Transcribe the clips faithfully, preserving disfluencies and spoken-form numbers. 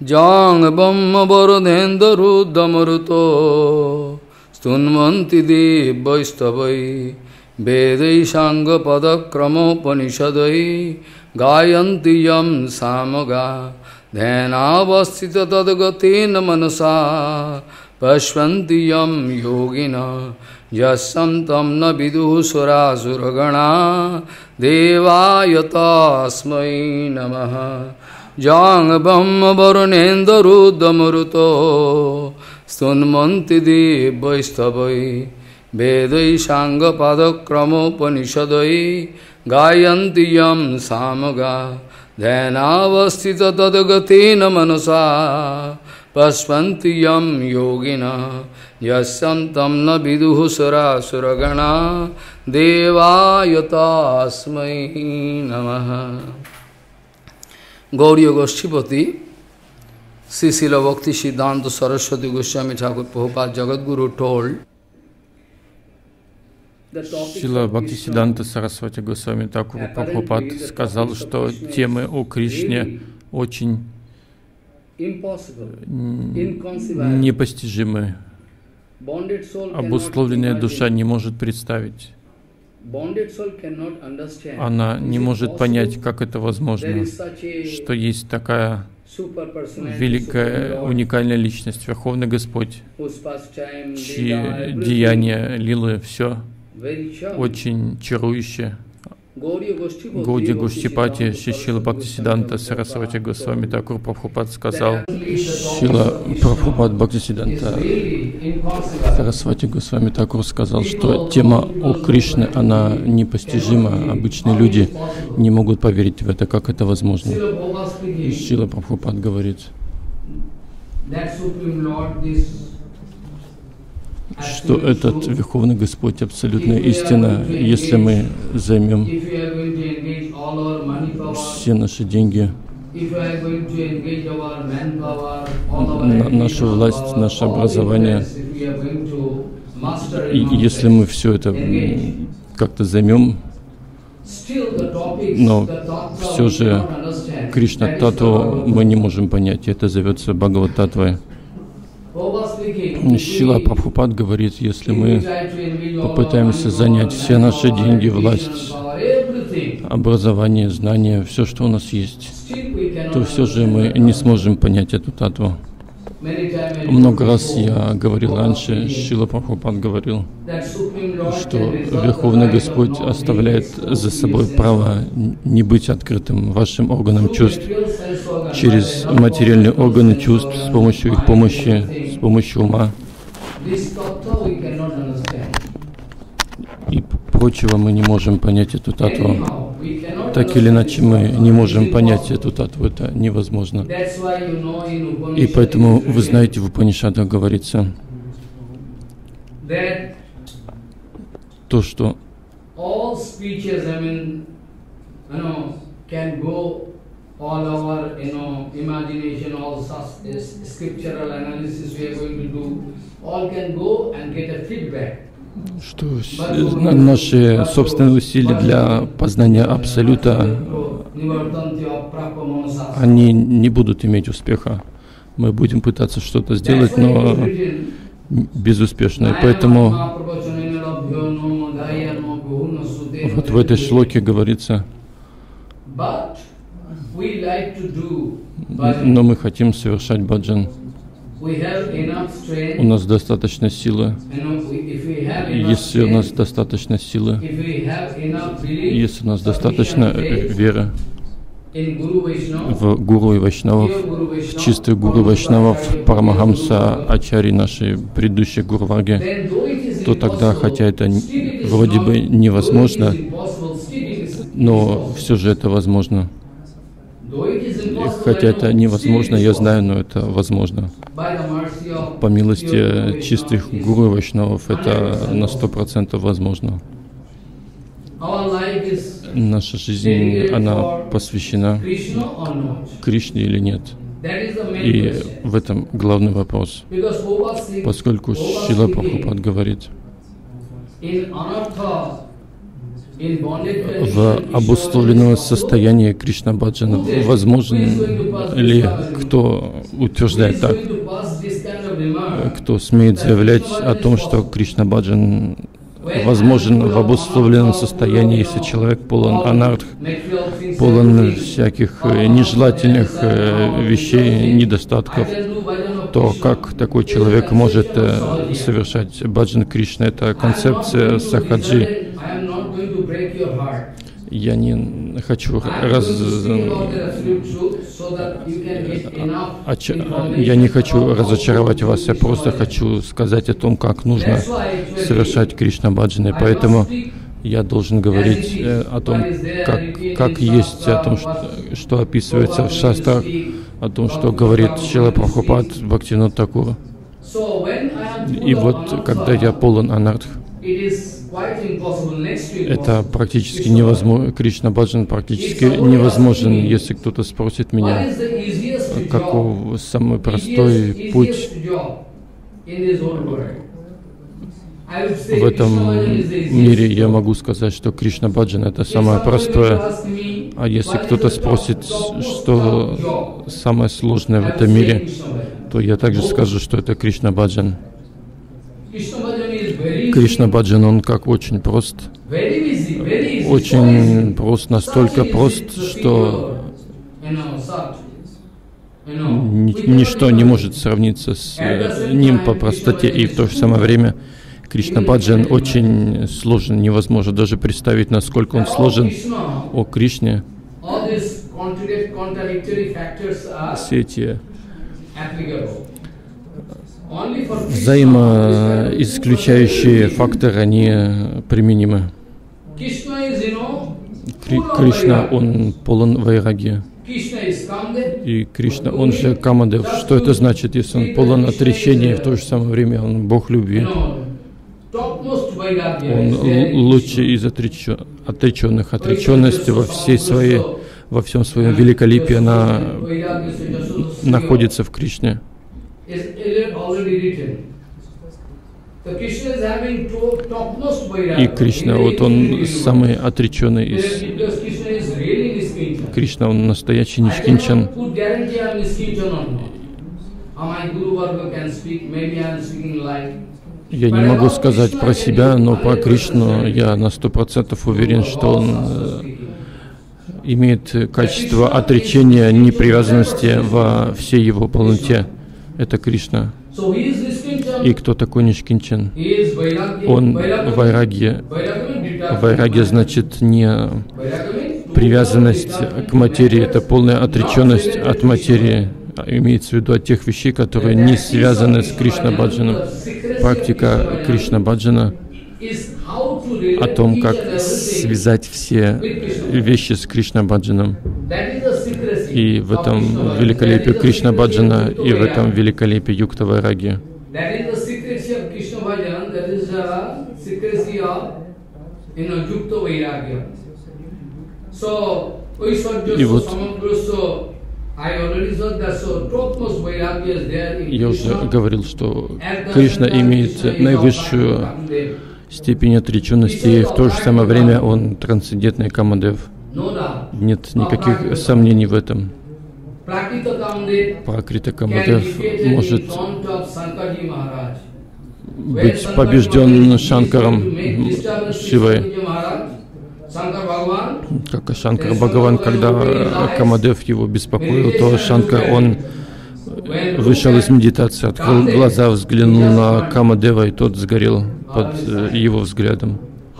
Jang Brahma Varadendra Ruddhamaruto Stunvanti Devvaistavai Vedai Sangha Padakramo Panishadai Gayanti Yam Samaga Dhanavastita Tadagatina Manasa Pashvanti Yam Yogina Yasantam na Viduhu Sura Suragana Devayatasmai Namaha Jang Brahma Varunendra Ruddhamaruto Stunmanti Devvaistavai Vedai Sangha Padakramo Panishadai Gayanti Yam Samaga Dhanavastita Tadagatina Manasa Pashvanti Yam Yogina Yasantam na Viduhu Sura Suragana Devayatasmai Namaha. Gauriya Goshtipati, Srila Bhakti Siddhanta Saraswati Goswami Thakur Prabhupada Jagadguru told, Шрила Бхактисиддханта Сарасвати Госвами Тхакур Прабхупад сказал, что темы о Кришне очень непостижимы. Обусловленная душа не может представить. Она не может понять, как это возможно, что есть такая великая, уникальная личность, Верховный Господь, чьи деяния, лилы, все очень чарующе. Гаудия Госhtipati Шрила Бхактисиддханта Сарасвати Госвами Тхакур Прабхупад сказал, Шрила Прабхупад Бхактисиддханта Сарасвати Госвами Тхакур сказал, что тема о Кришне, она непостижима. Обычные люди не могут поверить в это, как это возможно. И Шрила Прабхупад говорит, что этот Верховный Господь — абсолютная истина. Если мы займем все наши деньги, на нашу власть, наше образование, и если мы все это как-то займем, но все же Кришна-татву мы не можем понять. Это зовется Бхагават-татвой. Шрила Прабхупад говорит, если мы попытаемся занять все наши деньги, власть, образование, знания, все, что у нас есть, то все же мы не сможем понять эту татву. Много раз я говорил раньше, Шрила Прабхупад говорил, что Верховный Господь оставляет за собой право не быть открытым вашим органам чувств через материальные органы чувств, с помощью их помощи, с помощью ума и прочего мы не можем понять эту татву. Так или иначе мы не можем понять эту татву, это невозможно. И поэтому, вы знаете, в Упанишадах говорится то, что all our, you know, imagination, all such scriptural analysis we are going to do, all can go and get a feedback. Что наши собственные усилия для познания Абсолюта, они не будут иметь успеха. Мы будем пытаться что-то сделать, но безуспешно. И поэтому вот в этой шлоке говорится, но мы хотим совершать баджан. У нас достаточно силы. Если у нас достаточно силы, если у нас достаточно веры в Гуру и Вайшнавов, в чистых Гуру и Вайшнавов, Парамахамса, Ачари, наши предыдущие Гурваги, то тогда, хотя это вроде бы невозможно, но все же это возможно. Хотя это невозможно, я знаю, но это возможно. По милости чистых гуру и вайшнавов это на сто процентов возможно. Наша жизнь, она посвящена Кришне или нет? И в этом главный вопрос. Поскольку Шрила Прабхупад говорит, в обусловленном состоянии Кришна Баджан. Возможен ли, кто утверждает так, кто смеет заявлять о том, что Кришна Баджан возможен в обусловленном состоянии, если человек полон анардх, полон всяких нежелательных вещей, недостатков, то как такой человек может совершать баджан Кришны? Это концепция сахаджи. Я не хочу раз... я не хочу разочаровать вас, я просто хочу сказать о том, как нужно совершать Кришна баджаны. Поэтому я должен говорить о том, как, как есть, о том, что, что описывается в шастрах, о том, что говорит Шрила Прабхупад Бхактивинода Тхакур. И вот, когда я полон анардх, это практически невозможно, Кришна баджан практически невозможен. Если кто-то спросит меня, каков самый простой путь в этом мире, я могу сказать, что Кришна баджан это самое простое. А если кто-то спросит, что самое сложное в этом мире, то я также скажу, что это Кришна баджан. Кришна баджан, он как очень прост, очень прост, настолько прост, что ничто не может сравниться с ним по простоте, и в то же самое время Кришна баджан очень сложен, невозможно даже представить, насколько он сложен. О Кришне все эти взаимоисключающие факторы, они применимы. Кри Кришна, он полон вайраги. И Кришна, он же Камадев. Что это значит, если он полон отречения, и в то же самое время он Бог любви? Он лучший из отреченных. Отреченность во всей своей, во всем своем великолепии, она находится в Кришне. И Кришна, вот он самый отреченный из... Кришна, он настоящий нишкинчан. Я не могу сказать про себя, но про Кришну я на сто процентов уверен, что он имеет качество отречения, непривязанности во всей его полноте. Это Кришна. И кто такой нишкинчан? Он вайраги. Вайраги значит не привязанность к материи, это полная отреченность от материи. Имеется в виду от тех вещей, которые не связаны с Кришна баджаном. Практика Кришна баджана о том, как связать все вещи с Кришна баджаном. И в этом великолепие Кришна баджана, и в этом великолепие юкта вайраги. И вот я уже говорил, что Кришна имеет наивысшую степень отреченности, и в то же самое время он трансцендентный Камадев. Нет никаких сомнений в этом. Пракрита Камадев может быть побежден Шанкаром, Шивой. Как Шанкар Бхагаван, когда Камадев его беспокоил, то Шанкар, он вышел из медитации, открыл глаза, взглянул на Камадева, и тот сгорел под его взглядом.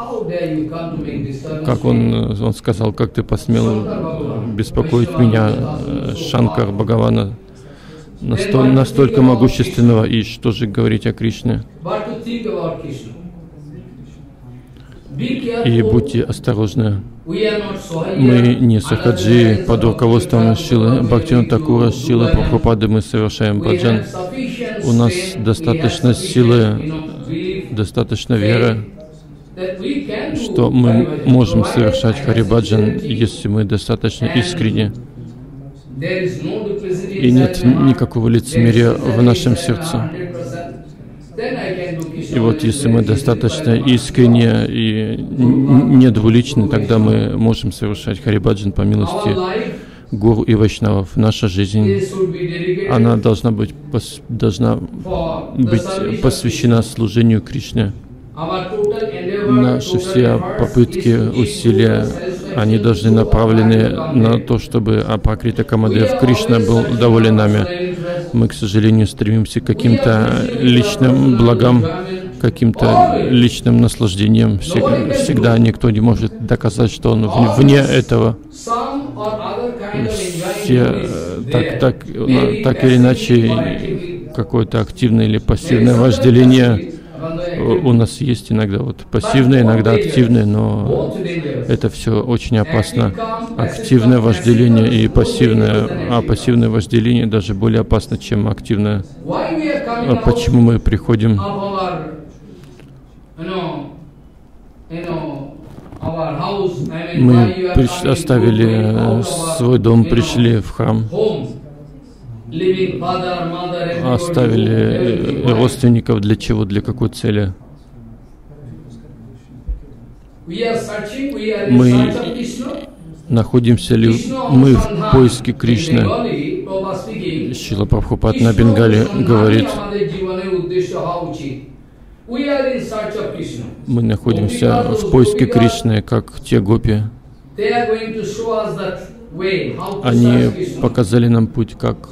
Как он, он сказал, как ты посмел беспокоить меня, Шанкар Бхагавана, настоль, настолько могущественного, и что же говорить о Кришне? И будьте осторожны. Мы не сахаджи под руководством Шрилы Бхактивинода Тхакура, Шрилы Прабхупады, мы совершаем баджан. У нас достаточно силы, достаточно веры, что мы можем совершать хари-баджан, если мы достаточно искренне. И нет никакого лицемерия в нашем сердце. И вот если мы достаточно искренне и недвуличны, тогда мы можем совершать Харибаджан по милости гуру и вайшнавов. Наша жизнь, она должна быть, пос, должна быть посвящена служению Кришне. Наши все попытки, усилия, они должны направлены на то, чтобы Апракрита Камадев Кришна был доволен нами. Мы, к сожалению, стремимся к каким-то личным благам, каким-то личным наслаждениям. Всегда никто не может доказать, что он вне этого. Все так, так, так или иначе, какое-то активное или пассивное вожделение у нас есть иногда вот пассивное, иногда активное, но это все очень опасно. Активное вожделение и пассивное, а пассивное вожделение даже более опасно, чем активное. А почему мы приходим? Мы приш... оставили свой дом, пришли в храм, оставили родственников для чего, для какой цели? Мы находимся ли мы в поиске Кришны? Шрила Прабхупад на Бенгале говорит, мы находимся в поиске Кришны, как те гопи. Они показали нам путь, как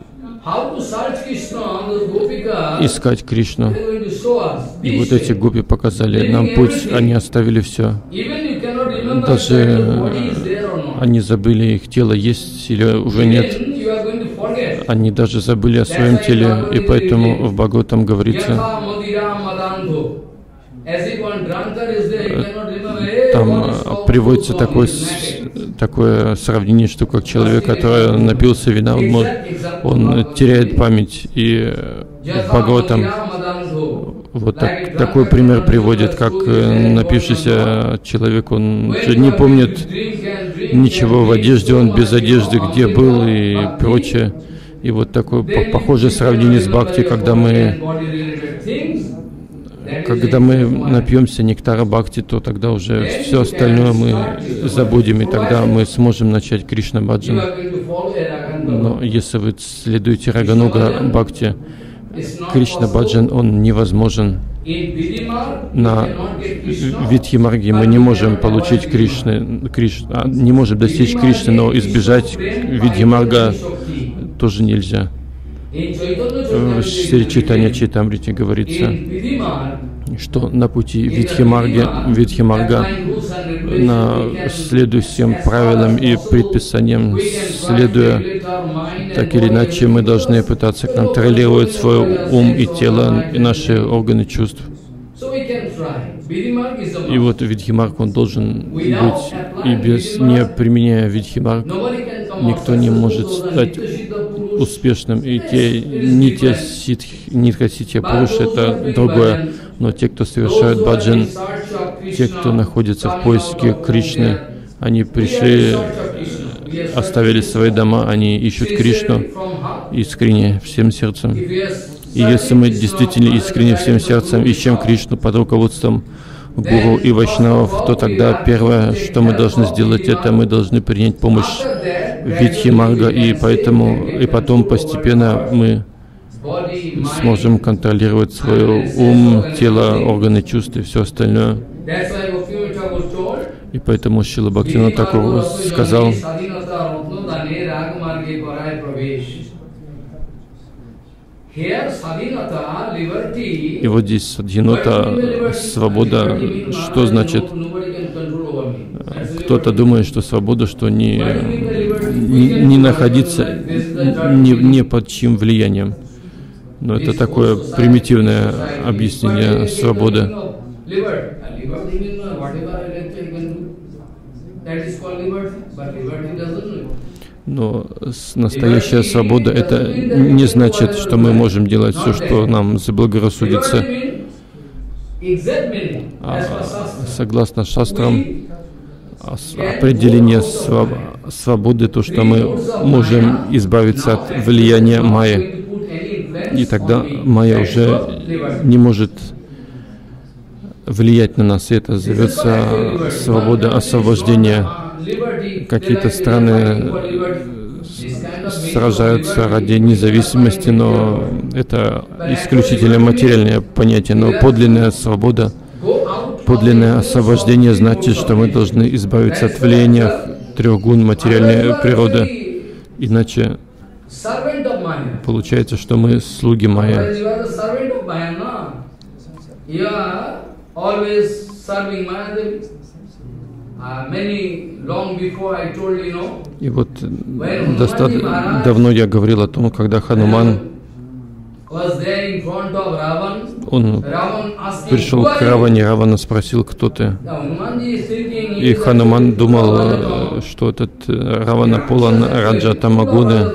искать Кришну. И вот эти гопи показали нам путь, они оставили все. Даже они забыли, их тело есть или уже нет. Они даже забыли о своем теле, и поэтому в Бхагаватам говорится, там приводится такое, такое сравнение, что как человек, который напился вина, он, может, он теряет память. И в Бхагаватам вот так, такой пример приводит, как напившийся человек, он не помнит ничего в одежде, он без одежды, где был и прочее. И вот такое похожее сравнение с бхакти, когда мы Когда мы напьемся нектара бхакти, то тогда уже все остальное мы забудем, и тогда мы сможем начать Кришна Баджан. Но если вы следуете Рагануга Бхакти, Кришна Баджан, он невозможен. На Видхи-марге мы не можем получить Кришны, Криш, а, не можем достичь Кришны, но избежать Видхи-марга тоже нельзя. В Шри Чайтанья Чайтамрите говорится, что на пути Видхи-марги, Видхи-марга, на следуя всем правилам и предписаниям, следуя, так или иначе, мы должны пытаться контролировать свой ум и тело, и наши органы чувств. И вот Видхи-марг, он должен быть, и без, не применяя Видхи-марг, никто не может стать успешным. И те, не те ситхи, не те пуруши, это другое. Но те, кто совершают баджан, те, кто находится в поиске Кришны, они пришли, оставили свои дома, они ищут Кришну искренне, всем сердцем. И если мы действительно искренне всем сердцем ищем Кришну под руководством гуру и вайшнавов, то тогда первое, что мы должны сделать, это мы должны принять помощь Видхи-марга, и поэтому и потом постепенно мы сможем контролировать свой ум, тело, органы чувств и все остальное. И поэтому Шрила Бхактивинода Тхакур сказал: и вот здесь садхината, свобода, что значит? Кто-то думает, что свобода, что не, не, не находиться ни, ни под чьим влиянием. Но это такое примитивное объяснение свободы. Но настоящая свобода — это не значит, что мы можем делать все, что нам заблагорассудится. А согласно шастрам, определение свободы — то, что мы можем избавиться от влияния майи. И тогда майя уже не может влиять на нас, и это зовется свобода освобождения. Какие-то страны сражаются ради независимости, но это исключительно материальное понятие. Но подлинная свобода, подлинное освобождение значит, что мы должны избавиться от влияния трех гун материальной природы. Иначе получается, что мы слуги Майя. И вот достаточно давно я говорил о том, когда Хануман, он пришел к Раване, Равана спросил, кто ты. И Хануман думал, что этот Равана полон раджа тамагуны,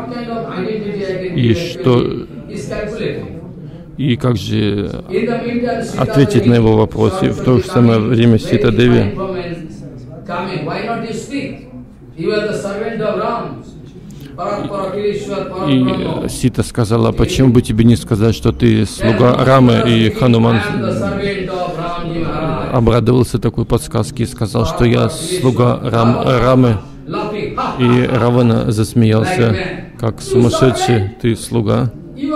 и что и как же ответить на его вопрос. И в то же самое время Сита Деви И Сита сказала, почему бы тебе не сказать, что ты слуга Рамы? И Хануман обрадовался такой подсказке и сказал, что я слуга Рам, Рамы. И Равана засмеялся, как сумасшедший, ты слуга.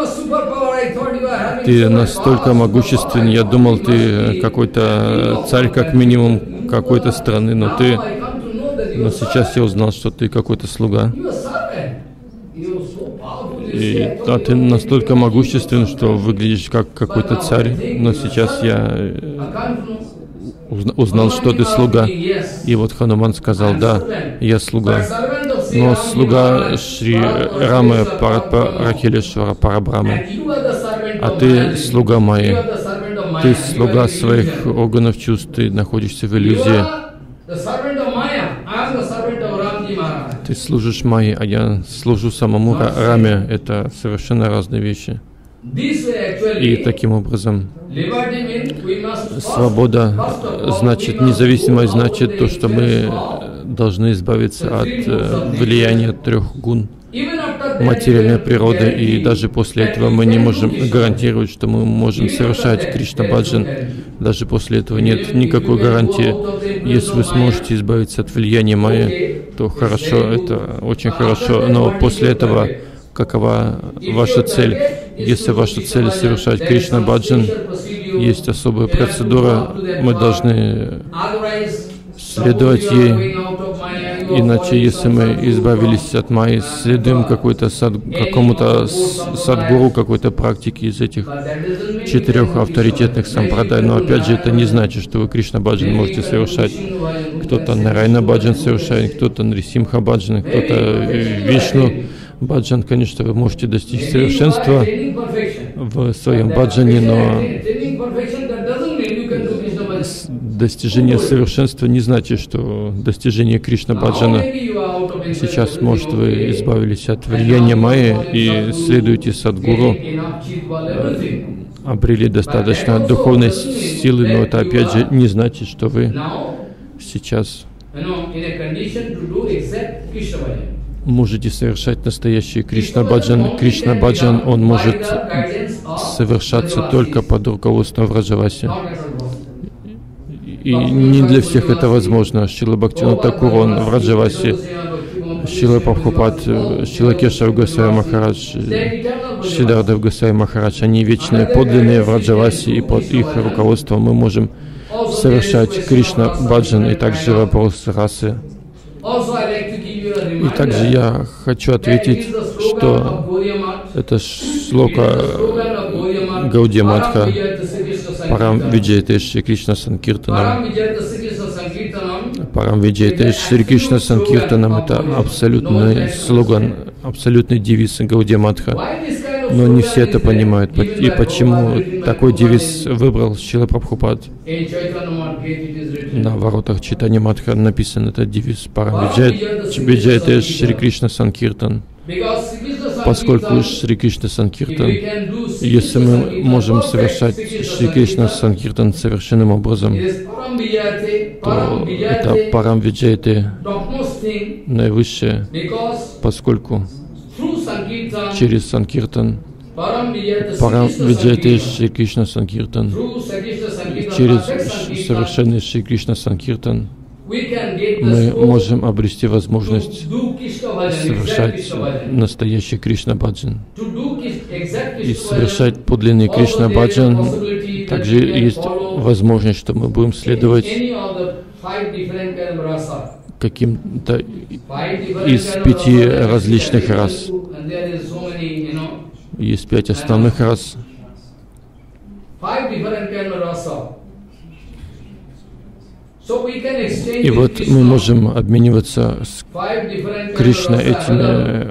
Ты настолько могуществен, я думал, ты какой-то царь, как минимум, какой-то страны, но ты... Но сейчас я узнал, что ты какой-то слуга. И, а ты настолько могуществен, что выглядишь как какой-то царь, но сейчас я узнал, что ты слуга. И вот Хануман сказал, да, я слуга, но слуга Шри Рамы Рахилешвара Парабрамы, а ты слуга Майи, ты слуга своих органов чувств, ты находишься в иллюзии. Ты служишь Майе, а я служу самому Раме. Это совершенно разные вещи. И таким образом свобода значит, независимость значит то, что мы должны избавиться от влияния трех гун материальной природы, и даже после этого мы не можем гарантировать, что мы можем совершать Кришна-баджан. Даже после этого нет никакой гарантии. Если вы сможете избавиться от влияния Майи, то хорошо, это очень хорошо, но после этого какова ваша цель? Если ваша цель совершать Кришна-баджан, есть особая процедура, мы должны следовать ей. Иначе, если мы избавились от Майи, следуем какой-то сад, какому-то садгуру, какой-то практике из этих четырех авторитетных сампрадай. Но опять же, это не значит, что вы Кришна-баджан можете совершать. Кто-то Нарайна-баджан совершает, кто-то Нрисимха-баджан, кто-то Вишну-баджан. Конечно, вы можете достичь совершенства в своем баджане, но достижение совершенства не значит, что достижение Кришна-баджана. Сейчас, может, вы избавились от влияния Майи и следуете садгуру, обрели достаточно духовной силы, но это опять же не значит, что вы сейчас можете совершать настоящий Кришна-баджан. Кришна-баджан, он может совершаться только под руководством Враджаваси. И не для всех это возможно. Шрила Бхактивинода Тхакур, он в Враджаваси, Шрила Прабхупад, Шрила Кешав Госвами Махарадж, Шридардев Госвами Махарадж, они вечные, подлинные в Враджаваси, и под их руководством мы можем совершать Кришна-баджан, и также вопрос расы. И также я хочу ответить, что это шлока Гаудия Матха Парам Виджаяте Шри Кришна Санкиртанам. Парам Виджаяте Шри Кришна Санкиртанам — это абсолютный слоган, абсолютный девиз Гаудия Матха. Но не все это понимают. И почему такой девиз выбрал Шрила Прабхупад? На воротах Чайтанья Матха написан этот девиз Парам Виджаяте Шри Кришна Санкиртан. Поскольку Шри Кришна Санкиртан, если мы можем совершать Шри Кришна Санкиртан совершенным образом, то это Парам Виджаяте, наивысшее, поскольку через Санкиртан, Парам Виджаяте Шри Кришна Санкиртан, через совершенный Шри Кришна Санкиртан мы можем обрести возможность совершать настоящий Кришна Баджан. И совершать подлинный Кришна Баджан также есть возможность, что мы будем следовать каким-то из пяти различных рас. Есть пять основных рас. И вот мы можем обмениваться с Кришной этими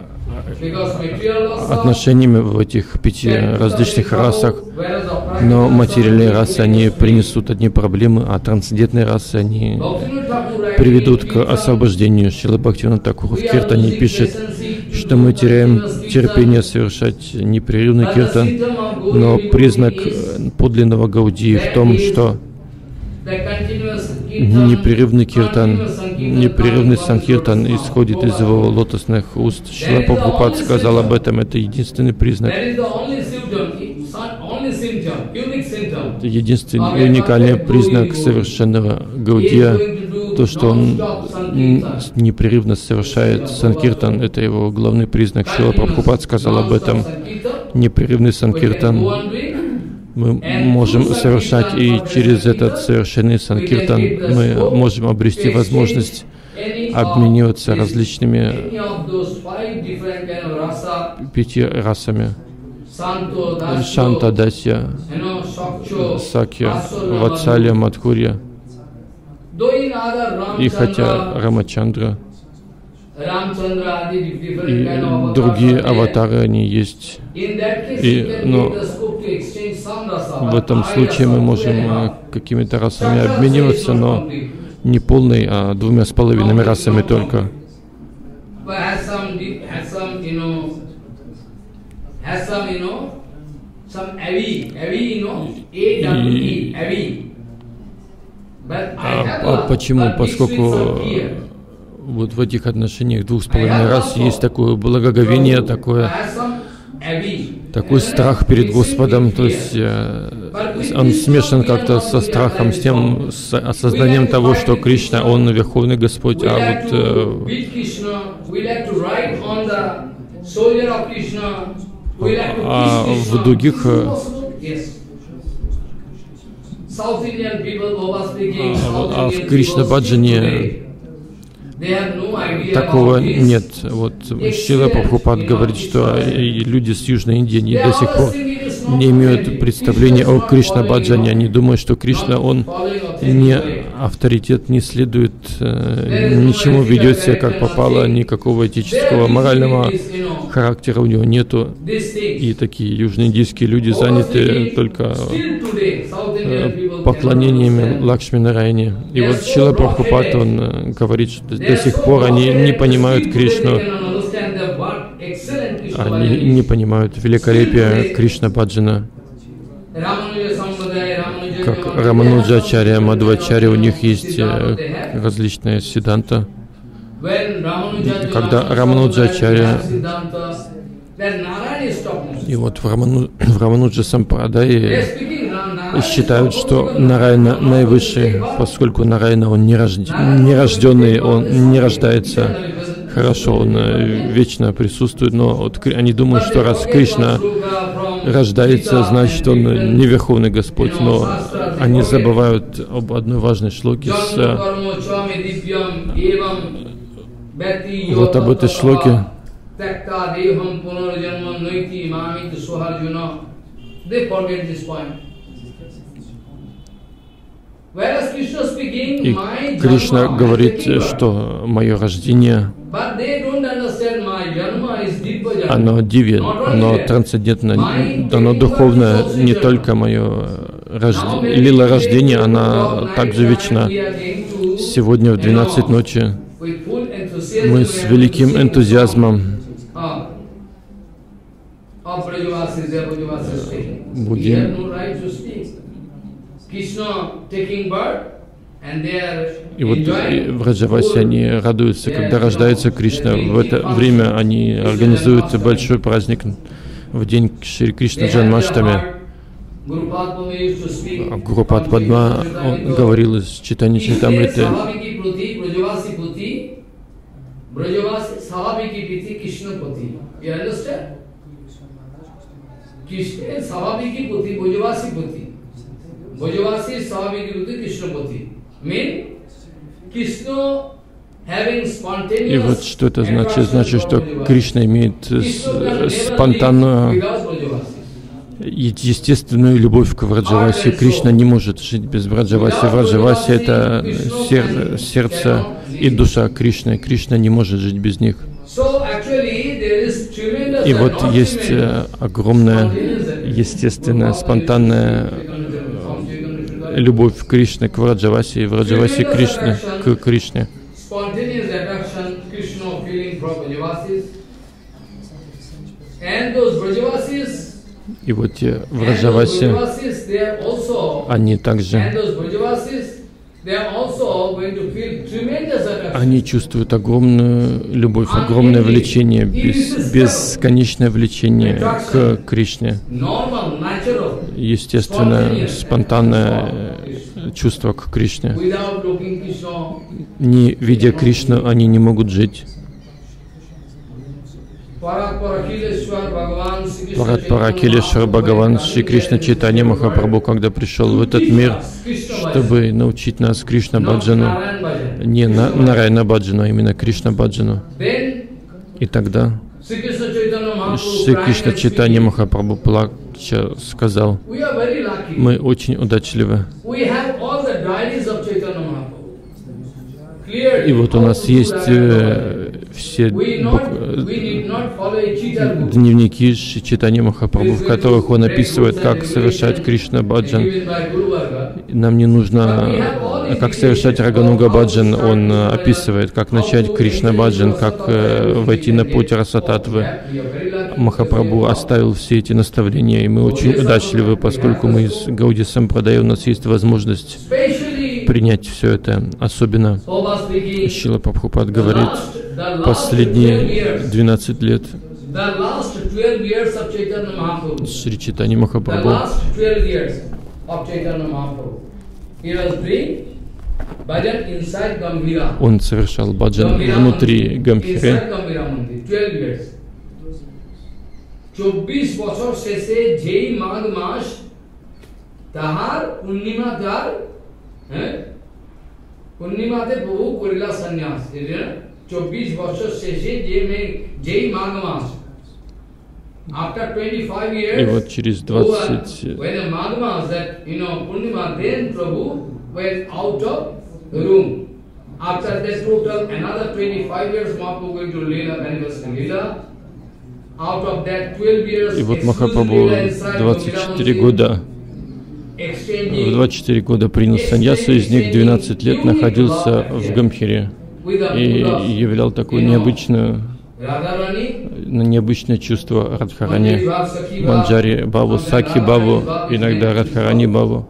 отношениями в этих пяти различных расах, но материальные расы, они принесут одни проблемы, а трансцендентные расы, они приведут к освобождению. Шрила Бхактивинода Тхакур в Киртане пишет, что мы теряем терпение совершать непрерывный киртан, но признак подлинного Гаудии в том, что непрерывный киртан, непрерывный санкиртан исходит из его лотосных уст. Шрила Прабхупад сказал об этом, это единственный признак. Это единственный уникальный признак совершенного Гаудия, то, что он непрерывно совершает санкиртан, это его главный признак. Шрила Прабхупад сказал об этом. Непрерывный санкиртан мы можем совершать, и через этот совершенный санкиртан мы можем обрести возможность обмениваться различными пяти расами. Шанта, Дасья, Сакья, Ватсалья, Мадхурья. И хотя Рамачандра и другие аватары, они есть, и, но в этом случае мы можем какими-то расами обмениваться, но не полной, а двумя с половиной расами только. И, а, а почему? Поскольку вот в этих отношениях двух с половиной раз есть такое благоговение, такое, такой страх перед Господом, то есть э, он смешан как-то со страхом, с тем, с осознанием того, что Кришна, Он Верховный Господь, а вот э, а в других а в Кришна Баджане такого нет. Вот Шрила Прабхупад говорит, что люди с Южной Индии они до сих пор не имеют представления о Кришна Баджане. Они думают, что Кришна, он не авторитет, не следует э, ничему, ведет себя как попало, никакого этического, морального характера у него нету. И такие южноиндийские люди заняты только э, поклонениями Лакшми Нараяне. И вот Шрила Прабхупад, он э, говорит, что до сих пор они не понимают Кришну, они не понимают великолепия Кришна Баджана. Как Рамануджачарья, Мадхвачарья, у них есть э, различные сиддханта. Когда Рамануджачарья, и вот в, Раману, в Рамануджа Сампрадае считают, что Нараяна наивысший, поскольку Нараяна, он нерожденный, он не рождается. Хорошо, он вечно присутствует, но вот они думают, что раз Кришна рождается, значит, он не Верховный Господь, но они забывают об одной важной шлоке с вот об этой шлоке. И Кришна говорит, что мое рождение, оно дивья, оно трансцендентно, оно духовное, не только мое рождение, лила рождения, она также вечна. Сегодня в двенадцать ночи мы с великим энтузиазмом будем и вот в Враджавасе они радуются, когда рождается Кришна. В это время они организуют большой праздник в день Шри Кришна Джанмаштами. Гурупад Падма, он говорил из читания Чайтамриты. И вот что это значит? Значит, что Кришна имеет спонтанную, естественную любовь к Враджавасе. Кришна не может жить без Враджаваси. Враджаваси — это сер сердце и душа Кришны. Кришна не может жить без них. И вот есть огромная, естественная, спонтанная любовь Кришны к Враджавасе и Враджаваси Кришны к Кришне. И вот те Враджаваси, они также, они чувствуют огромную любовь, огромное влечение, бес, бесконечное влечение к Кришне. Естественно, спонтанное чувство к Кришне. Не видя Кришну, они не могут жить. Паракилешвар Бхагаван Шри Кришна Чайтанья Махапрабху, когда пришел в этот мир, чтобы научить нас Кришна Баджану, не на Нарайана Баджану, а именно Кришна Баджану. И тогда Шри Кришна Чайтанья Махапрабху, плача, сказал: мы очень удачливы. И вот у нас есть э, все дневники Чайтанья Махапрабху, в которых он описывает, как совершать Кришна Баджан. Нам не нужно, как совершать Рагануга Баджан, он описывает, как начать Кришна Баджан, как э, войти на путь Расататвы. Махапрабху оставил все эти наставления, и мы очень удачливы, поскольку мы из Гауди Сампрадая, у нас есть возможность принять все это. Особенно Шрила Прабхупад говорит, последние двенадцать лет Шри Чайтанья Махапрабху он совершал баджан внутри Гамбхиры. চব্বিশ বছর শেষে যেই মাঘ মাস তাহার পূর্ণিমা তার হ্যাঁ পূর্ণিমাতে বহু করিলা সন্ন্যাস চব্বিশ বছর শেষে যে যেই মাঘ মাস after twenty-five years и вот через двадцать when the Magh Mas that you know Purnima then Prabhu went out of the room after that total another twenty-five years Mahaprabhu going to Leela anniversary Leela. И вот Махапрабху двадцать четыре года, в двадцать четыре года принял саньясу, из них двенадцать лет находился в Гамбхире и являл такое необычное, необычное чувство Радхарани, Манджари Бабу, Сакхи Бабу, иногда Радхарани Бабу.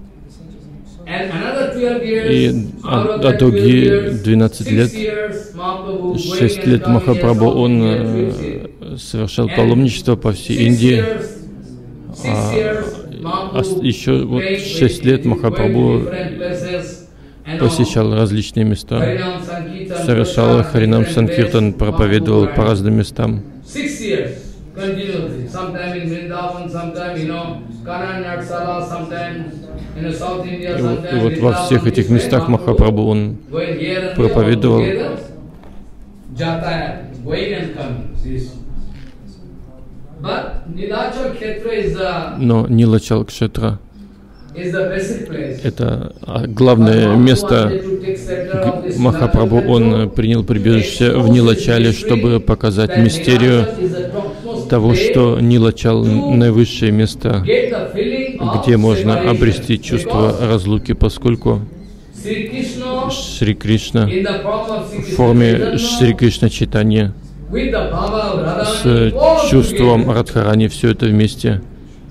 И а другие двенадцать лет, шесть лет Махапрабху, он э, совершал паломничество по всей Индии. А, а еще вот шесть лет Махапрабху посещал различные места, совершал Харинам Санкиртан, проповедовал по разным местам. И вот, и вот во всех этих местах Махапрабху он проповедовал. Но Нилачал Кшетра — это главное место. Махапрабху, он принял прибежище в Нилачале, чтобы показать мистерию того, что Нилачал — наивысшее место, где можно обрести чувство разлуки, поскольку Шри Кришна в форме Шри Кришна Чайтанья с чувством Радхарани, все это вместе.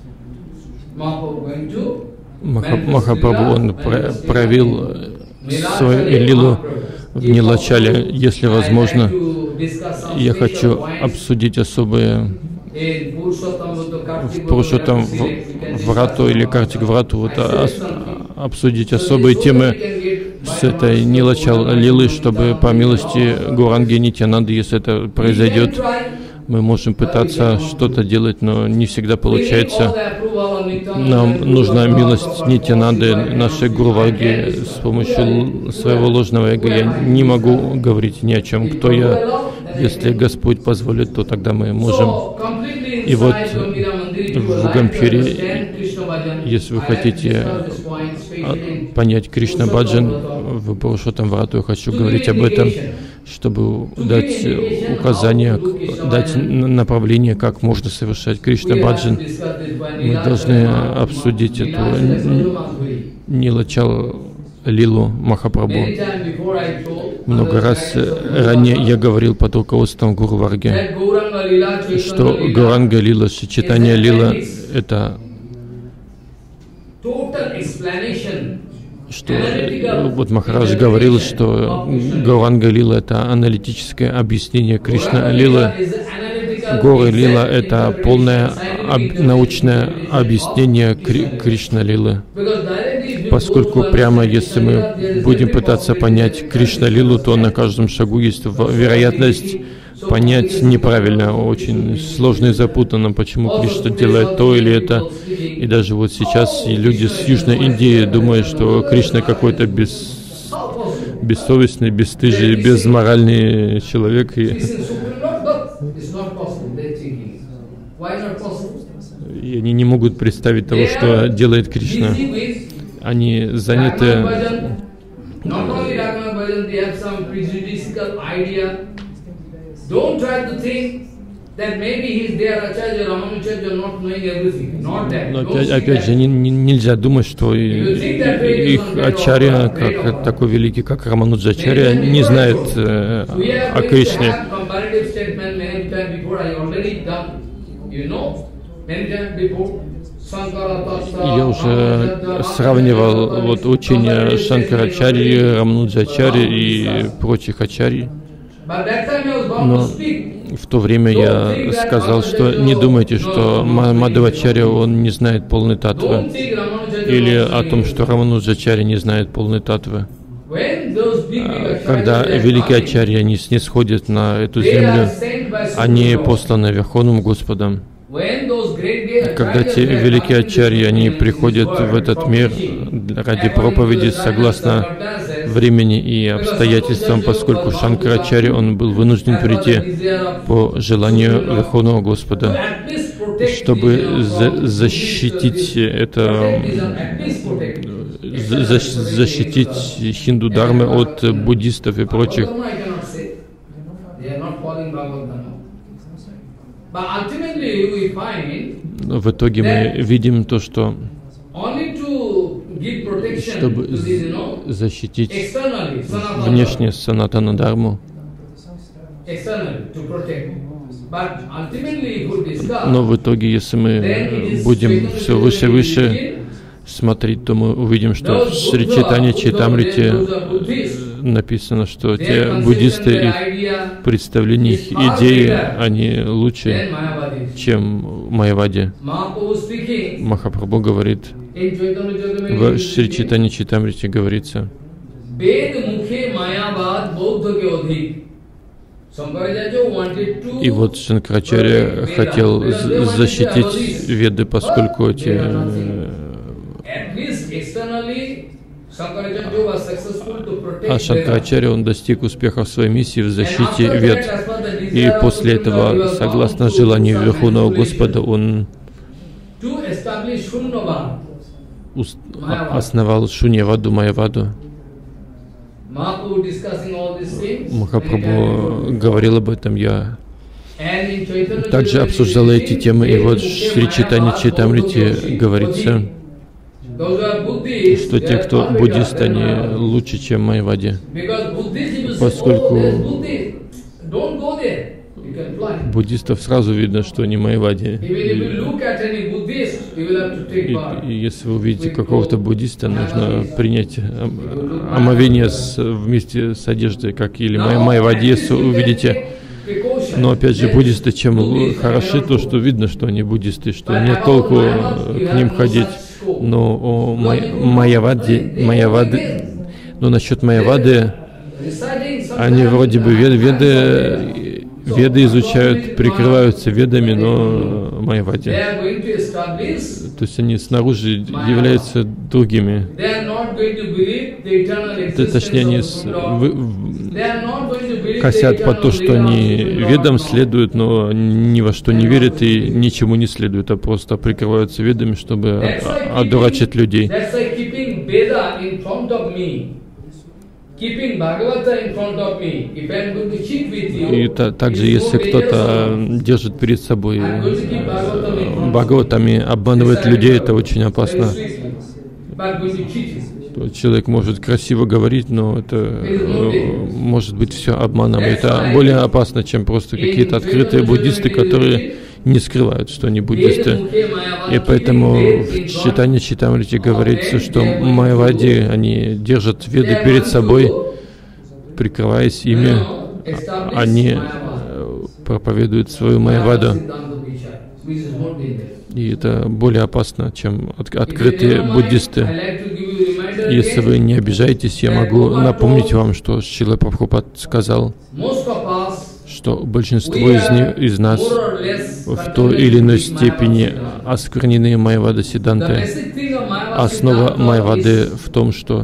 Махапрабху, он проявил свою лилу в Нилачале. Если возможно, я хочу обсудить особые в Пурушоттам Врату или Картик Врату вот, ос, обсудить особые темы с этой Нилачал Лилы, чтобы по милости Гауранги Нитьянанды, если это произойдет, мы можем пытаться что-то делать, но не всегда получается. Нам нужна милость Нитьянанды, нашей Гуру Варги. С помощью своего ложного эго я не могу говорить ни о чем, кто я. Если Господь позволит, то тогда мы можем. И вот в Гамбхире, если вы хотите понять Кришна Баджан, в Пурушоттам Врату я хочу говорить об этом, чтобы дать указания, дать направление, как можно совершать Кришна Баджан. Мы должны обсудить эту Нилачал Лилу Махапрабху. Много раз ранее я говорил под руководством Гуру Варги, что Гауранга Лила, Чайтанья Лила — это что вот Махарадж говорил, что Гауранга Лила — это аналитическое объяснение Кришна Лилы. Гора Лила — это полное об, научное объяснение Кри, Кришна Лилы. Поскольку прямо если мы будем пытаться понять Кришна Лилу, то на каждом шагу есть вероятность понять неправильно, очень сложно и запутанно, почему Кришна делает то или это. И даже вот сейчас люди с Южной Индии думают, что Кришна какой-то без, бессовестный, бесстыжий, безморальный человек. И, и они не могут представить того, что делает Кришна. Они заняты Don't try to think that maybe he's there, Acharya Ramanujarya, not knowing everything. Not that. Но опять, опять же, не, не, нельзя думать, что и, их Ачарья, как такой великий, как Рамануджачарья, не знает э, о Кришне. Я уже сравнивал вот учения Шанкарачарьи, Рамануджачарьи и прочих ачарьи. Но в то время я сказал, что не думайте, что Мадхавачарья, он не знает полной татвы, или о том, что Рамануджачарья не знает полной татвы. Когда великие ачарьи, они снисходят на эту землю, они посланы Верховным Господом. Когда те великие ачарьи, они приходят в этот мир ради проповеди согласно времени и обстоятельствам, поскольку Шанкарачарья, он был вынужден прийти по желанию Верховного Господа, чтобы за защитить это, за защитить хинду-дармы от буддистов и прочих. Но в итоге мы видим то, что чтобы защитить внешне Санатана Дharmu, но в итоге, если мы будем все выше и выше смотреть, то мы увидим, что в Шри Чайтанья Чайтамрите написано, что те буддисты, их представления, их идеи, они лучше, чем Майявади. Махапрабху говорит, в Шри Чайтанья Чайтамрите говорится, и вот Шанкарачарья хотел защитить Веды, поскольку эти а Шанкарачарья, он достиг успеха в своей миссии в защите Вед. И после этого, согласно желанию Верховного Господа, он основал Шуньяваду, Майяваду. Махапрабху говорил об этом, я также обсуждал эти темы. И вот в Шри Чайтанья Чайтамрите говорится, что те, кто буддисты, они лучше, чем Майявади, поскольку буддистов сразу видно, что они Майявади. И, и если вы увидите какого-то буддиста, нужно принять омовение с, вместе с одеждой, как или Майявади, если увидите Но опять же, буддисты чем хороши, то что видно, что они буддисты, что нет толку к ним ходить. Но о май, майяваде, майявады, но насчет майявады, они вроде бы вед, веды, веды изучают, прикрываются ведами, но майяваде. То есть они снаружи являются другими. Точнее, они с, в, в, косят по то, что они ведам следуют, но ни во что не верят и ничему не следуют, а просто прикрываются ведами, чтобы одурачить людей. И та, также, если кто-то держит перед собой Бхагаватами, обманывает людей, это очень опасно. Человек может красиво говорить, но это может быть все обманом. Это более опасно, чем просто какие-то открытые буддисты, которые не скрывают, что они буддисты. И поэтому в Чайтанья Чайтамрите говорится, что майявади, они держат веды перед собой, прикрываясь ими, они проповедуют свою майяваду. И это более опасно, чем от, открытые буддисты. Если вы не обижаетесь, я могу напомнить вам, что Шрила Прабхупад сказал, что большинство из, не, из нас в той или иной степени осквернены майявада сиданты. Основа майявады в том, что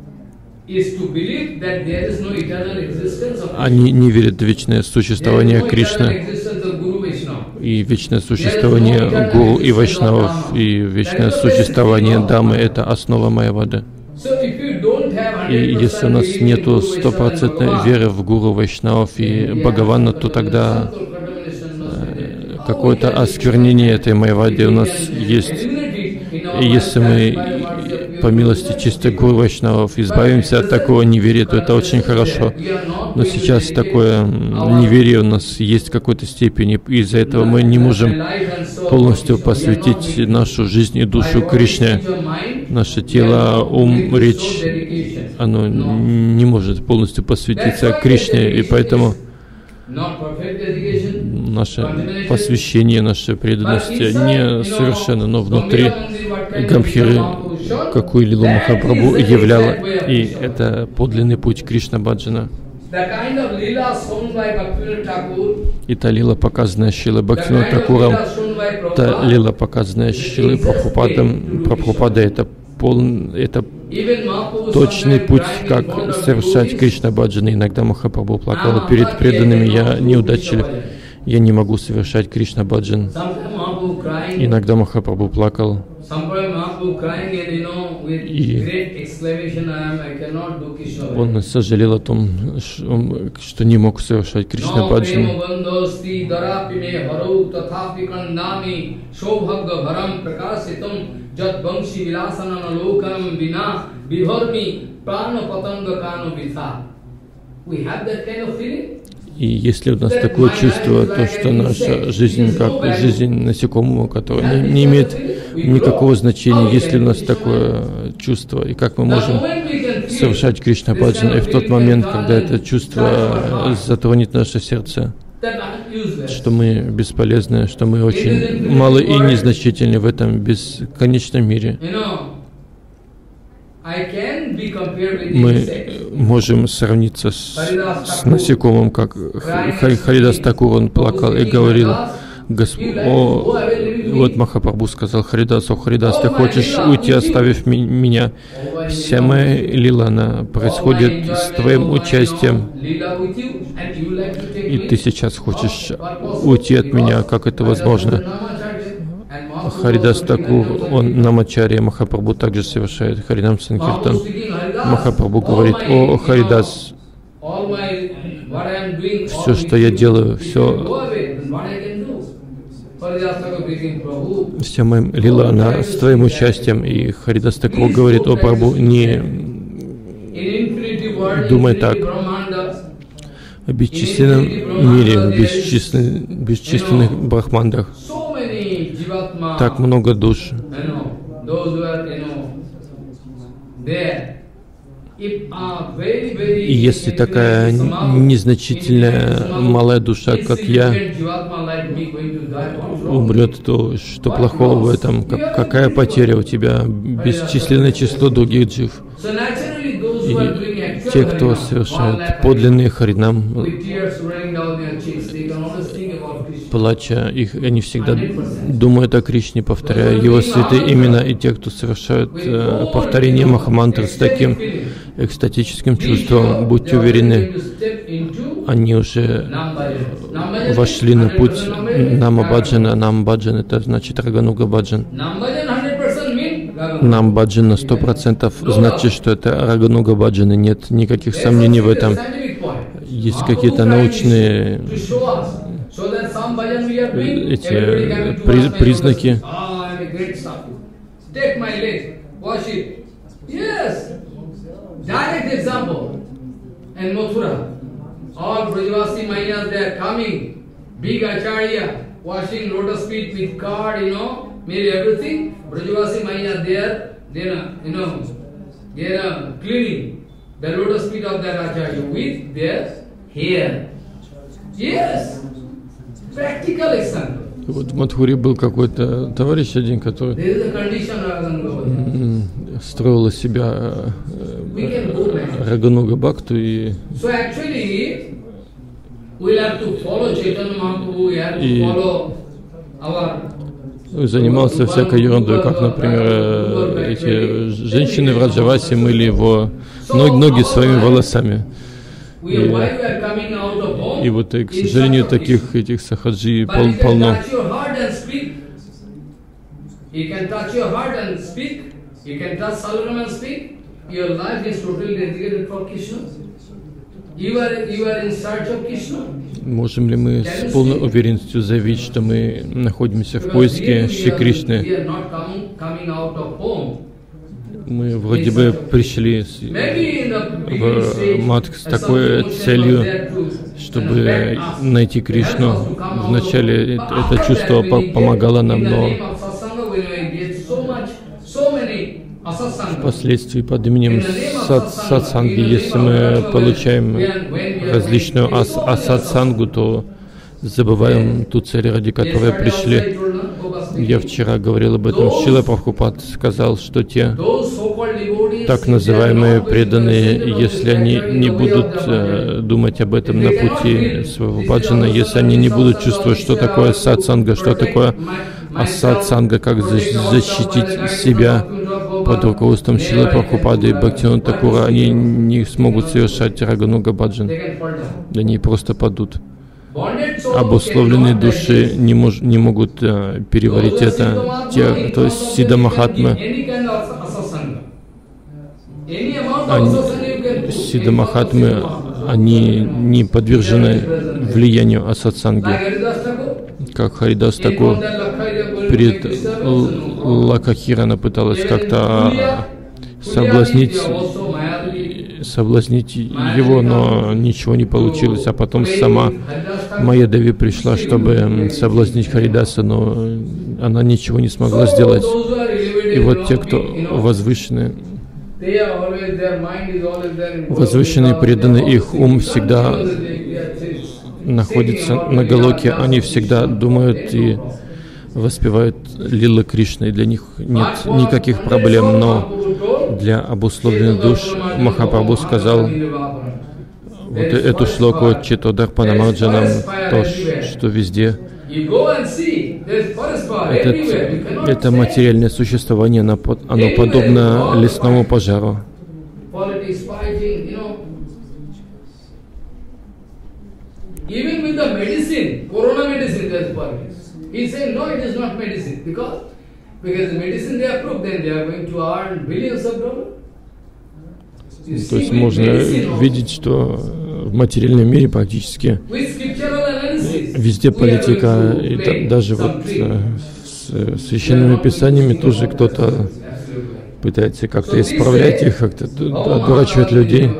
они не верят в вечное существование Кришны и вечное существование Гуру и Вайшнавов, и вечное существование Дамы — это основа майявады. И если у нас нет стопроцентной веры в Гуру, Вайшнавов и Бхагавана, то тогда какое-то осквернение этой майявади у нас есть. И если мы, по милости чистых Гуру Вайшнавов, избавимся от такого неверия, то это очень хорошо. Но сейчас такое неверие у нас есть в какой-то степени, и из-за этого мы не можем полностью посвятить нашу жизнь и душу Кришне. Наше тело, ум, речь, оно не может полностью посвятиться Кришне, и поэтому наше посвящение, наша преданность не совершенно, но внутри Гамбхиры, какую лилу Махапрабху являла, и это подлинный путь Кришна Баджана. И та лила, показанная Шрилой Бхактивинодом Такуром, та лила, показанная Шрилой Прабхупадом, Прабхупада — это полный, это точный путь, как совершать Кришна Баджана. Иногда Махапрабху плакал перед преданными: я неудачлив, я не могу совершать Кришна Баджан. Иногда Махапрабху плакал и он сожалел о том, что не мог совершать Кришна Баджан. И если у нас такое чувство, то что наша жизнь как жизнь насекомого, которое не, не имеет никакого значения, если у нас такое чувство, и как мы можем совершать Кришна Баджан, и в тот момент, когда это чувство затронет наше сердце, что мы бесполезны, что мы очень малы и незначительны в этом бесконечном мире. Мы можем сравниться с, с насекомым, как Харидас Такур, он плакал и говорил: Госп... о, вот Махапрабху сказал Харидасу: Харидас, ты хочешь уйти, оставив ми меня? Вся моя лила, она происходит с твоим участием, и ты сейчас хочешь уйти от меня, как это возможно? Харидас Такур, он намачарья, Махапрабху также совершает Харинам Санкиртан. Махапрабху говорит: о Харидас, все, что я делаю, все, вся моя лила, она с твоим участием. И Харидас Такур говорит: о Прабху, не думай так. В бесчисленном мире, в бесчисленных, бесчисленных брахмандах так много душ. И если такая незначительная малая душа, как я, умрет, то что плохого в этом? Как, какая потеря у тебя? Бесчисленное число других джив. И те, кто совершают подлинный харинам, плача, их, они всегда думают о Кришне, повторяя его святые имена. И те, кто совершают э, повторение Махамантры с таким экстатическим чувством, будьте уверены, они уже вошли на путь Намабаджана. Намабаджан — это значит Рагануга Баджан. Намабаджан на сто процентов значит, что это Рагануга Баджан, и нет никаких сомнений в этом. Есть какие-то научные эти при, признаки. Вот в Мадхуре был какой-то товарищ один, который строил из себя Рагануга Бхакту и, и занимался всякой ерундой, как, например, эти женщины в Раджавасе мыли его ноги, ноги своими волосами. И, и вот, и, к сожалению, таких этих сахаджи пол, полно. Можем ли мы с полной уверенностью заявить, что мы находимся в поиске Шри Кришны? Мы вроде бы пришли в мат с такой целью, чтобы найти Кришну. Вначале это чувство помогало нам, но впоследствии под именем сат сатсанги, если мы получаем различную ас асатсангу, то забываем ту цель, ради которой пришли. Я вчера говорил об этом. Шрила Прабхупад сказал, что те так называемые преданные, если они не будут э, думать об этом на пути своего баджана, если они не будут чувствовать, что такое сатсанга, что такое асатсанга, как защитить себя под руководством Шрилы Прабхупады и Бхактивинода Такура, они не смогут совершать Рагануга Баджан. Они просто падут. Обусловленные души не, мож, не могут э, переварить это. Те, то есть Сидха Махатмы, они, Сидха Махатмы, они не подвержены влиянию асатсанги. Как Харидас Такур перед Лакахирана пыталась как-то соблазнить, соблазнить его, но ничего не получилось. А потом сама Майя-Деви пришла, чтобы соблазнить Харидаса, но она ничего не смогла сделать. И вот те, кто возвышенные, возвышенные преданные, их ум всегда находится на Галоке, они всегда думают и воспевают лилы Кришны, и для них нет никаких проблем, но для обусловленных душ Махапрабху сказал вот эту шлоку Читодарпанамарджанам, то, что везде этот, это материальное существование, оно, оно подобно лесному пожару. Even with the medicine, corona medicine, there is politics. He said, no, it is not medicine. Because, because the medicine they approve, then they are going to earn billions of dollars. То есть можно видеть, что в материальном мире практически везде политика, и та, даже вот с священными писаниями тоже кто-то пытается как-то исправлять их, как-то одурачивать людей.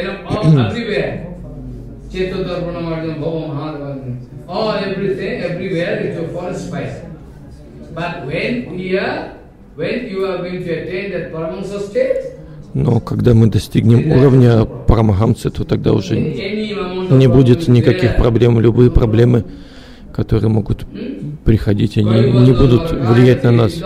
Or everything, everywhere is a forest fire. But when we are, when you are going to attain that Paramahansa state, Но когда мы достигнем уровня Парамахамсы, то тогда уже не будет никаких проблем. Любые проблемы, которые могут приходить, они не будут влиять на нас.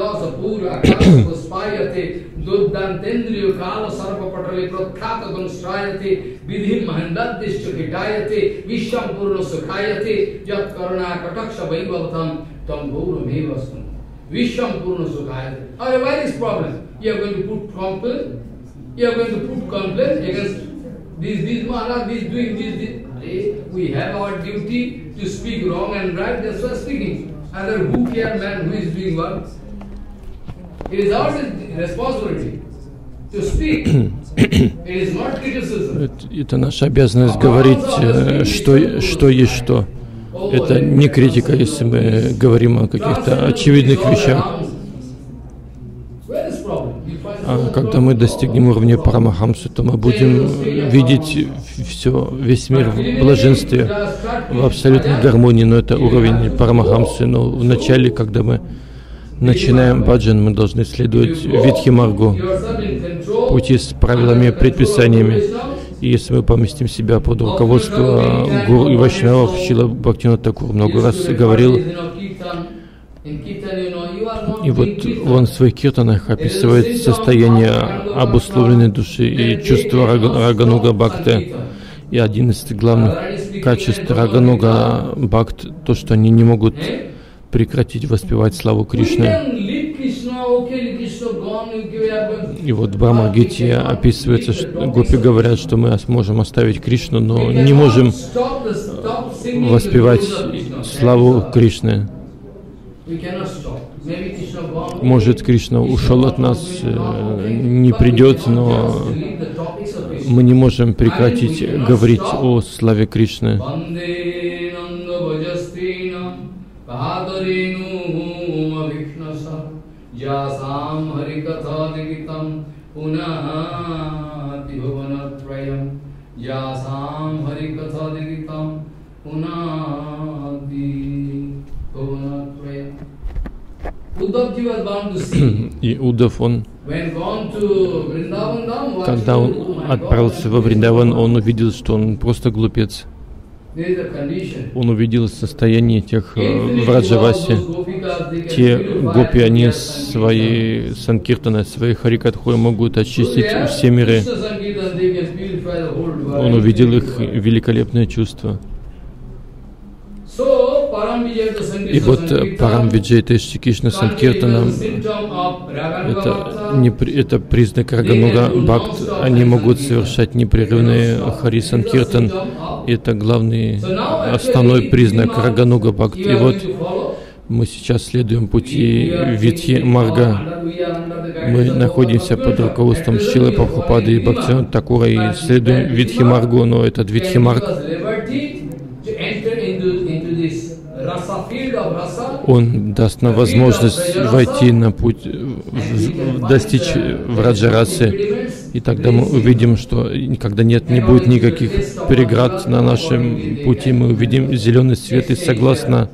You are going to put complaint against this, this Maharaj, this doing this, this. We have our duty to speak wrong and right, that's why speaking. Other who care man who is doing what? It is our responsibility to speak. It is not criticism. Это наша обязанность говорить, что, что есть что. Это не критика, если мы говорим о каких-то очевидных вещах. А когда мы достигнем уровня Парамахамсы, то мы будем видеть все, весь мир в блаженстве, в абсолютной гармонии. Но это уровень Парамахамсы. Но вначале, когда мы начинаем баджан, мы должны следовать Видхи-маргу, пути с правилами, предписаниями. И если мы поместим себя под руководство гуру и вайшнавов, Шрила Бхактивинода Тхакур много раз говорил, и вот он в своих киртанах описывает состояние обусловленной души и чувство Рагануга Бхакти. И один из главных качеств Рагануга Бхакти — то, что они не могут прекратить воспевать славу Кришны. И вот в Брахма-гите описывается, что гопи говорят, что мы сможем оставить Кришну, но не можем воспевать славу Кришны. Может, Кришна ушел от нас, не придет, но мы не можем прекратить говорить о славе Кришны. И Уддав, он, когда он отправился во Вриндаван, он увидел, что он просто глупец. Он увидел состояние тех в Раджавасе. Те гопи, они свои санкиртаны, свои харикатхой могут очистить все миры. Он увидел их великолепное чувство. И вот Парам Виджайта Шри Кришна Санкиртана — это, не, это признак Рагануга Бхакт. Они могут совершать непрерывный Хари Санкиртан. Это главный, основной признак Рагануга Бхакт. И вот мы сейчас следуем пути Видхи Марга. Мы находимся под руководством Шрилы Прабхупады и Бхактивинода Тхакура и следуем Видхи Маргу, но этот Видхи Марг, он даст нам возможность войти на путь, достичь Враджарасы, и тогда мы увидим, что когда нет, не будет никаких преград на нашем пути, мы увидим зеленый свет, и согласно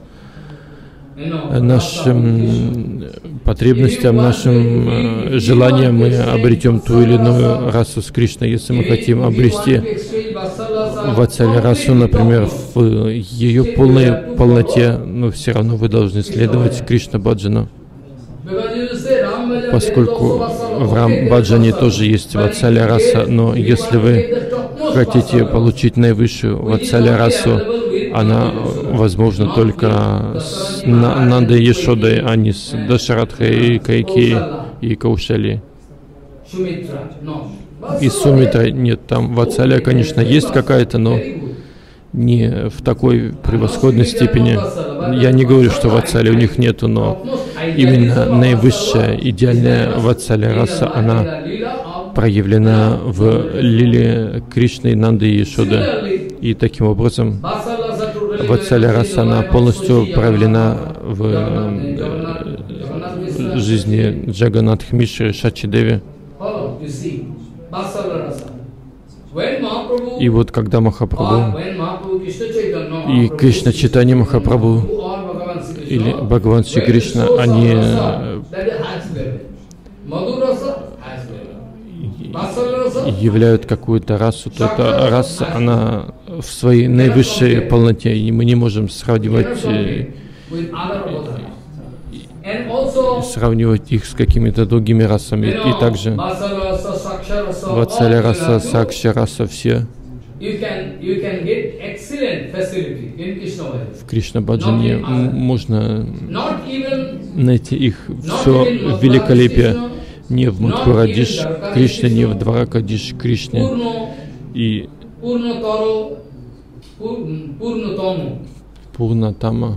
нашим потребностям, нашим желаниям мы обретем ту или иную расу с Кришной. Если мы хотим обрести Ватсалия расу, например, в ее полной полноте, но все равно вы должны следовать Кришна Баджану, поскольку в Рам Баджане тоже есть Ватсалия раса, но если вы хотите получить наивысшую Ватсалия расу, она возможна только с Нандой и Яшодой, а не с Дашаратхой, Кайкей и Каушали. И Сумитрой нет. Там Ватсалия, конечно, есть какая-то, но не в такой превосходной степени. Я не говорю, что Ватсалия у них нету, но именно наивысшая, идеальная Ватсалия раса, она проявлена в лиле Кришны, Нанды и Яшоды. И таким образом Ватсалия раса, она полностью проявлена в жизни Джаганатха Мишры, Шачи Деви. И вот когда Махапрабху и Кришна Чайтанья Махапрабху или Бхагаван Шри Кришна, они являют какую-то расу, то эта раса, она в своей наивысшей полноте, и мы не можем сравнивать, сравнивать их с какими-то другими расами. И также Ватсаля раса, Сакша раса, все в Кришна-баджане можно найти их все великолепие не в Мадхурадиш Кришне, не в Дваракадиш Кришне. И Пурнатама.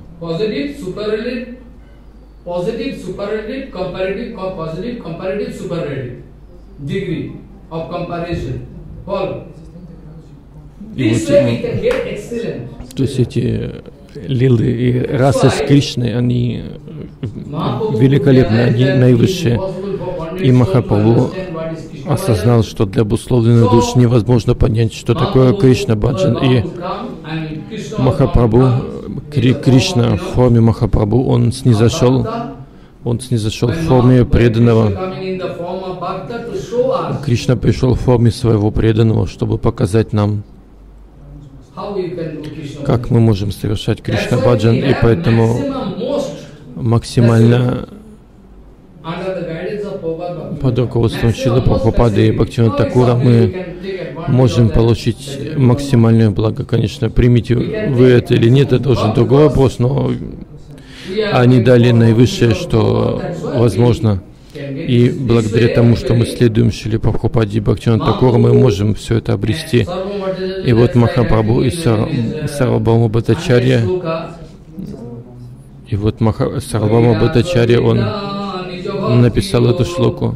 Positive, superlative, comparative, positive, comparative, superlative degree of comparison. Follow. This way we can get excellent. То есть эти лилы и расы с Кришной, они великолепны, они наивысшие. И Махапрабху осознал, что для обусловленных душ невозможно понять, что такое Кришна-баджан. И Махапрабху, Кри Кришна в форме Махапрабху, он снизошел, он снизошел в форме преданного. Кришна пришел в форме своего преданного, чтобы показать нам, как мы можем совершать Кришна-баджан. И поэтому максимально под руководством Шрилы Прабхупады и Бхактивинода Такура мы можем получить максимальное благо. Конечно, примите вы это или нет, это уже другой вопрос, но они дали наивысшее, что возможно. И благодаря тому, что мы следуем Шриле Прабхупаде и Бхактивинода Такуру, мы можем все это обрести. И вот Махапрабху и Сарвабхаума Бхаттачарья, и вот Маха... Сарвабхаума Бхаттачарья, он написал эту шлоку.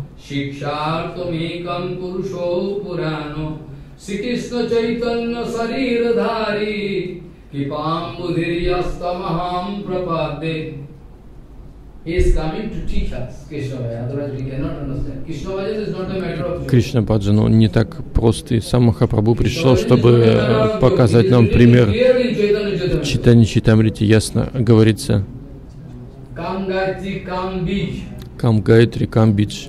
Кришна Баджан, он не так прост, и сам Махапрабху пришел, чтобы показать нам пример. В Чайтанья Чайтамрите ясно говорится. Кам Гайатри, Кам Бидж.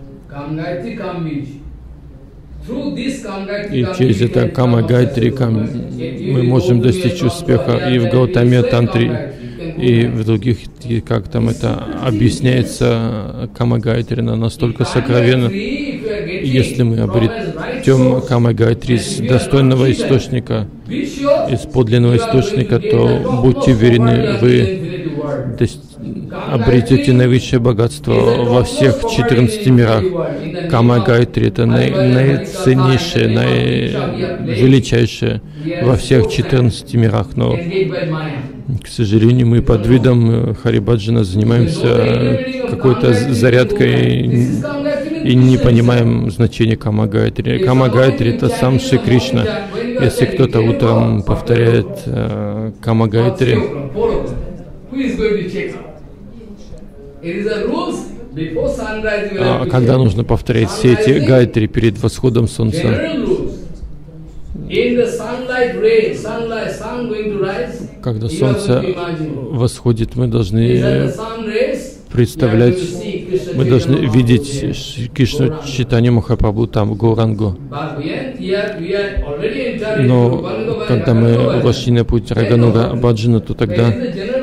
И через это Кама Гайатри Кам мы можем достичь успеха и в Гаутаме Тантре, и в других, как там это объясняется, Кама Гайатри, она настолько сокровенна. Если мы обретем Кама Гайатри из достойного источника, из подлинного источника, то будьте уверены, вы обретете наивысшее богатство во всех четырнадцати мирах. Кама Гайатри — это наи, наиценнейшее, наивеличайшее во всех четырнадцати мирах. Но, к сожалению, мы под видом Харибаджана занимаемся какой-то зарядкой и не понимаем значения Кама Гайатри. Кама Гайатри — это сам Шри Кришна. Если кто-то утром повторяет э, Кама Гайатри, а когда нужно повторять все эти гайатри перед восходом солнца? Когда солнце восходит, мы должны представлять, мы должны видеть Кришну Чайтанью Махапрабху там, Гаурангу. Но когда мы вошли на путь Рагануга Баджана, то тогда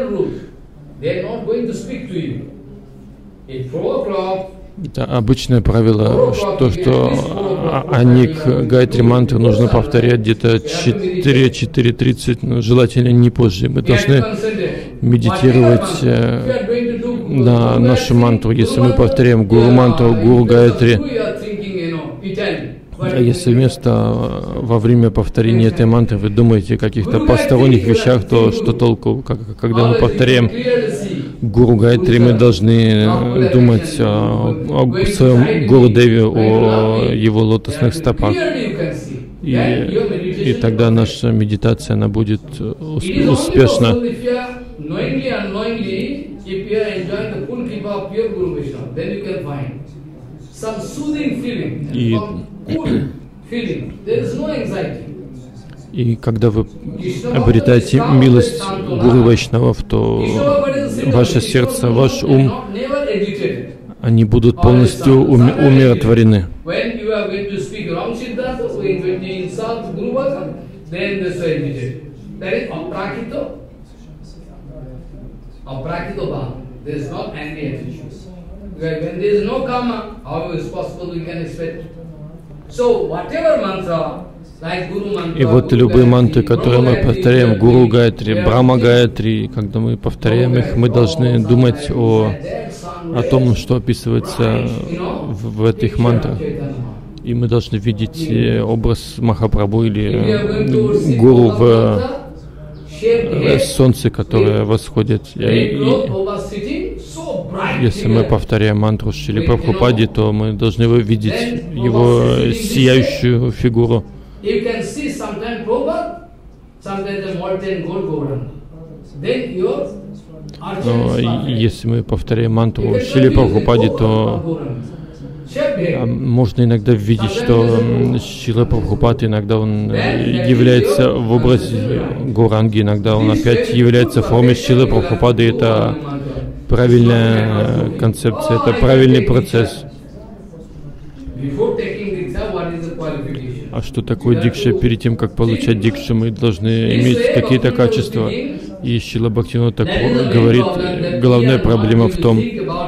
это обычное правило, что, что они к Гайатри мантру нужно повторять где-то четыре тридцать, но желательно не позже. Мы должны медитировать э, на нашу мантру. Если мы повторяем Гуру мантру, Гуру Гайатри, а если вместо, во время повторения этой мантры вы думаете о каких-то посторонних вещах, то что толку? Как, когда мы повторяем Гуру Гайатри, мы должны думать о, о своем Гурудеве, о его лотосных стопах. И, и тогда наша медитация, она будет успешна. И, и когда вы обретаете милость Гуру Вайшнавов, то ваше сердце, ваш ум, они будут полностью уми умиротворены. И вот любые мантры, которые мы повторяем, Гуру Гайатри, Брахма Гайатри, когда мы повторяем их, мы должны думать о, о том, что описывается в, в этих мантрах. И мы должны видеть образ Махапрабху или Гуру в, в солнце, которое восходит. И, и, если мы повторяем мантру Шрилы Прабхупади, то мы должны видеть его сияющую фигуру. Но если мы повторяем мантру Шрилы Прабхупади, то можно иногда видеть, что Шрила Прабхупад иногда он является в образе Гауранги, иногда он опять является в форме Шрилы Прабхупады. Это правильная концепция, это правильный процесс. А что такое дикша? Перед тем, как получать дикшу, мы должны иметь какие-то качества. И Шрила Бхактивинода Тхакур говорит, главная проблема в том,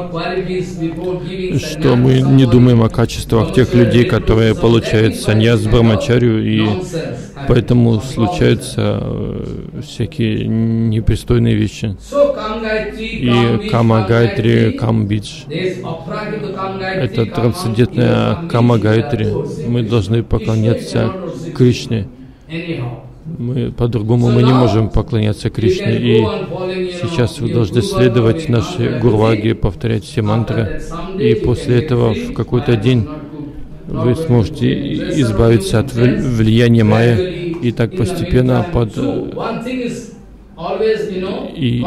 что мы не думаем о качествах тех людей, которые получают саньяс, брамачарью, и поэтому случаются всякие непристойные вещи. И Кама Гайатри, Кам Бидж, это трансцендентная Кама Гайатри. Мы должны поклоняться Кришне. Мы по-другому мы не можем поклоняться Кришне. И сейчас вы должны следовать нашей Гурваге, повторять все мантры. И после этого в какой-то день вы сможете избавиться от влияния майя. И так постепенно под... И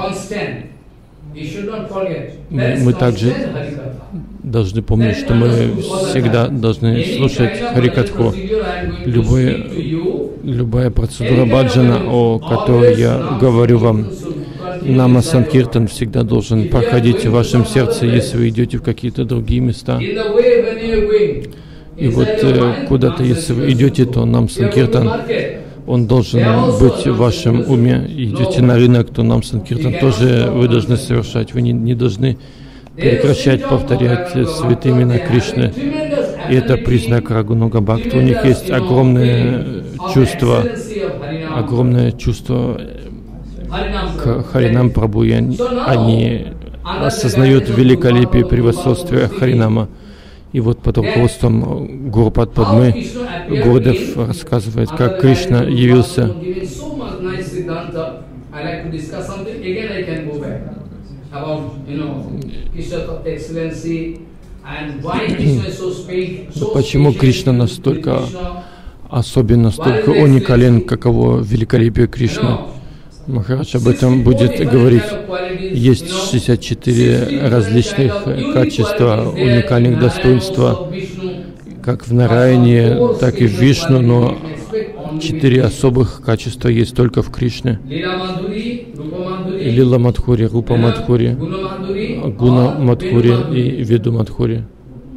мы, мы также должны помнить, что мы всегда должны слушать Харикатху. Любые, любая процедура баджана, о которой я говорю вам, Нама Санкиртан всегда должен проходить в вашем сердце, если вы идете в какие-то другие места. И вот э, куда-то, если вы идете, то Нам Санкиртан, он должен быть в вашем уме. Идете на рынок, то Нам Санкиртан тоже вы должны совершать. Вы не, не должны прекращать повторять святые имена Кришны. И это признак Рагунуга Бхакти. У них есть огромное чувство, огромное чувство к Харинам Прабху. И они, они осознают великолепие превосходства Харинама. И вот под руководством Гурупад Падмы Гурдев рассказывает, как Кришна явился. Почему Кришна настолько особен, настолько уникален, каково великолепие Кришны? Махарадж об этом будет говорить. Есть шестьдесят четыре различных качества, уникальных достоинства, как в Нараяне, так и в Вишну, но четыре особых качества есть только в Кришне. Лила Мадхури, Рупа Мадхури, Гуна Мадхури и Виду Мадхури.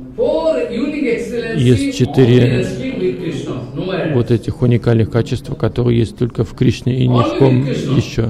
Есть четыре вот этих уникальных качеств, которые есть только в Кришне и ни в ком еще.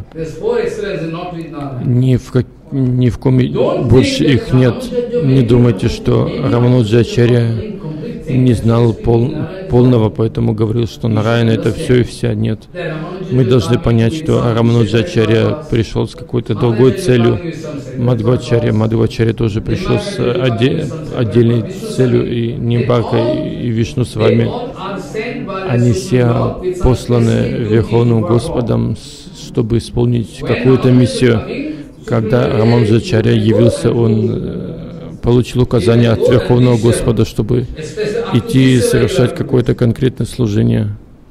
Ни в, как, ни в ком больше их нет. Не думайте, что Рамануджачарья не знал пол, полного, поэтому говорил, что Нараяна это все и вся. Нет. Мы должны понять, что Рамануджачарья пришел с какой-то другой целью. Мадхвачарья, Мадхвачарья тоже пришел с отдель, отдельной целью, и Нимбарка, и Вишну с вами. Они все посланы Верховным Господом, чтобы исполнить какую-то миссию. Когда Рамануджачарья явился, он получил указание от Верховного Господа, чтобы идти и совершать какое-то конкретное служение.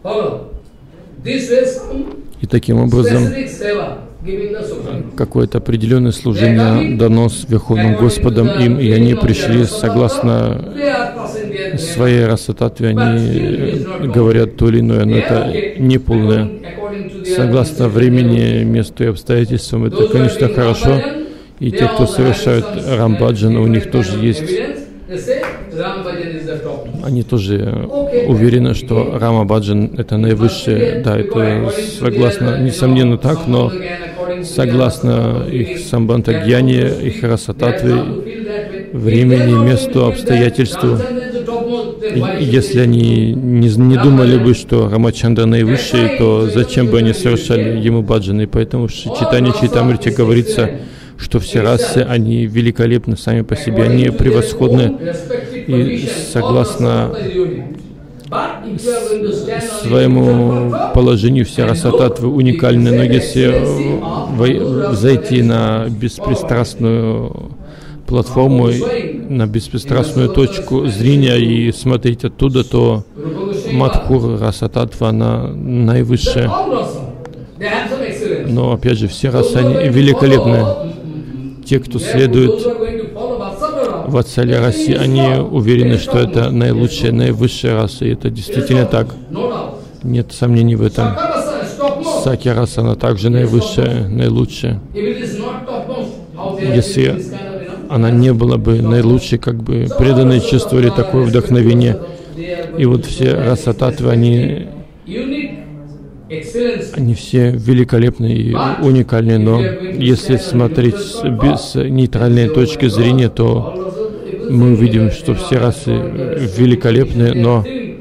И таким образом какое-то определенное служение дано с Верховным Господом им, и они пришли согласно своей расататве, они говорят то или иное, но это не полное. Согласно времени, месту и обстоятельствам, это, конечно, хорошо. И те, кто совершают Рамбаджан, у них тоже есть, они тоже уверены, что Рамабаджан это наивысшее. Да, это согласно, несомненно так, но согласно их самбантагьяне, их расататве, времени, месту, обстоятельству. И если они не, не думали бы, что Рамачандра наивысший, то зачем бы они совершали ему баджаны? Поэтому в Чайтанья Чайтамрите говорится, что все расы, они великолепны сами по себе, они превосходны. И согласно своему положению все расататвы уникальны. Но если зайти на беспристрастную платформу, на беспристрастную точку зрения и смотреть оттуда, то Мадхур Расататва, она наивысшая. Но опять же, все расы, они великолепны. Те, кто следует Ватсалия расе, они уверены, что это наилучшая, наивысшая раса, и это действительно так. Нет сомнений в этом. Сакья раса, она также наивысшая, наилучшая. Если она не была бы наилучшей, как бы преданные чувствовали такое вдохновение. И вот все расататвы, они, они все великолепны и уникальны, но если смотреть без нейтральной точки зрения, то мы увидим, что все расы великолепны, но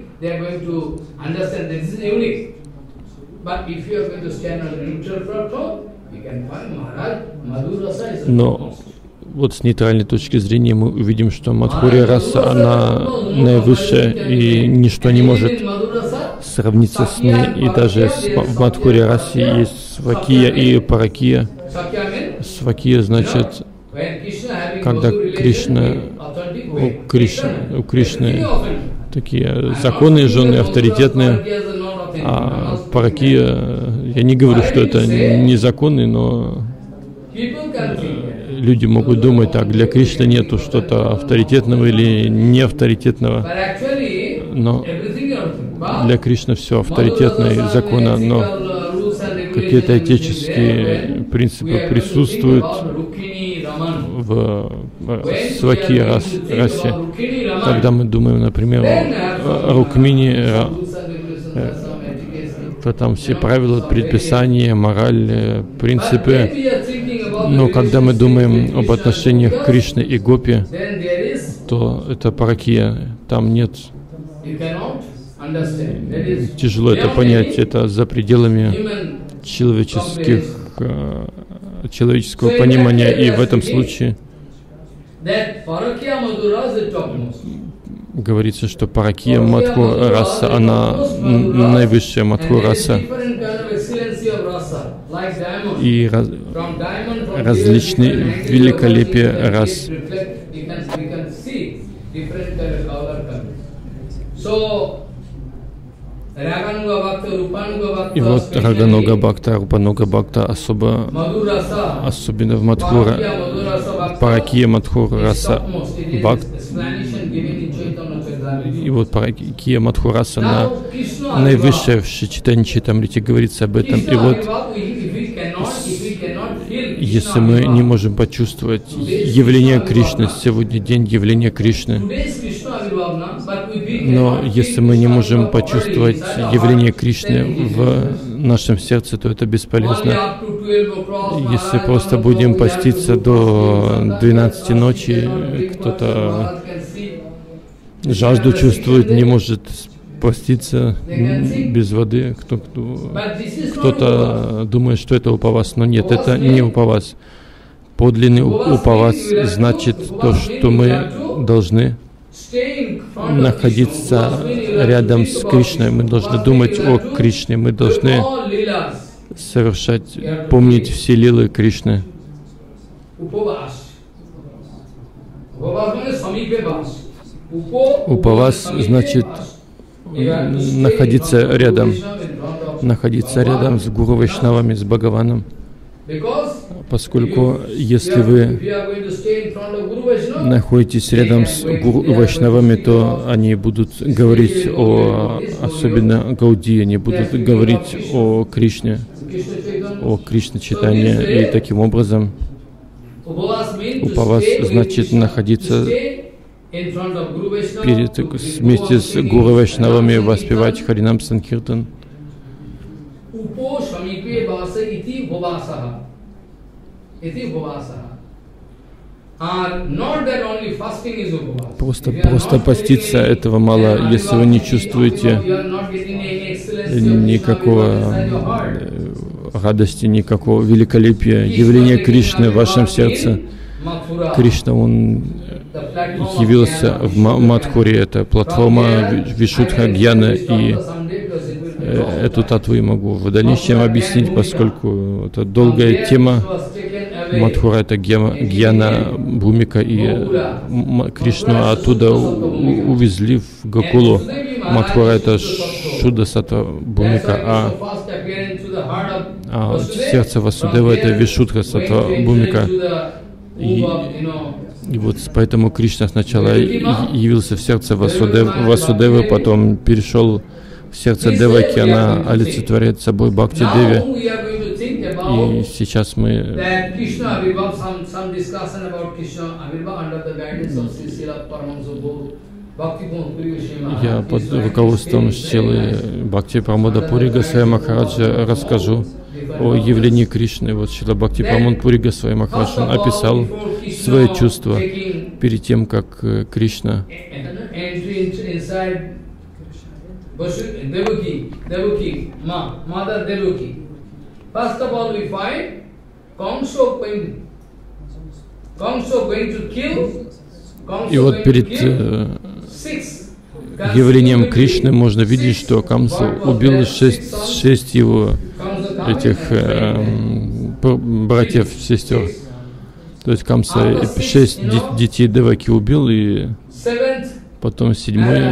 но вот с нейтральной точки зрения мы увидим, что Мадхурья раса, она наивысшая, и ничто не может сравниться с ней. И даже в Мадхурья расе есть Свакия и Паракия. Свакия значит, когда Кришна, у Кришны, у Кришны такие законные жены, авторитетные, а Паракия, я не говорю, что это незаконный, но люди могут думать так, для Кришны нету что-то авторитетного или неавторитетного, но для Кришны все авторитетно и законно, но какие-то этические принципы присутствуют в Свакия расе. Когда мы думаем, например, о Рукмини, то там все правила, предписания, мораль, принципы. Но когда мы думаем об отношениях Кришны и Гопи, то это Паракия, там нет, тяжело это понять, это за пределами человеческих, человеческого понимания, и в этом случае говорится, что Паракия Мадхур раса, она наивысшая Мадхур раса. И раз, различные великолепия рас. И вот Рагануга Бхакта, Рупануга Бхакта особо, особенно в Мадхура, Паракия Мадхур раса Бхакт. И вот Паракия Мадхур раса, она наивысшая, в Чайтанья Чайтамрите говорится об этом. И вот если мы не можем почувствовать явление Кришны, сегодня день явления Кришны, но если мы не можем почувствовать явление Кришны в нашем сердце, то это бесполезно. Если просто будем поститься до двенадцати ночи, кто-то жажду чувствует, не может поститься без воды, кто, кто, кто-то думает, что это упавас, но нет, это не упавас. Подлинный упавас значит то, что мы должны находиться рядом с Кришной, мы должны думать о Кришне, мы должны совершать, помнить все лилы Кришны. Упавас значит находиться рядом, находиться рядом с Гуру Вайшнавами, с Бхагаваном. Поскольку если вы находитесь рядом с Гуру Вайшнавами, то они будут говорить о, особенно Гауди, они будут говорить о Кришне, о Кришне Чайтанье, и таким образом Упавас значит находиться перед, вместе с Гуру Вайшнавами, воспевать Харинам Санкиртан. Просто, просто поститься этого мало, если вы не чувствуете никакого радости, никакого великолепия, явления Кришны в вашем сердце. Кришна, Он явился в Мадхуре, это платформа Вишудха Гьяна, и эту татву я могу в дальнейшем объяснить, поскольку это долгая тема. Мадхура — это Гьяна, Бхумика, и Кришну оттуда увезли в Гакулу. Мадхура — это Шуда Сатва Бхумика, а, а сердце Васудева — это Вишудха Сатва Бхумика. И, и вот поэтому Кришна сначала явился в сердце Васудевы, Васудевы, потом перешел в сердце Деваки, она олицетворяет собой Бхакти Деви. И сейчас мы я под руководством Шрилы Бхакти Прамода Пури Госвами Махараджа расскажу о явлении Кришны. Вот Шрила Бхакти Прамод Пури Госвами Махарадж описал свои чувства перед тем, как Кришна First of all, we find Kamsa going, Kamsa going to kill. И вот перед э, явлением Кришны можно видеть, что Камса убил шесть, шесть его этих э, братьев, сестер. То есть Камса шесть детей Деваки убил, и потом седьмой,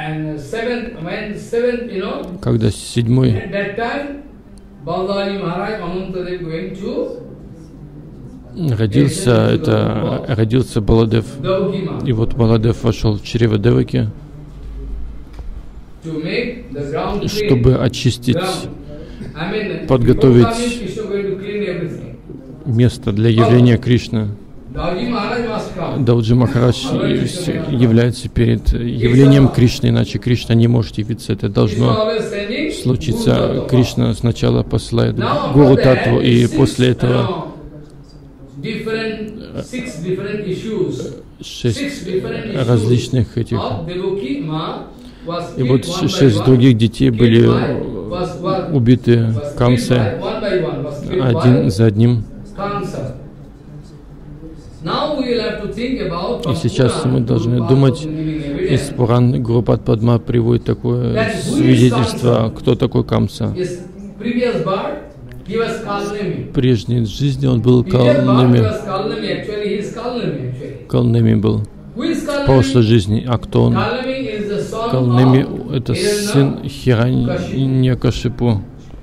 когда седьмой родился, это родился Баладев, и вот Баладев вошел в чрево Деваки, чтобы очистить, подготовить место для явления Кришны. Дауджи Махарадж является перед явлением Кришны, иначе Кришна не может явиться. Это должно случиться. Кришна сначала посылает Гуру Татву, и после этого шесть различных этих. И вот шесть других детей были убиты Камсой один за одним. И сейчас мы должны думать, из Пуран Гурупад Падма приводит такое свидетельство, кто такой Камса. В прежней жизни он был Калнеми. Калнеми был. В прошлой жизни. А кто он? Калнеми — это сын Хираньякашипу.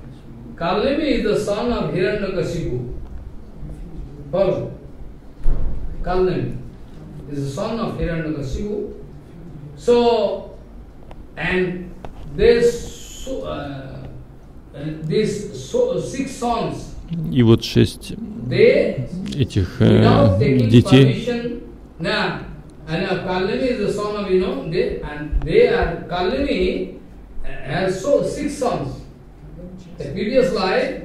Kalnemi is the son of Hiranyakashipu. So, and this, uh, these so, six sons, и вот шесть этих э, детей. Now, and Kalnemi is the son of, you know, they, and they are, Kalnemi has so six sons. The previous life,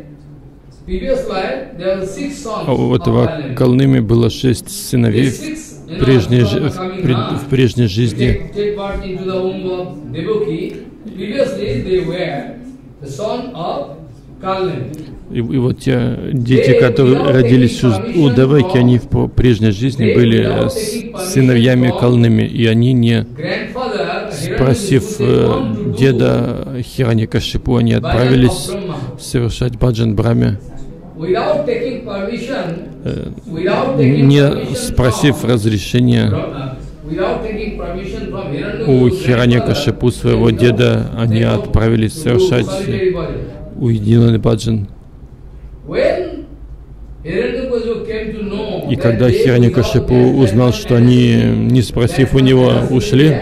А у этого Калнеми было шесть сыновей в прежней, в, пред, в прежней жизни. И, и вот те дети, которые родились у, у Деваки, они в прежней жизни были сыновьями Калнеми, и они, не спросив э, деда Хираньякашипу, они отправились совершать баджан Брахме, э, не спросив разрешения у Хираньякашипу, своего деда, они отправились совершать уединенный баджан. И когда Хираньякашипу узнал, что они, не спросив у него, ушли,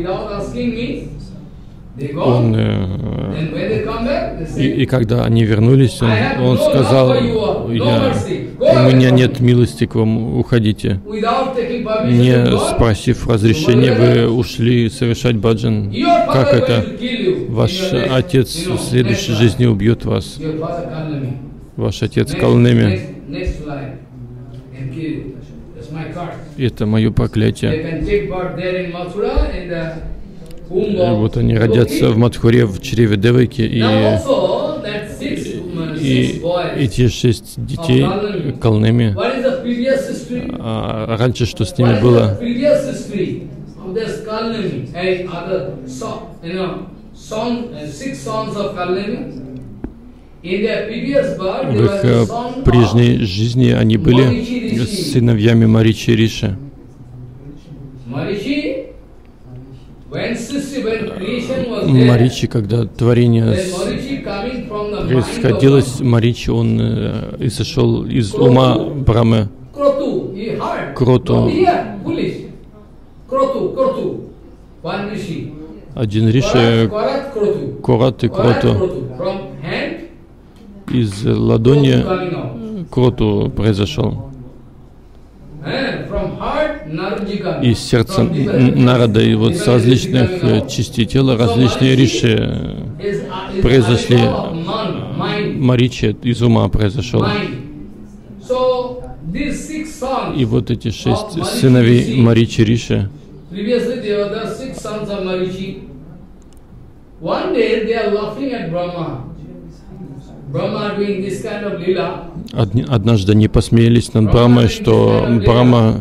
он, э, и, и когда они вернулись, он, он сказал: я, у меня нет милости к вам, уходите. Не спросив разрешения, вы ушли совершать баджан. Как это? Ваш отец в следующей жизни убьет вас. Ваш отец Калнеми. Это мое проклятие. Вот они родятся в Мадхуре, в чреве Деваки, и, и эти шесть детей Калнеми, а раньше что с ними было? В их прежней жизни они были сыновьями Маричи и Риши. Маричи, когда творение происходило, Маричи, он и сошел из ума Брамы. Кроту. Один Риши, Корат и Кроту. Из ладони Кроту произошел. Из сердца Нарада, и вот с различных частей тела различные Риши произошли. Маричи из ума произошел. И вот эти шесть сыновей Маричи Риши. Однажды они посмеялись над Брамой, что Брама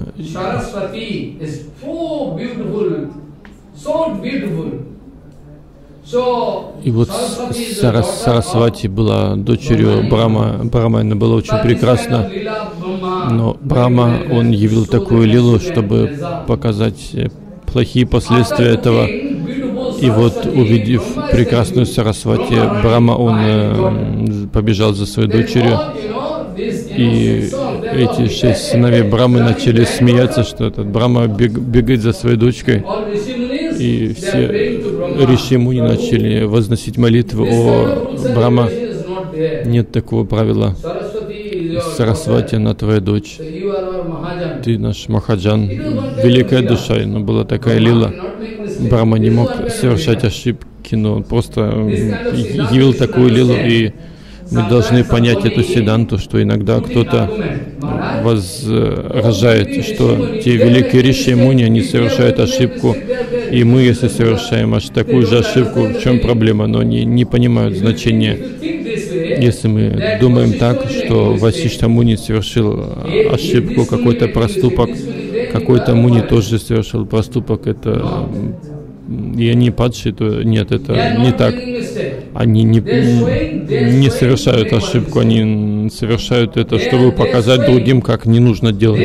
и вот Сарас, Сарасвати была дочерью Брама. Брама, она была очень прекрасна, но Брама, он явил такую лилу, чтобы показать плохие последствия этого. И вот, увидев прекрасную Сарасвати, Брама, он э, побежал за своей дочерью. И эти шесть сыновей Брамы начали смеяться, что этот Брама бег, бегает за своей дочкой. И все Риши Муни начали возносить молитвы: «О, Брама, нет такого правила. Сарасвати, она твоя дочь. Ты наш Махаджан, великая душа». Но была такая лила. Брама не мог совершать ошибки, но он просто явил такую лилу, и мы должны понять эту седанту, что иногда кто-то возражает, что те великие Риши и Муни, они совершают ошибку, и мы, если совершаем аж такую же ошибку, в чем проблема, но они не понимают значения. Если мы думаем так, что Васиштха Муни совершил ошибку, какой-то проступок, какой-то Муни тоже совершил проступок, это и они падшие, то нет, это не так. Они не, не совершают ошибку, они совершают это, чтобы показать другим, как не нужно делать.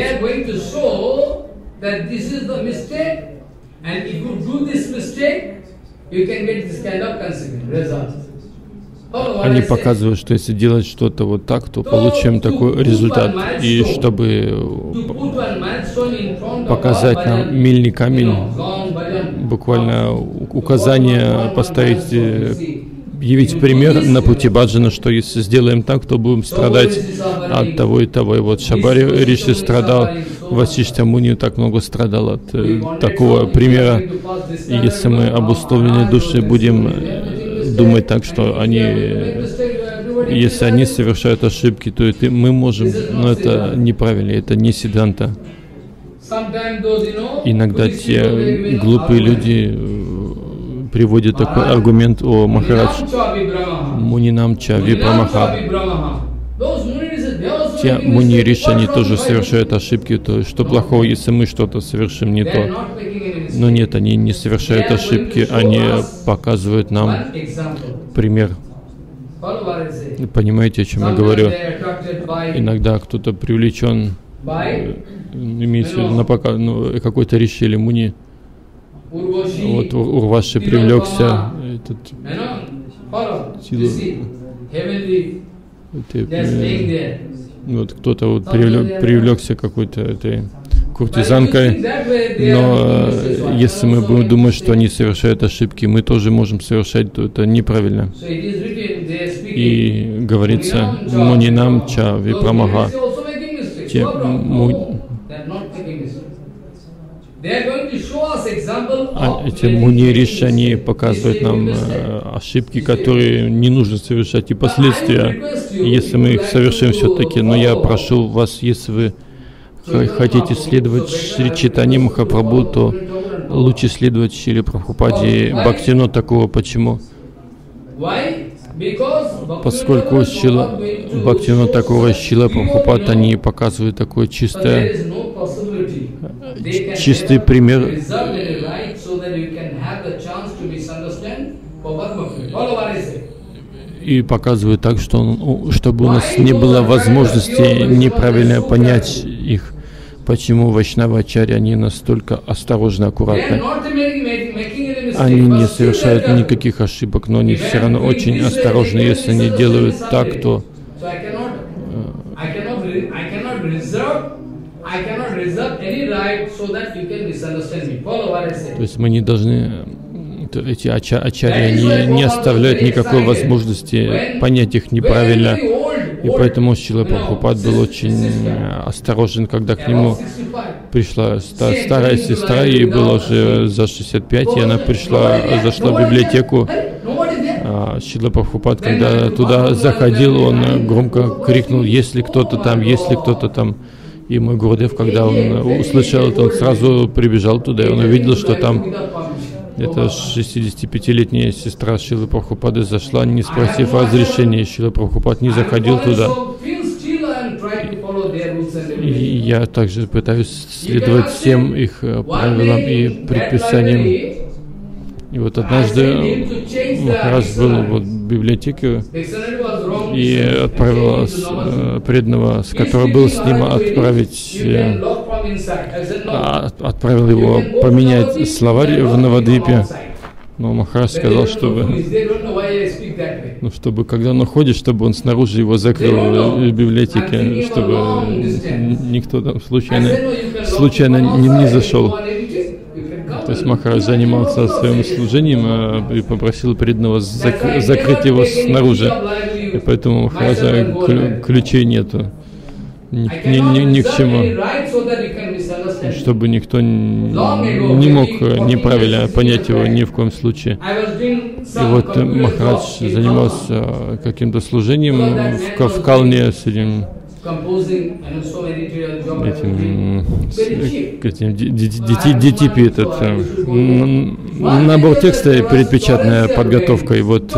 Они показывают, что если делать что-то вот так, то получим такой результат. И чтобы показать нам мильный камень, буквально указание поставить, явить пример на пути баджана, что если сделаем так, то будем страдать от того и того. И вот Шабари Риши страдал, Васиштха Муни так много страдал от э, такого примера. И если мы обусловленные души будем думать так, что они, если они совершают ошибки, то это мы можем, но это неправильно, это не сиданта. Иногда те глупые люди приводят такой аргумент: о Махарадж, Мунинам Ча Випрамаха. Те Муни Риши, они тоже совершают ошибки, то что плохого, если мы что-то совершим не то? Но нет, они не совершают ошибки, они показывают нам пример. Понимаете, о чем я говорю? Иногда кто-то привлечен, имеется в виду на показ, ну, какой-то Риши или Муни. Вот Урваши привлекся, этот сила. Вот кто-то вот привлек, привлекся какой-то этой куртизанкой, но если мы будем думать, что они совершают ошибки, мы тоже можем совершать, то это неправильно. И говорится: Мунинам Ча Випрамаха. те му... а эти муни-риши, они показывают нам э, ошибки, которые не нужно совершать, и последствия, если мы их совершим все-таки. Но я прошу вас, если вы хотите следовать Шри Чайтанье Махапрабху, то лучше следовать Шриле Прабхупаде Бхактивинода Такура. Почему? Поскольку Шрила Бхактивинода Такура и Шрила Прабхупад, они показывают такой чистое, чистый пример, и показывают так, что он, чтобы у нас не было возможности неправильно понять их. Почему вайшнава-ачарьи, они настолько осторожны, аккуратны. Они не совершают никаких ошибок, но они все равно очень осторожны. Если они делают так, то то есть мы не должны, эти ача, ачарьи, они не оставляют никакой возможности понять их неправильно. И поэтому Шрила Прабхупад был очень осторожен, когда к нему пришла старая сестра, ей было уже за шестьдесят пять, и она пришла, зашла в библиотеку. А Шрила Прабхупад, когда туда заходил, он громко крикнул: «Есть ли кто-то там, есть ли кто-то там?» И мой Гурудев, когда он услышал это, он сразу прибежал туда, и он увидел, что там эта шестидесятипятилетняя сестра Шрилы Прабхупады зашла, не спросив разрешения. Шрила Прабхупад не заходил туда. И я также пытаюсь следовать всем их правилам и предписаниям. И вот однажды Махарадж был вот в библиотеке и отправил э, преданного, с которого был с ним, отправить, э, отправил его поменять словарь в Навадвипе. Но Махарадж сказал, чтобы, ну, чтобы когда он уходит, чтобы он снаружи его закрыл в библиотеке, чтобы никто там случайно, случайно не, не зашел. То есть Махарадж занимался своим служением и попросил преданного зак закрыть его снаружи. И поэтому у Махараджа клю ключей нету. Ни, ни, ни, ни к чему. Чтобы никто не мог неправильно понять его ни в коем случае. И вот Махарадж занимался каким-то служением в, в Калне с этим, этим, этим ди ти пи, этот набор текста и предпечатная подготовка. И вот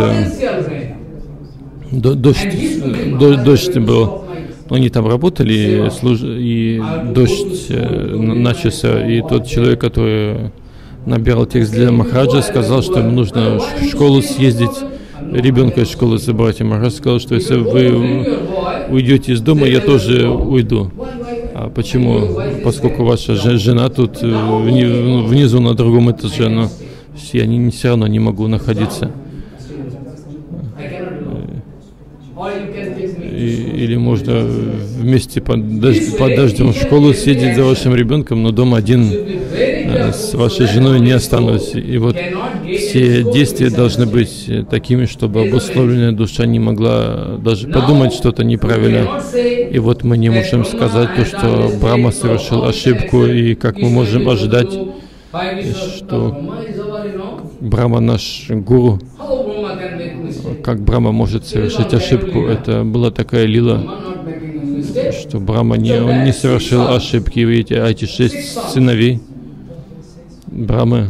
дождь, дождь был. Они там работали, и, служ... и дождь э, начался, и тот человек, который набирал текст для Махараджа, сказал, что ему нужно в школу съездить, ребенка из школы забрать. И Махарадж сказал, что если вы уйдете из дома, я тоже уйду. А почему? Поскольку ваша жена тут внизу на другом этаже, но я не, все равно не могу находиться. И, или можно вместе под, дождь, под дождем в школу съездить за вашим ребенком, но дома один э, с вашей женой не останусь. И вот все действия должны быть такими, чтобы обусловленная душа не могла даже подумать что-то неправильно. И вот мы не можем сказать то, что Брахма совершил ошибку, и как мы можем ожидать, что Брахма наш гуру. Как Брахма может совершить ошибку? Это была такая лила, что Брахма не, он не совершил ошибки. Видите, а эти шесть сыновей Брахмы,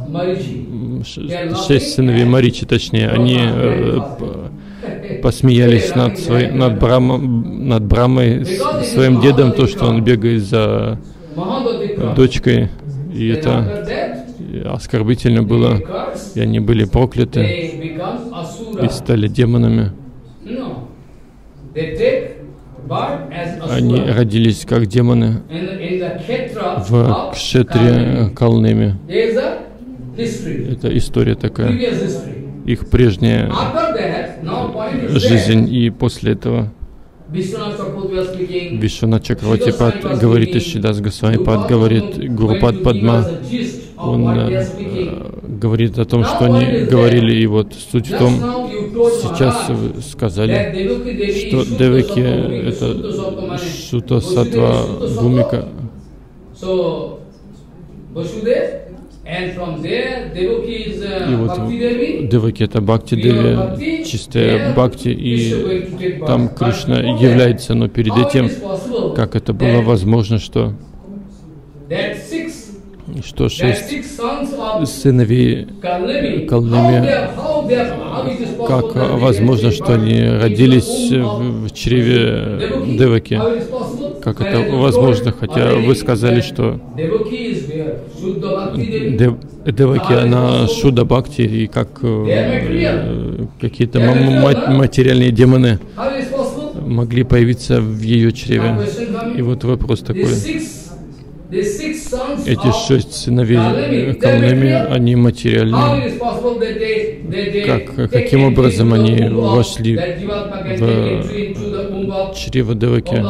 шесть сыновей Маричи, точнее, они э, посмеялись над, свой, над, Брахма, над Брахмой, своим дедом, то, что он бегает за дочкой, и это оскорбительно было, и они были прокляты и стали демонами. Они родились как демоны в кшетре Калнеме. Это история такая, их прежняя жизнь, и после этого Вишванат Чакравартипад говорит, Ишидас Госвами Пад говорит, Гурупад Падма он э, говорит о том, что они говорили, и вот суть в том, сейчас вы сказали, что Деваки — это Шута Сатва Бхумика. И вот Деваки — это Бхакти Деви, чистая Бхакти, и там Кришна является, но перед этим, как это было возможно, что что шесть сыновей Калнеми, как возможно, что они родились в чреве Деваки? Как это возможно? Хотя вы сказали, что Дев, Деваки, она Шуда Бхакти, и как э, какие-то материальные демоны могли появиться в ее чреве. И вот вопрос такой. Эти шесть сыновей Калнеми, они материальные. Как, каким образом они вошли в чрево Деваки?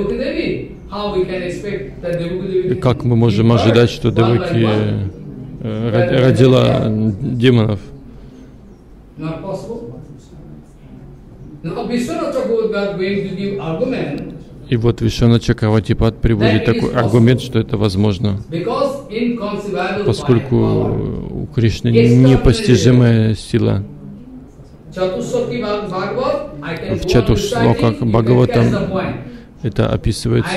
Как мы можем ожидать, что Деваки родила демонов? И вот Вишванатха Чакравартипад приводит такой аргумент, что это возможно, поскольку у Кришны непостижимая сила. В Чатуршлоках Бхагаватам это описывается.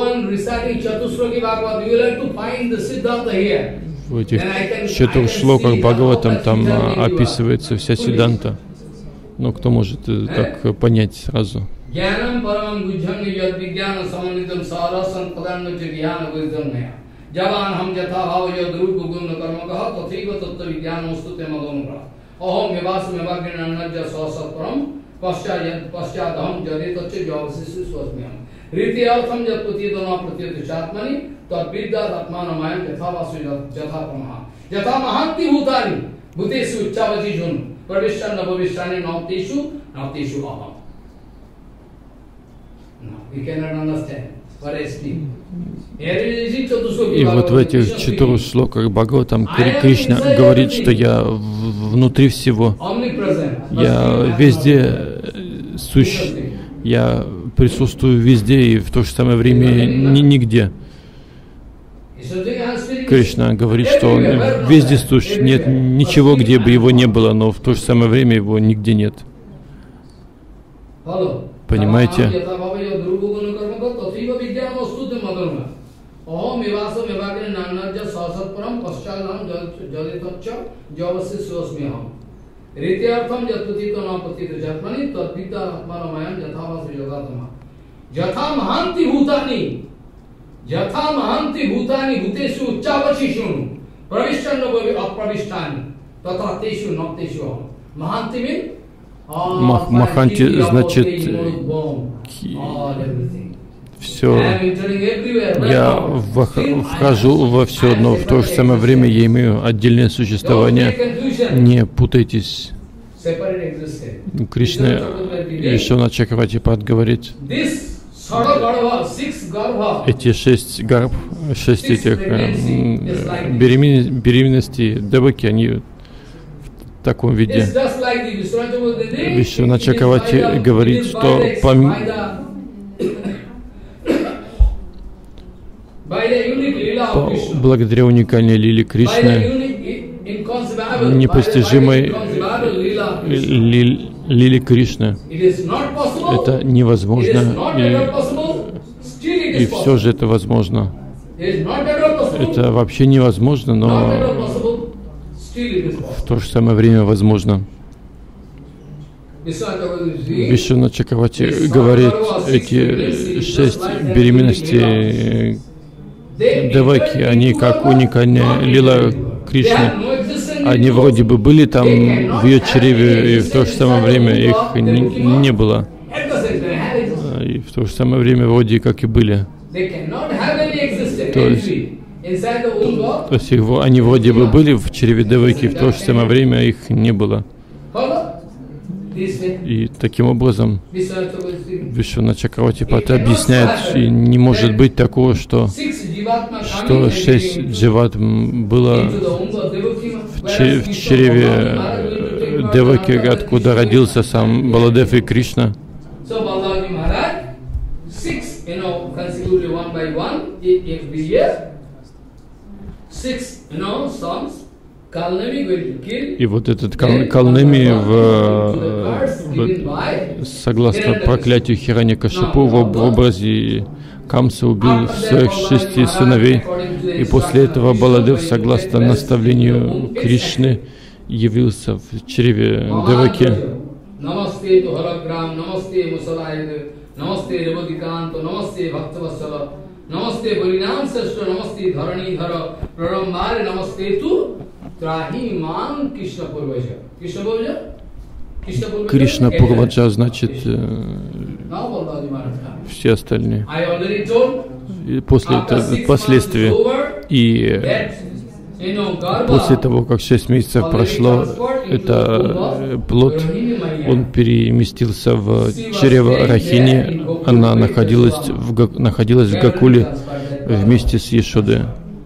В этих Чатуршлоках Бхагаватам там описывается вся Сиддханта. Но кто может так понять сразу? Jnanam paramam gujjham yad vijnana samanitam sarasan padanna jnana gujdhamaya javan ham jatha bhava yad rupa guna karmakaha tathaiva tattva vijnana ustute madongra aham yavasam yavagena annajya swasat param paschayat paschadham jadetaccha javasisu swasmyam riti artham jat pratidana pratyati chatmani tad vidya atmanamayam jatha vasu jatha pramaha jatha mahanti bhutani bhutesu ucchavati jun pravishyanna bhavishyanne nauteshu nauteshu aham. И вот в этих четырех шлоках Бхагаватам Кришна говорит, что я внутри всего, я везде сущ, я присутствую везде и в то же самое время ни, нигде. Кришна говорит, что он везде сущ, нет ничего, где бы его не было, но в то же самое время его нигде нет. Понимаете? Мах, Маханти значит все. Я вхожу во все, но в то же самое время я имею отдельное существование. Не путайтесь. Кришна Вишванатха Чакравартипад говорит, эти шесть гарб, шесть этих беременностей Деваки, они в таком виде. Вишванатха Чакраварти говорит, что пом... по... благодаря уникальной лиле Кришны, непостижимой ли... лиле Кришны, это невозможно, и... и все же это возможно. Это вообще невозможно, но в то же самое время возможно. Вишванатха Чакраварти говорит, эти шесть беременностей Деваки, они как уникальная лила Кришны. Они вроде бы были там в ее чреве, и в то же самое время их не, не было. И в то же самое время вроде как и были. То есть, то есть его, они вроде бы были в чреве Деваки, в то же самое время их не было. И таким образом Вишвана Чакравартипати объясняет, и не может быть такого, что, что шесть дживатм было в, че, в чреве Деваки, откуда родился сам Баладев и Кришна. И вот этот Кал, Калнеми, в, в, согласно проклятию Хираньякашипу, в, в образе Камса убил своих шести сыновей. И после этого Баладев, согласно наставлению Кришны, явился в чреве Деваки. Namaste Barinam Sashtra Namaste Dharani Dhara Prarambhare Namaste Tu Trahi Man Krishna Purvaja. Krishna Purvaja? Кришна Пурваджа значит все остальные. И после этого, последствия. И после того, как шесть месяцев прошло, это плод, он переместился в чрево Рахини. Она находилась в, находилась в Гакуле вместе с Ешодой.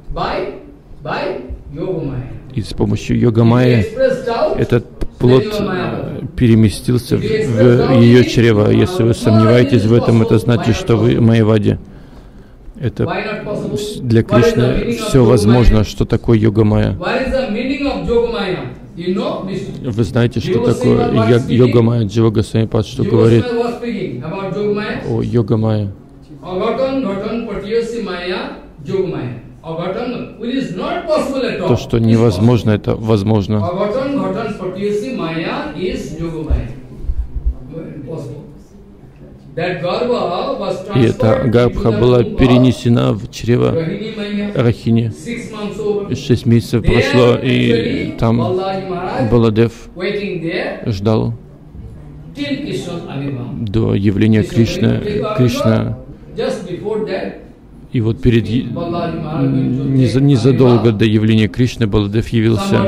И с помощью Йога-майи этот плод переместился в, в ее чрево. Если вы сомневаетесь в этом, это значит, что вы майявади. Это для Кришны все возможно, что такое Йога-майя. Вы знаете, что такое Йога-майя? Джива Госвами Пад что говорит о Йога-майе? То, что невозможно, это возможно. И эта гарбха была перенесена в чрево Рахини. Шесть месяцев прошло, и там Баладев ждал до явления Кришны. Кришна. И вот перед незадолго до явления Кришны Баладев явился.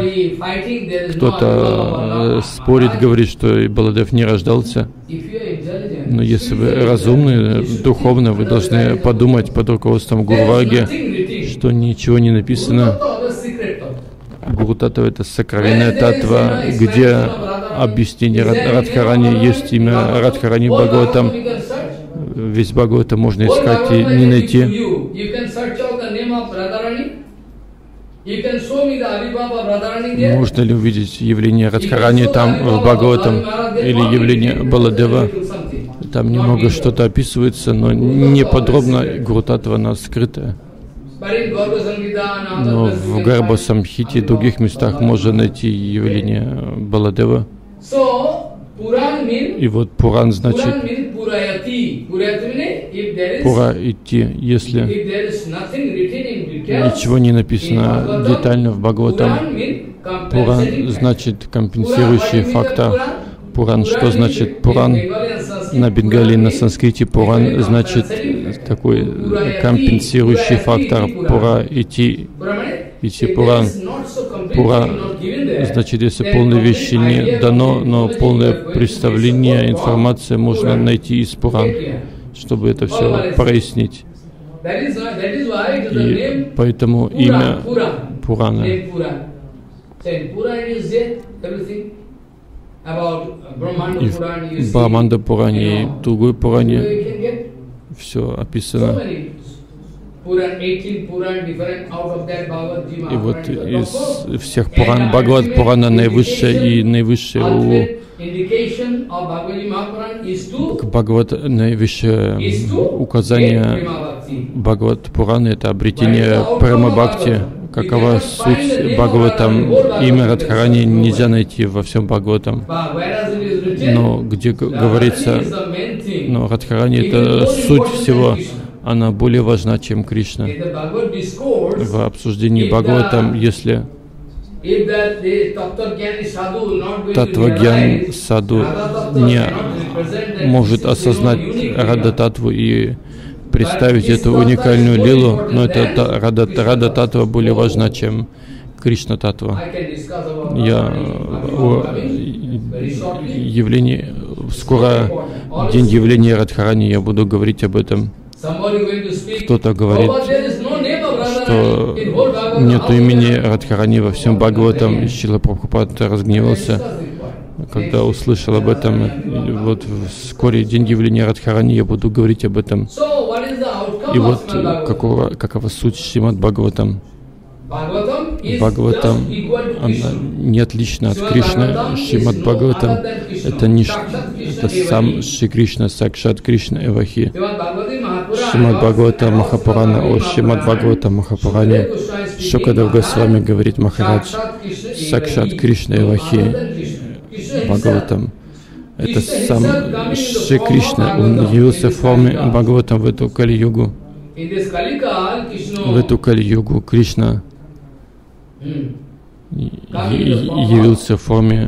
Кто-то спорит, говорит, что Баладев не рождался. Но если вы разумны, духовно, вы должны подумать под руководством Гурваги, что ничего не написано. Гуру Татва — это сокровенная татва, где объяснение Радхарани, есть имя Радхарани Бхагаватам. Весь Бхагавата можно искать и не найти. Можно ли увидеть явление Радхарани там, в Бхагаватам, или явление Баладева? Там немного что-то описывается, но не подробно. Гуру Татва она скрытая. Но в Гарба Самхите и других местах можно найти явление Баладева. И вот Пуран значит Пура идти, если ничего не написано детально в Бхагаватам. Пуран значит компенсирующий фактор. Пуран, что значит Пуран? На бенгали, на санскрите Пуран значит такой компенсирующий фактор. Пура идти, идти Пуран. Пура значит, если полной вещи не дано, но полное представление, информация можно найти из Пуран, чтобы это все прояснить. И поэтому имя Пурана. И в Брахманда Пуране и в другой Пуране все описано. И вот из всех Пуран, Бхагават Пурана наивысшая и наивысшая у к Бхагават наивысшее указание Бхагават Пурана — это обретение Према Бхакти. Какова суть Бхагаватам? Имя Радхарани нельзя найти во всем Бхагаватам. Но где говорится, но Радхарани — это суть всего. Она более важна, чем Кришна. В обсуждении Бхагаватам, если Татвагьян Саду не может осознать Рада Татву и представить эту уникальную лилу, но это Рада, Рада Татва более важна, чем Кришна Татва. Я о явлении, скоро день явления Радхарани, я буду говорить об этом. Кто-то говорит, что нет имени Радхарани во всем Бхагаватам, и Шрила Прабхупада разгневался, когда услышал об этом. Вот вскоре день явления Радхарани, я буду говорить об этом. И вот какого, какова суть Шримад Бхагаватам. Бхагаватам, она не отлична от Кришны. Шримад Бхагаватам — это, не, это сам Шри Кришна, Сакшат Кришна Эвахи. Шримад Бхагаватам Махапурана, о Шримад Бхагаватам Махапуране, Шукадев Госвами говорит Махарадж, Сакшат Кришна Эвахи. Бхагаватам — это сам Шри Кришна. Он явился в форме Бхагаватам в эту Кали-югу. В эту Кали-югу Кришна явился в форме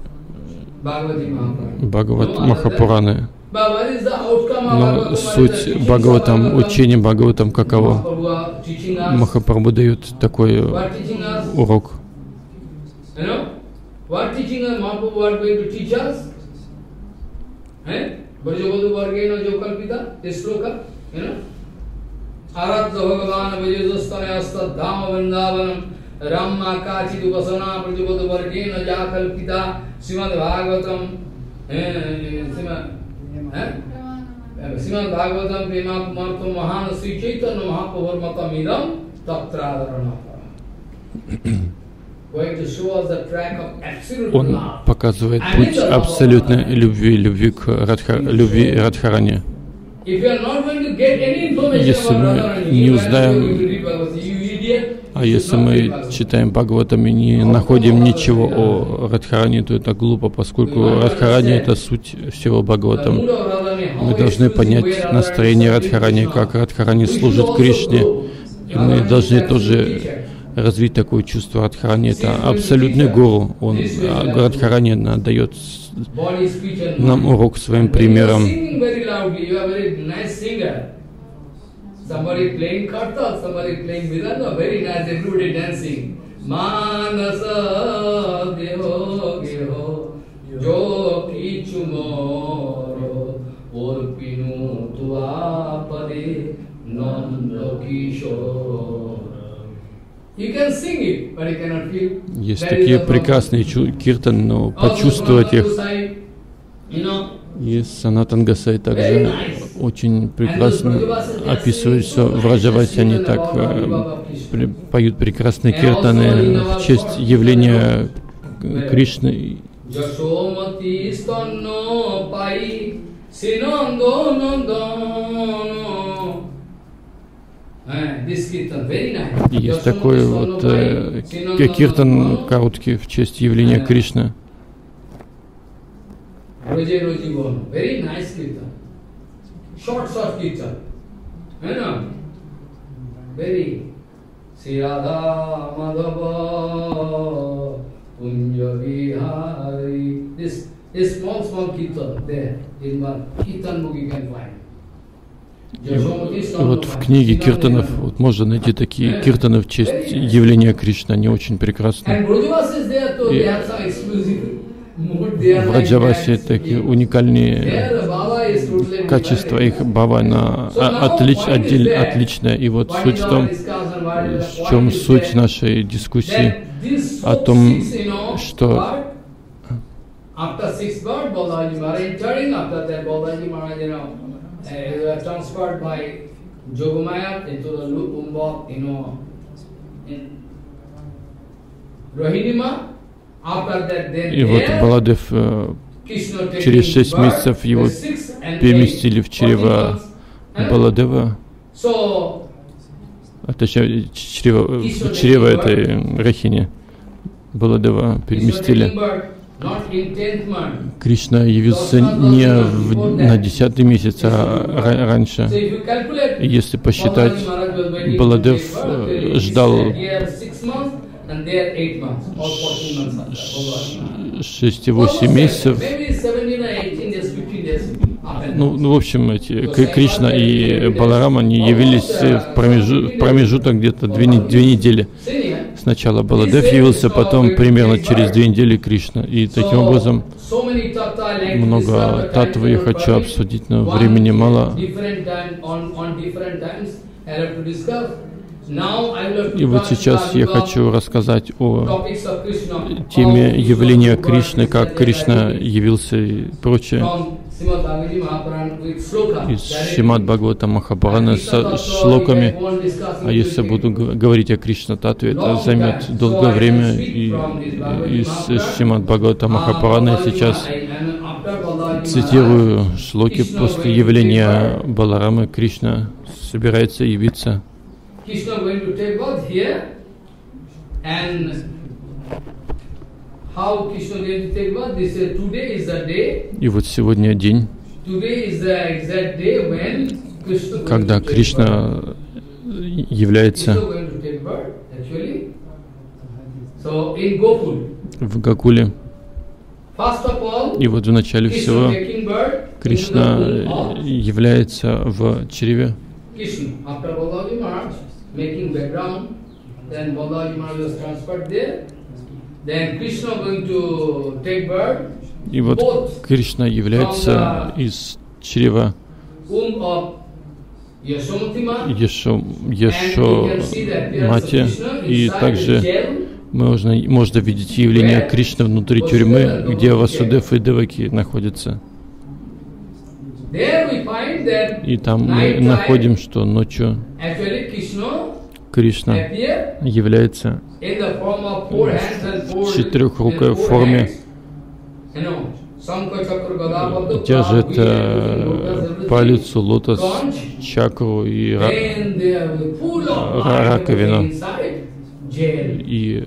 Бхагават Махапураны. Но суть Бхагаватам, учение Бхагаватам каково? Махапрабху дает такой урок. Aradha Bhagavan Vajayastaya Astadhama Vrindavanam Ramma Kachi Dupasana Prajapata Vargena Jakalpita Srimad Bhagavatam Srimad Bhagavatam Prema Kumarto Mahana Sri Chaitanya Mahaprabhu Midam Tatradarana. Он показывает путь абсолютной любви, любви к Радха, любви Радхарани. Если мы не узнаем, а если мы читаем Бхагаватам и не находим ничего о Радхарани, то это глупо, поскольку Радхарани — это суть всего Бхагаватам. Мы должны понять настроение Радхарани, как Радхарани служит Кришне, и мы должны тоже развить такое чувство. Радхарани — это абсолютный гуру. Он, Радхарани дает нам урок своим примером. Есть такие прекрасные киртаны, но почувствовать их. И Санатан Госай также очень прекрасно описывает все. В Враджавасе они так э, поют прекрасные киртаны в честь явления Кришны. Есть такой вот э, киртан короткий в честь явления Кришны. Very nice kirtan. Short, short kirtan. You know? Very. Sri Radha Madhava Kunja Vihari. This, this small, small kirtan there in one kirtan book you can find. Вот в книге киртанов вот можно найти такие киртаны в честь явления Кришны, они очень прекрасны. И в Враджавасе такие уникальные качества их Бхавана, отлич, отдель, отличная. И вот суть в том, в чем суть нашей дискуссии, о том, что и вот Баладев э, через шесть месяцев его переместили в чрево Баладева, а точнее чрево, чрево этой Рахини Баладева переместили. Кришна явился не в, на десятый месяц, а раньше. И если посчитать, Баладев э, ждал шесть-восемь месяцев. Ну, ну, в общем, эти, Кришна и Баларама, они явились в промежу, промежуток где-то две, две недели. Сначала Баладев явился, потом примерно через две недели Кришна. И таким образом много татвы я хочу обсудить, но времени мало. И вот сейчас я хочу рассказать о теме явления Кришны, как Кришна явился и прочее. Из Шримад Бхагавата Махапураны с шлоками. А если буду говорить о Кришна-татве, это займет долгое время. И из Шримад Бхагавата Махапураны сейчас цитирую шлоки. После явления Баларамы Кришна собирается явиться. И вот сегодня день, когда Кришна является в Гокуле. И вот в начале всего Кришна является в чреве. И вот Кришна является из чрева Ешо, Ешомати, и также можно, можно видеть явление Кришны внутри тюрьмы, где Васудев и Деваки находятся. И там мы находим, что ночью Кришна является в четырехрукой форме, держит э, палицу, лотос, чакру и ра раковину. И,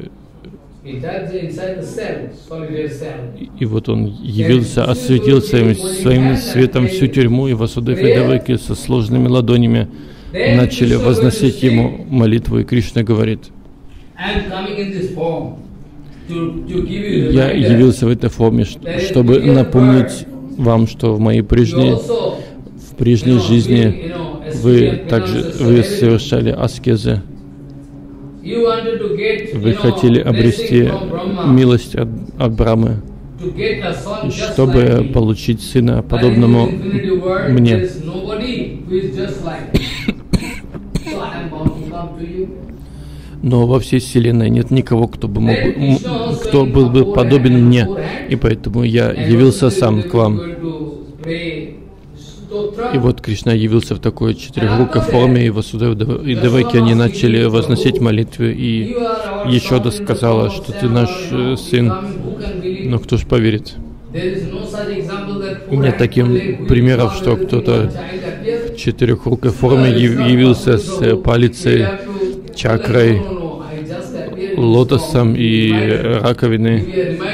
и вот он явился, осветил своим, своим светом всю тюрьму, и Васудев и Деваки со сложными ладонями начали возносить ему молитву, и Кришна говорит: я явился в этой форме, чтобы напомнить вам, что в моей прежней, в прежней жизни вы также вы совершали аскезы. Вы хотели обрести милость от, от Брамы, чтобы получить сына, подобному мне. Но во всей вселенной нет никого, кто бы мог, кто был бы подобен мне, и поэтому я явился сам к вам. И вот Кришна явился в такой четырехрукой форме, и Васудев и Деваки они начали возносить молитвы, и Ешода сказала, что ты наш сын. Но кто ж поверит? Нет таких примеров, что кто-то в четырехрукой форме явился с палицей, чакрой, лотосом и раковиной.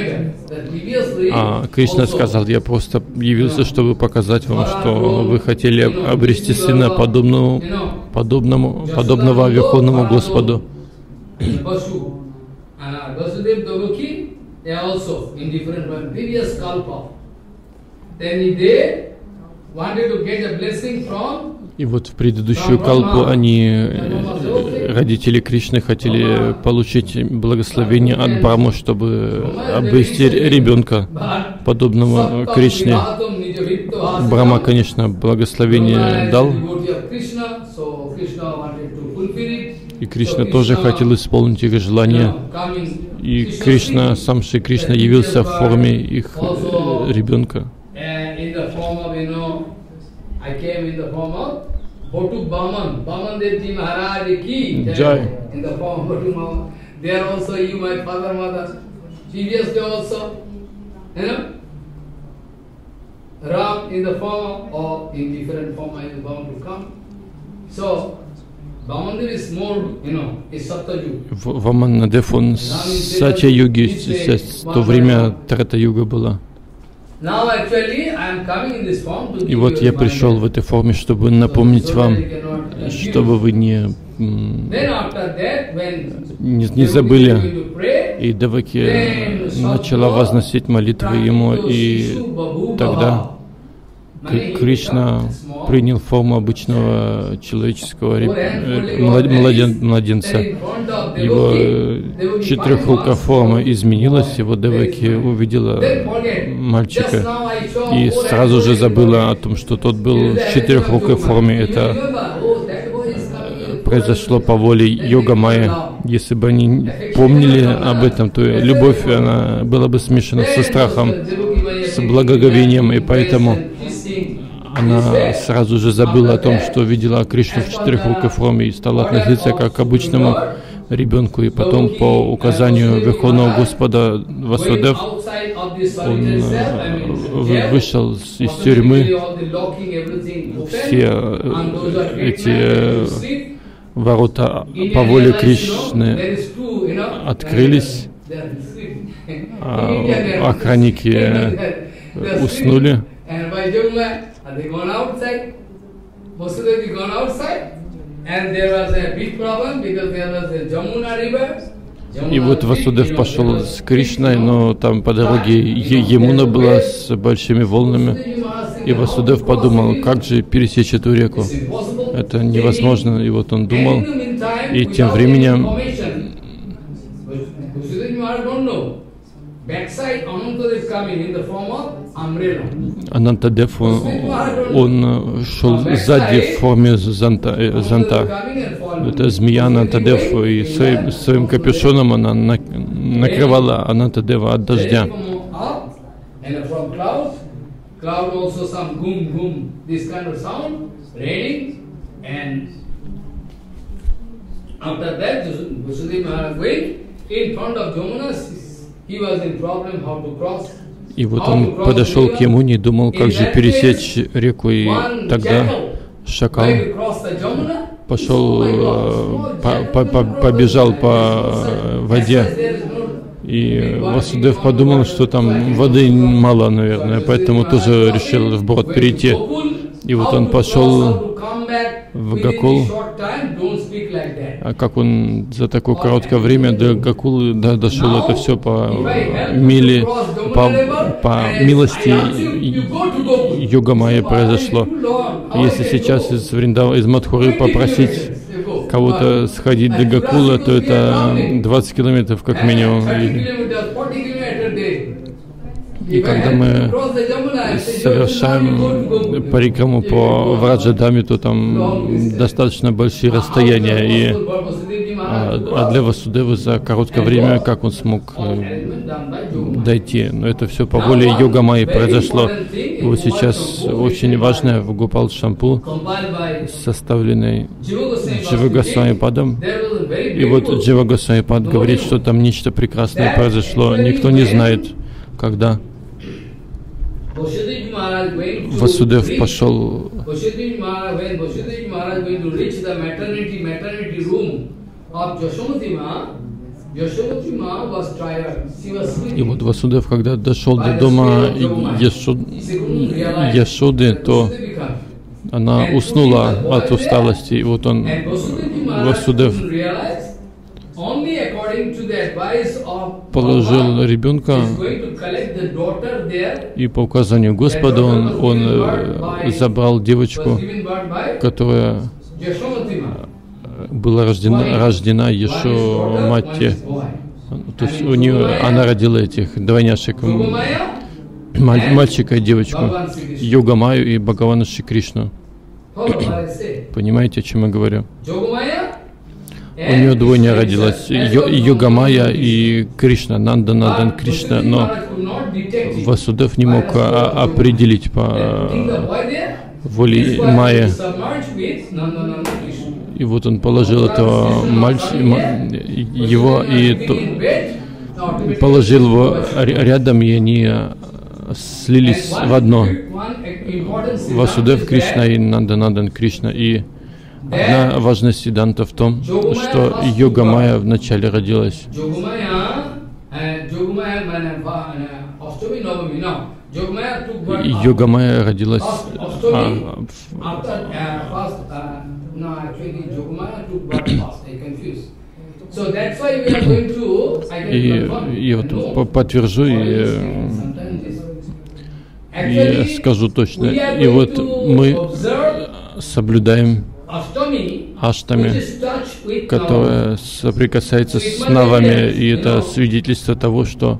А Кришна сказал: я просто явился, чтобы показать вам, что вы хотели обрести сына, подобному, подобному, подобного Верховному Господу. И вот в предыдущую калпу они, родители Кришны, хотели получить благословение от Брамы, чтобы обрести ребенка, подобного Кришне. Брама, конечно, благословение дал, и Кришна тоже хотел исполнить их желание. И Кришна, сам Шри Кришна явился в форме их ребенка. I came in the form of Botu Baman, Baman Devji Maharaj ki Jai. In the form of Botu Baman. There also you, my father, mother. Previously also, you know, Ram in the form or in different form I am bound to come. So, Vamandev is more, you know, is Satyayuga. Ваманадев, он Сатья-юги, в то время Трета-юга была. И вот я пришел в этой форме, чтобы напомнить вам, чтобы вы не, не, не забыли. И Деваки начала возносить молитвы ему, и тогда Кришна принял форму обычного человеческого младен, младенца. Его четырехрукая форма изменилась, его Деваки увидела мальчика и сразу же забыла о том, что тот был в четырехрукой форме. Это произошло по воле Йога-майи. Если бы они помнили об этом, то любовь она была бы смешана со страхом, с благоговением, и поэтому она сразу же забыла о том, что видела Кришну в четырехрукой форме и стала относиться как к обычному ребенку. И потом, по указанию Верховного Господа Васудев, он вышел из тюрьмы, все эти ворота по воле Кришны открылись, а охранники уснули. И вот Васудев пошел с Кришной, но там по дороге Ямуна была с большими волнами. И Васудев подумал, как же пересечь эту реку. Это невозможно. И вот он думал. И тем временем Анантадев, он шел сзади в форме зонта. Э, зонта. Это змея Анантадев, и своим, своим капюшоном она на, накрывала Анантадева от дождя. И вот он подошел к Ямуне и думал, как же пересечь реку, и тогда шакал пошел, по, по, по, побежал по воде, и Васудев подумал, что там воды мало, наверное, поэтому тоже решил вброд перейти. И вот он пошел в Гокул, а как он за такое короткое время до Гокулы да, дошел, это все по миле, по, по милости Йога-майи произошло. Если сейчас из Вриндава, из Мадхуры попросить кого-то сходить до Гокула, то это двадцать километров как минимум. И когда мы совершаем парикраму по Враджадаме, то там достаточно большие расстояния. И, а, а для Васудева за короткое время, как он смог э, дойти? Но это все по воле Йога-майи произошло. И вот сейчас очень важное в Гопал Шампу, составленной Джива Госвами Падом. И вот Джива Госвами Пад говорит, что там нечто прекрасное произошло. Никто не знает, когда. Васудев пошел и вот Васудев, когда дошел до дома Яшод... Яшоды, то она уснула от усталости. И вот он, Васудев, положил ребенка, и по указанию Господа он, он э, забрал девочку, которая была рождена, рождена Яшомати. То есть у нее, она родила этих двойняшек, маль, мальчика и девочку, Йога-майю и Бхагавана Шри Кришну. Понимаете, о чем я говорю? У нее двойня родилась, Йога-майя и Кришна, Нанда Надан Кришна, но Васудев не мог а, определить по воле Майи. И вот он положил этого мальчика, его и то, положил его рядом, и они слились в одно. Васудев Кришна и Нанда Надан Кришна. И одна важность Сиддханта в том, что Йога-майя вначале родилась. Йога-майя родилась а, и, и вот подтвержу, и, Я скажу точно. И вот мы соблюдаем аштами, которая соприкасается с навами, и это свидетельство того, что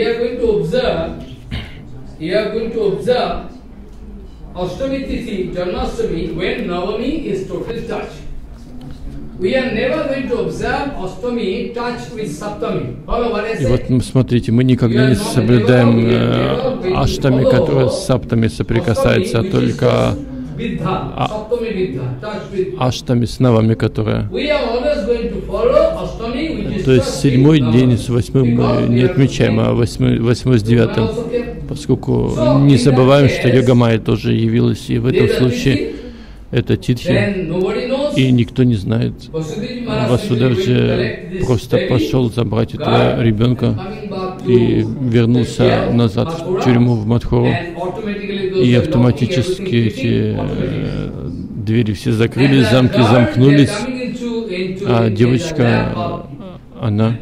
и вот смотрите, мы никогда не соблюдаем э, аштами, которые с саптами соприкасаются, а только а, аштами с навами, которые. То есть седьмой день с восьмым мы не отмечаем, а восьмой, восьмой с девятым, поскольку не забываем, что Йога-майя тоже явилась, и в этом случае это Титхи, и никто не знает. Васудевджи просто пошел забрать этого ребенка и вернулся назад в тюрьму в Мадхуру, и автоматически эти э, двери все закрылись, замки замкнулись, а девочка, она,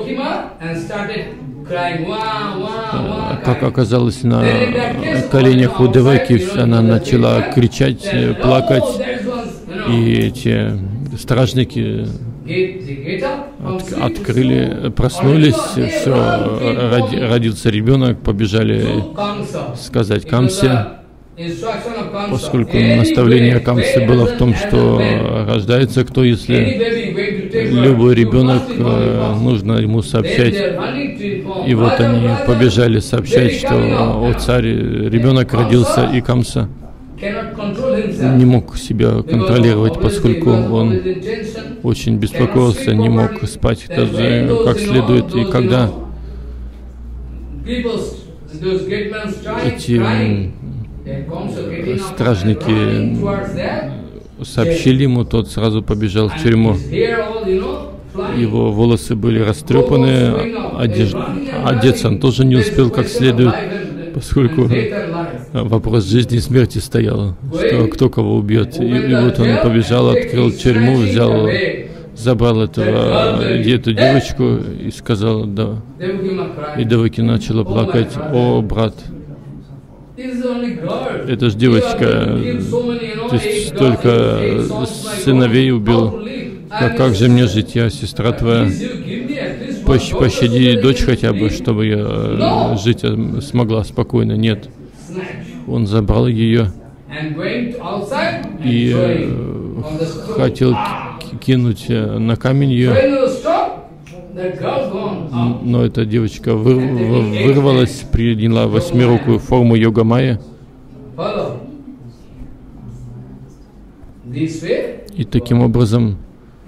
как оказалось на коленях у Деваки, она начала кричать, плакать, и эти стражники от, открыли, проснулись, все, роди, родился ребенок, побежали сказать Камсе, поскольку наставление Камсы было в том, что рождается кто, если любой ребенок, нужно ему сообщать. И вот они побежали сообщать, что о царь, ребенок родился, и Камса не мог себя контролировать, поскольку он очень беспокоился, не мог спать даже как следует. И когда эти стражники сообщили ему, тот сразу побежал в тюрьму. Его волосы были растрепаны, одеж... одеться он тоже не успел как следует, поскольку вопрос жизни и смерти стоял, что кто кого убьет. И, и вот он побежал, открыл тюрьму, взял, забрал этого, эту девочку и сказал, да. И Деваки начала плакать: о, брат, это ж девочка, ты столько сыновей убил, как, как же мне жить, я сестра твоя, пощади дочь хотя бы, чтобы я жить смогла спокойно. Нет, он забрал ее и э, хотел кинуть на камень ее, но эта девочка выр вырвалась, приняла восьмирукую форму Йога-майя. И таким образом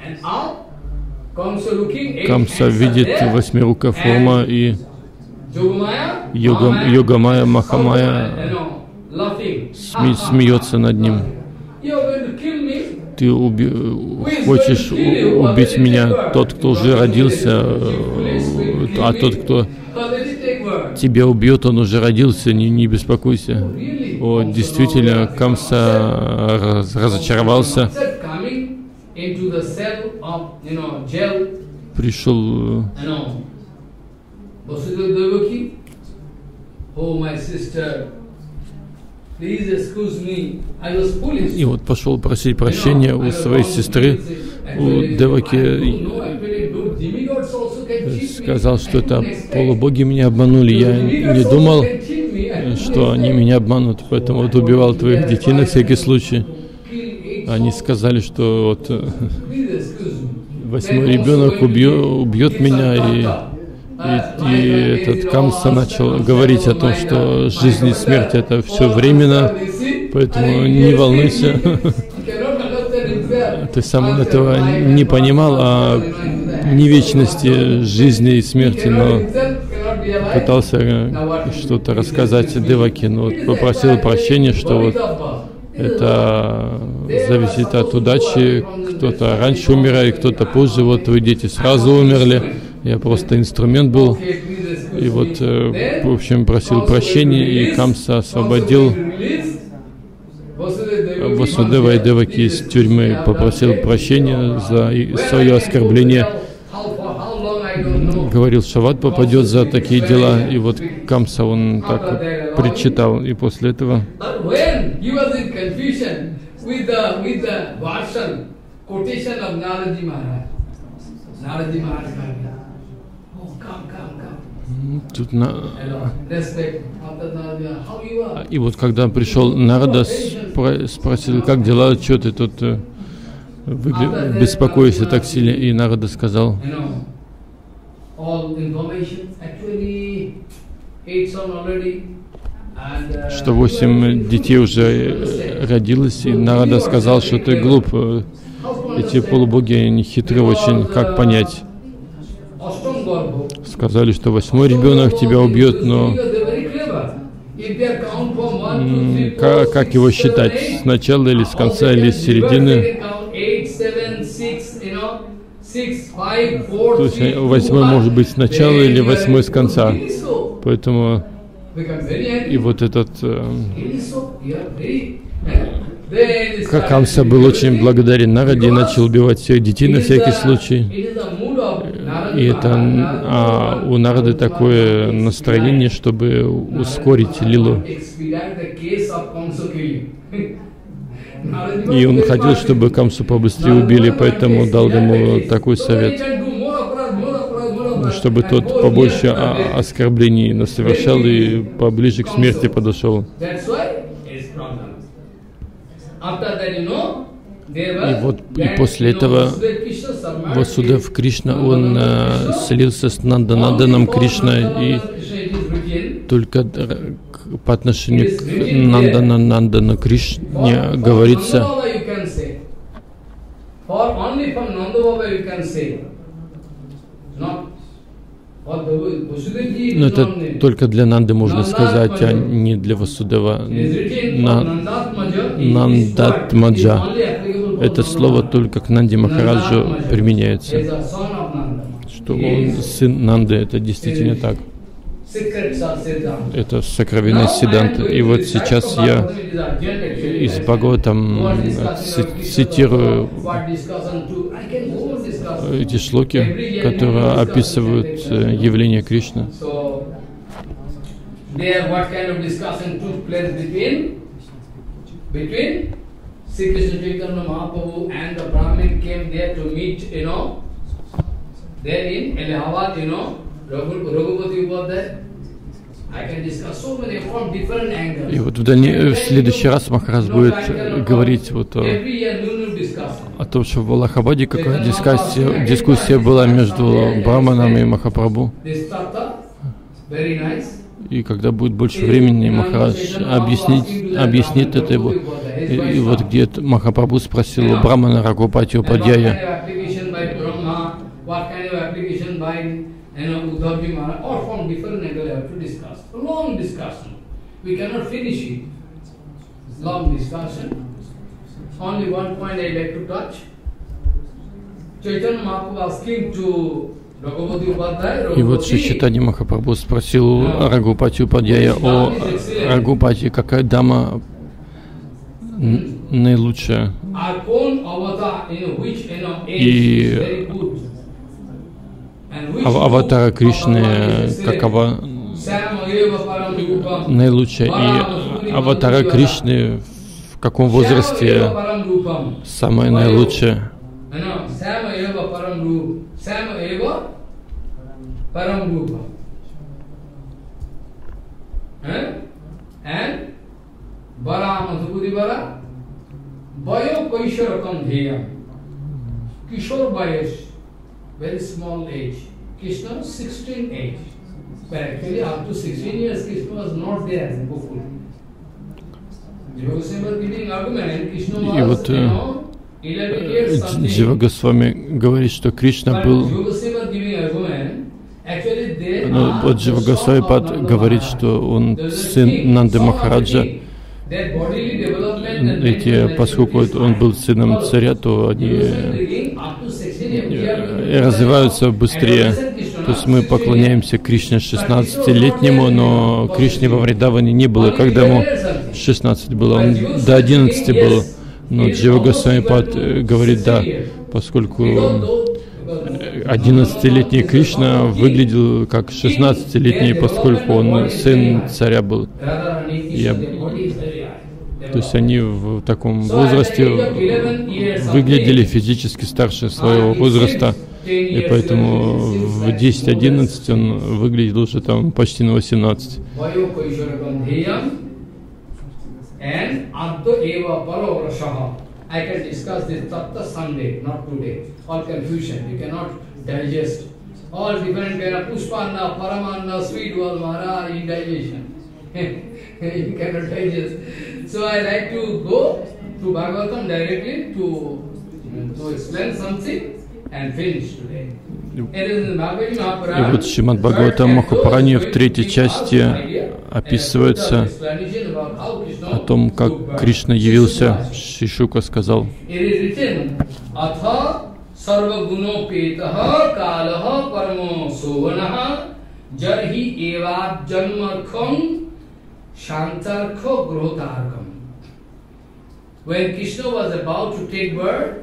Камса видит восьмирукая форма, и Йога, Йога-майя, Маха-майя сме смеется над ним. Ты уби хочешь убить меня, тот, кто уже родился, а тот, кто тебя убьет, он уже родился, не, не беспокойся. О, действительно, Камса раз, разочаровался, пришел и вот пошел просить прощения у своей сестры, у Деваки, сказал, что это полубоги меня обманули. Я не думал, что они меня обманут, поэтому вот убивал твоих детей на всякий случай. Они сказали, что вот восьмой ребенок убьет, убьет меня, и И, и этот Камса начал говорить о том, что жизнь и смерть — это все временно, поэтому не волнуйся. Ты сам этого не понимал, о невечности жизни и смерти, но пытался что-то рассказать Деваки, но вот попросил прощения, что вот это зависит от удачи, кто-то раньше умирает, кто-то позже, вот твои дети сразу умерли. Я просто инструмент был, и вот, в общем, просил прощения, и Камса освободил Васудева и Деваки из тюрьмы, попросил прощения за свое оскорбление. говорил, Шават попадет за такие дела, и вот Камса он так причитал, и после этого тут на... И вот когда пришел Нарада, спро... спросил, как дела, что ты тут выгля... беспокоишься так сильно, и Нарада сказал, что восемь детей уже родилось, и Нарада сказал, что ты глуп, эти полубоги, они хитры очень, как понять? Сказали, что восьмой ребенок тебя убьет, но как, как его считать? С начала или с конца, или с середины? То есть восьмой может быть с начала или восьмой с конца. Поэтому и вот этот Камса был очень благодарен Нараде и начал убивать всех детей на всякий случай. И это а, у Нарады такое настроение, чтобы ускорить лилу. И он хотел, чтобы Камсу побыстрее убили, поэтому дал ему такой совет, чтобы тот побольше оскорблений насовершал и поближе к смерти подошел. И вот и после этого Васудев Кришна, он э, слился с Нандананданом Кришна, и только по отношению к Нандананандану Кришне говорится, но это только для Нанды можно сказать, а не для Васудева. На, Нандатмаджа. Это слово только к Нанде Махараджу применяется, что он сын Нанды, это действительно так. Это сокровенная Сиддханта. И вот сейчас я из Бхагаватам цитирую эти шлоки, которые описывают явление Кришны. Sri Krishna Chaitanya Mahaprabhu and the Brahmin came there to meet, you know, there in Allahabad, you know, Raghupati Upadhyay. I can discuss so many from different angles. И вот в, дальне... в следующий раз Махарадж будет говорить вот о, о том, что в Аллахабаде какая дискуссия, дискуссия была между Браманом и Махапрабху. И когда будет больше времени, Махарадж объяснит, объяснит это его. И, и вот где Махапрабху спросил у Брамана Рагупати Упадьяя, и вот Шри Чайтанья Махапрабху спросил у Рагупати Упадьяя о Рагупати, какая дама наилучшая. И аватара Кришны какова наилучшая. И аватара Кришны в каком возрасте самая наилучшая. Bara Madhuri Bara Bayo Kaisharakam Dheyam Kishore Bayesh, very small age. Krishna sixteen age. But actually up to sixteen years Krishna was not there in Gokul. Jiva Goswami was giving argument, Krishna was, you know, eleven years something. Джива Госвами говорит, что Кришна был... Но вот Джива Госвами Пад говорит, что он сын Нанды Махараджа. Эти, поскольку он был сыном царя, то они развиваются быстрее. То есть мы поклоняемся Кришне шестнадцатилетнему, но Кришне во Вриндаване не было, когда ему шестнадцать было, он до одиннадцати был. Но Джива Госвами Пад говорит, да, поскольку одиннадцатилетний Кришна выглядел как шестнадцатилетний, поскольку он сын царя был. Я, то есть они в таком возрасте выглядели физически старше своего возраста, и поэтому в десять-одиннадцать он выглядел уже там почти на восемнадцать. I can discuss this tattva someday, not today. All confusion, you cannot digest. All different kind of pushpanna, paramanna, sweet wall, Maharaj, indigestion. You cannot digest. So I like to go to Bhagavatam directly to, to explain something and finish today. И вот Шримад Бхагаватам Махапуране в третьей части описывается о том, как Кришна явился. Шри Шука сказал: When Krishna was about to take birth,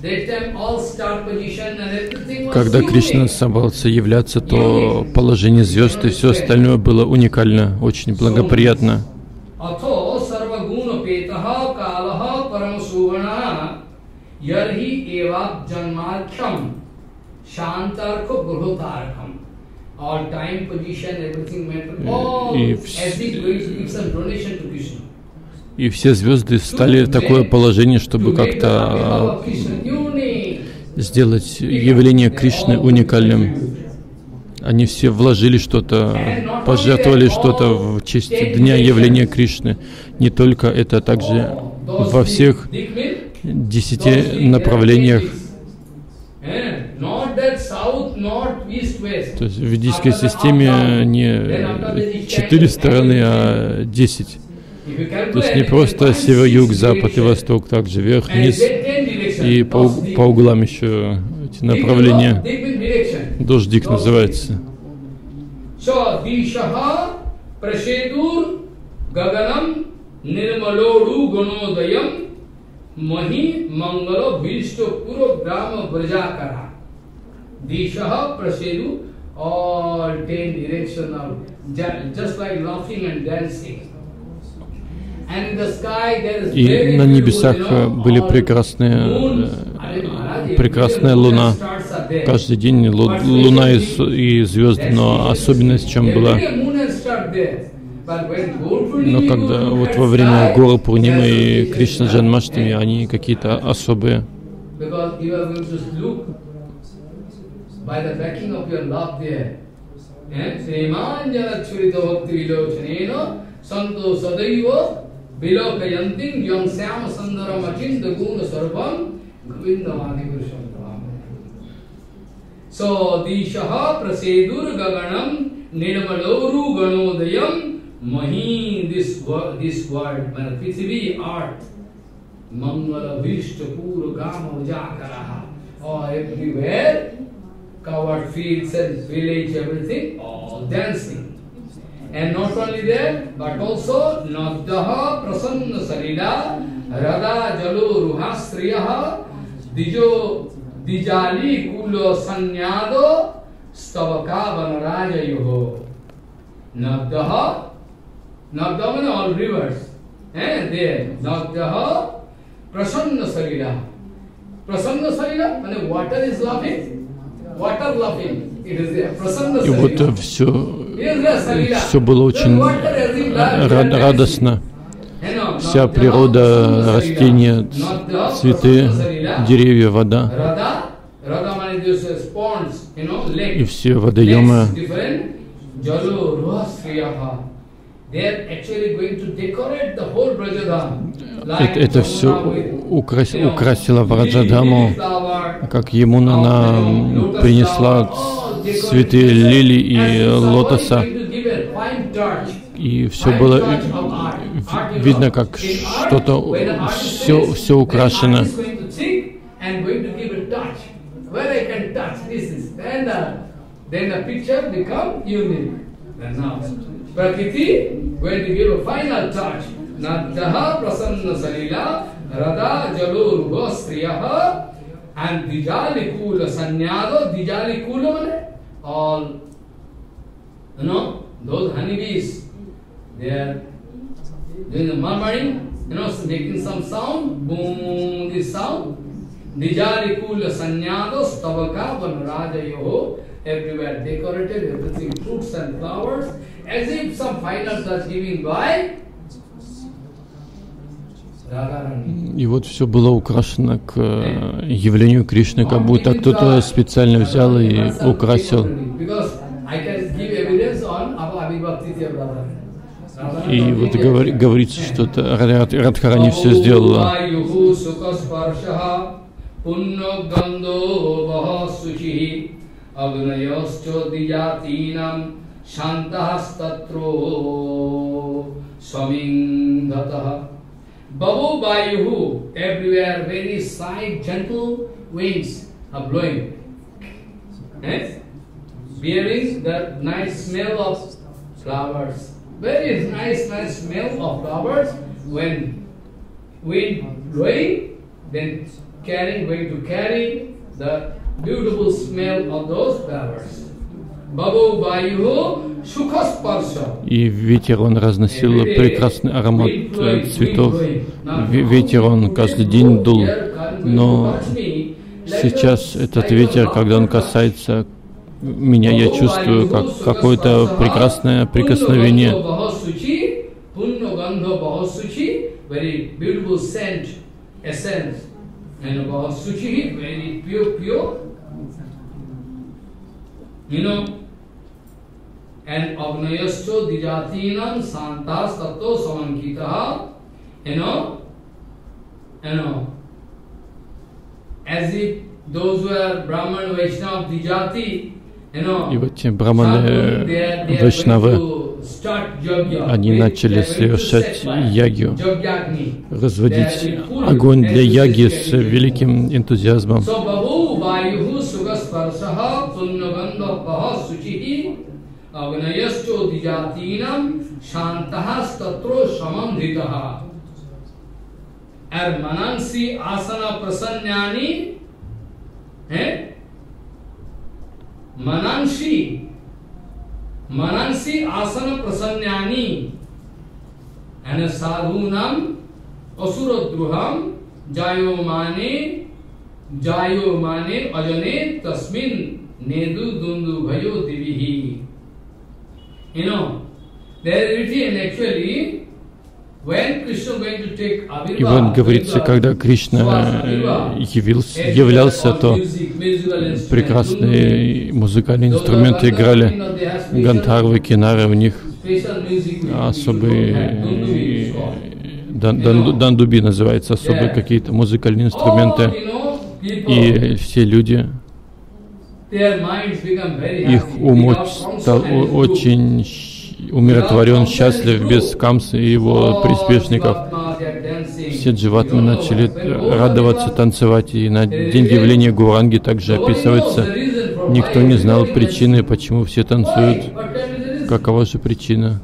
когда Кришна собрался являться, то положение звезд и все остальное было уникально, очень благоприятно. И, и все звезды стали в такое положение, чтобы как-то сделать явление Кришны уникальным. Они все вложили что-то, пожертвовали что-то в честь дня явления Кришны. Не только это, также во всех десяти направлениях. То есть в ведической системе не четыре стороны, а десять. То есть не просто север, юг, запад и восток, также вверх, вниз и по, по углам еще эти направления. Дождик называется. И на небесах были прекрасные, прекрасная луна. Каждый день лу, луна и, и звезды, но особенность в чем была? Но когда вот во время Гора Пурнимы и Кришна Джанмаштами, они какие-то особые. Bilokayanting Yam Syama Sandara Machinda Guna Sarvam Govinda Madhipurusham. So Dishaha Prasedur Gaganam Nirmaloru Ganodayam Mahi, this word, this word, Prithvi, earth, Mangala Vishta Pura Gama Ujakaraha, or everywhere, covered fields and village, everything, all dancing. And not only that, but also Nabdaha Prasanna Sarida Radha Jalo Ruhastriyaha Dijo Dijali Kulo Sanyado Stavaka Vanaraja Yoho. Nabdaha, Nabdaha means all rivers. And there, Nabdaha Prasanna Sarida. Prasanna Sarida, means water is laughing. Water laughing. It is there. Prasanna Sarida. И вот все. Все было очень радостно. Вся природа, растения, цветы, деревья, вода. И все водоемы. Это, это все украс, украсило Враджадаму, как Ямуна нам принесла цветы лилии и лотоса. И все было видно, как что-то, все, все украшено. Prakriti, when we give a final touch, Nadaha Prasanna Salila, Radha Jalo Ruva Striyaha, And Dijalikula Sanyado, Dijalikula mane, all, you know, those honeybees, they are doing the murmuring, you know, making some sound, boom, this sound. Dijalikula Sanyado, Stavaka, Vanrajayo, everywhere decorated, everything, fruits and flowers, as if some fine arts are giving by. И вот все было украшено к явлению Кришны, как будто кто-то специально взял и украсил. И вот говор, говорится, что Радхарани все сделала. Babu Bayuhu, everywhere, very slight, gentle winds are blowing. Yes? Bearing the nice smell of flowers. Very nice, nice smell of flowers. When wind blowing, then carrying, going to carry the beautiful smell of those flowers. Babu Bayuhu, И ветер, он разносил прекрасный аромат цветов. Ветер, он каждый день дул. Но сейчас этот ветер, когда он касается меня, я чувствую как какое-то прекрасное прикосновение. And Agnayascho Dijatinam Santas Tato Samankitaha, you know, you know, as if those who are Brahman, Vaishnava, Dijati, you know, и вот те браманы, вайшнавы, они начали совершать ягью, разводить огонь для яги с великим энтузиазмом. Agnayascho Dijatinam Shantahas Tatro Samamdhitaha Manansi Asana Prasanyani eh? Manansi Manansi Asana Prasanyani and Sadhunam Asuradruham Jayo Mane Jayo Mane Ajane Tasmin Nedu Dundu Bhayo Divihi. You know, there is written actually, when Krishna going to take Avirva, и вот говорится, когда Кришна явился, являлся, то прекрасные музыкальные инструменты играли, гандхарвы, кинары, у них особые, дан, дан, дандуби называется, особые какие-то музыкальные инструменты, и все люди, их ум стал очень умиротворен, счастлив, без Камсы и его приспешников. Все дживатмы начали радоваться, танцевать, и на день явления Гауранги также описывается. Никто не знал причины, почему все танцуют. Какова же причина?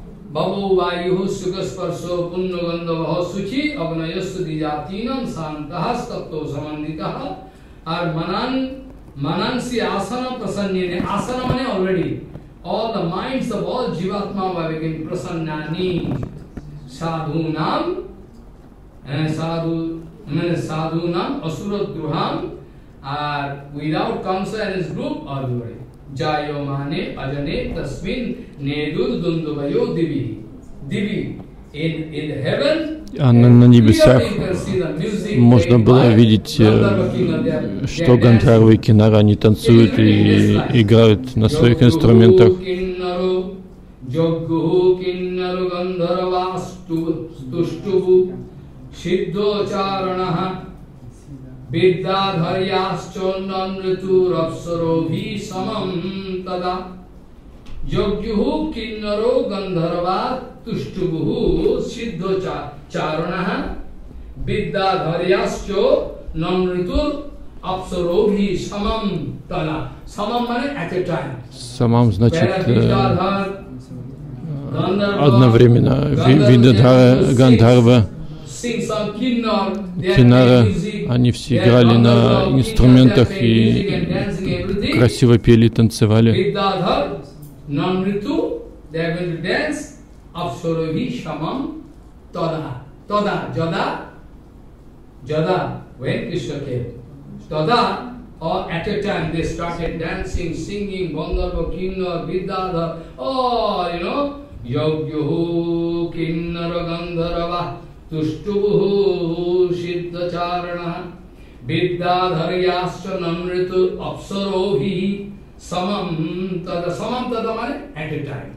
Manansi asana prasannani. Asana mane already. All the minds of all Jivatma were becoming prasannani. Sadhunam, and sadhu, sadhunam, asuradruham, are without Kamsa and his group, all already. Jayo mane, ajane, tasmin, nedur dunduvayo divi. Divi. In, in heaven, А на, на небесах можно было видеть, что гандхарвы и кинары, они танцуют и играют на своих инструментах. Yogyuhu kinnaro gandharva tushtubuhu siddho charanaha vidyadharyascho namritur apsarohi samam tala. Samam means at a time. Самам значит одновременно. Видадхара, Гандхарва, Кинара, Они все играли на инструментах и красиво пели, танцевали. Or at a time they started dancing, singing, Gandharva, Kinnara, Vidyadhar, oh, you know, Yogyohu, Kinnara, Gandharva, Tushtubuhu, Siddhacharana, Vidyadhar, Yascha, Namritu, Apsarohi, Samam, Tada, Samam, Tada, means at a time.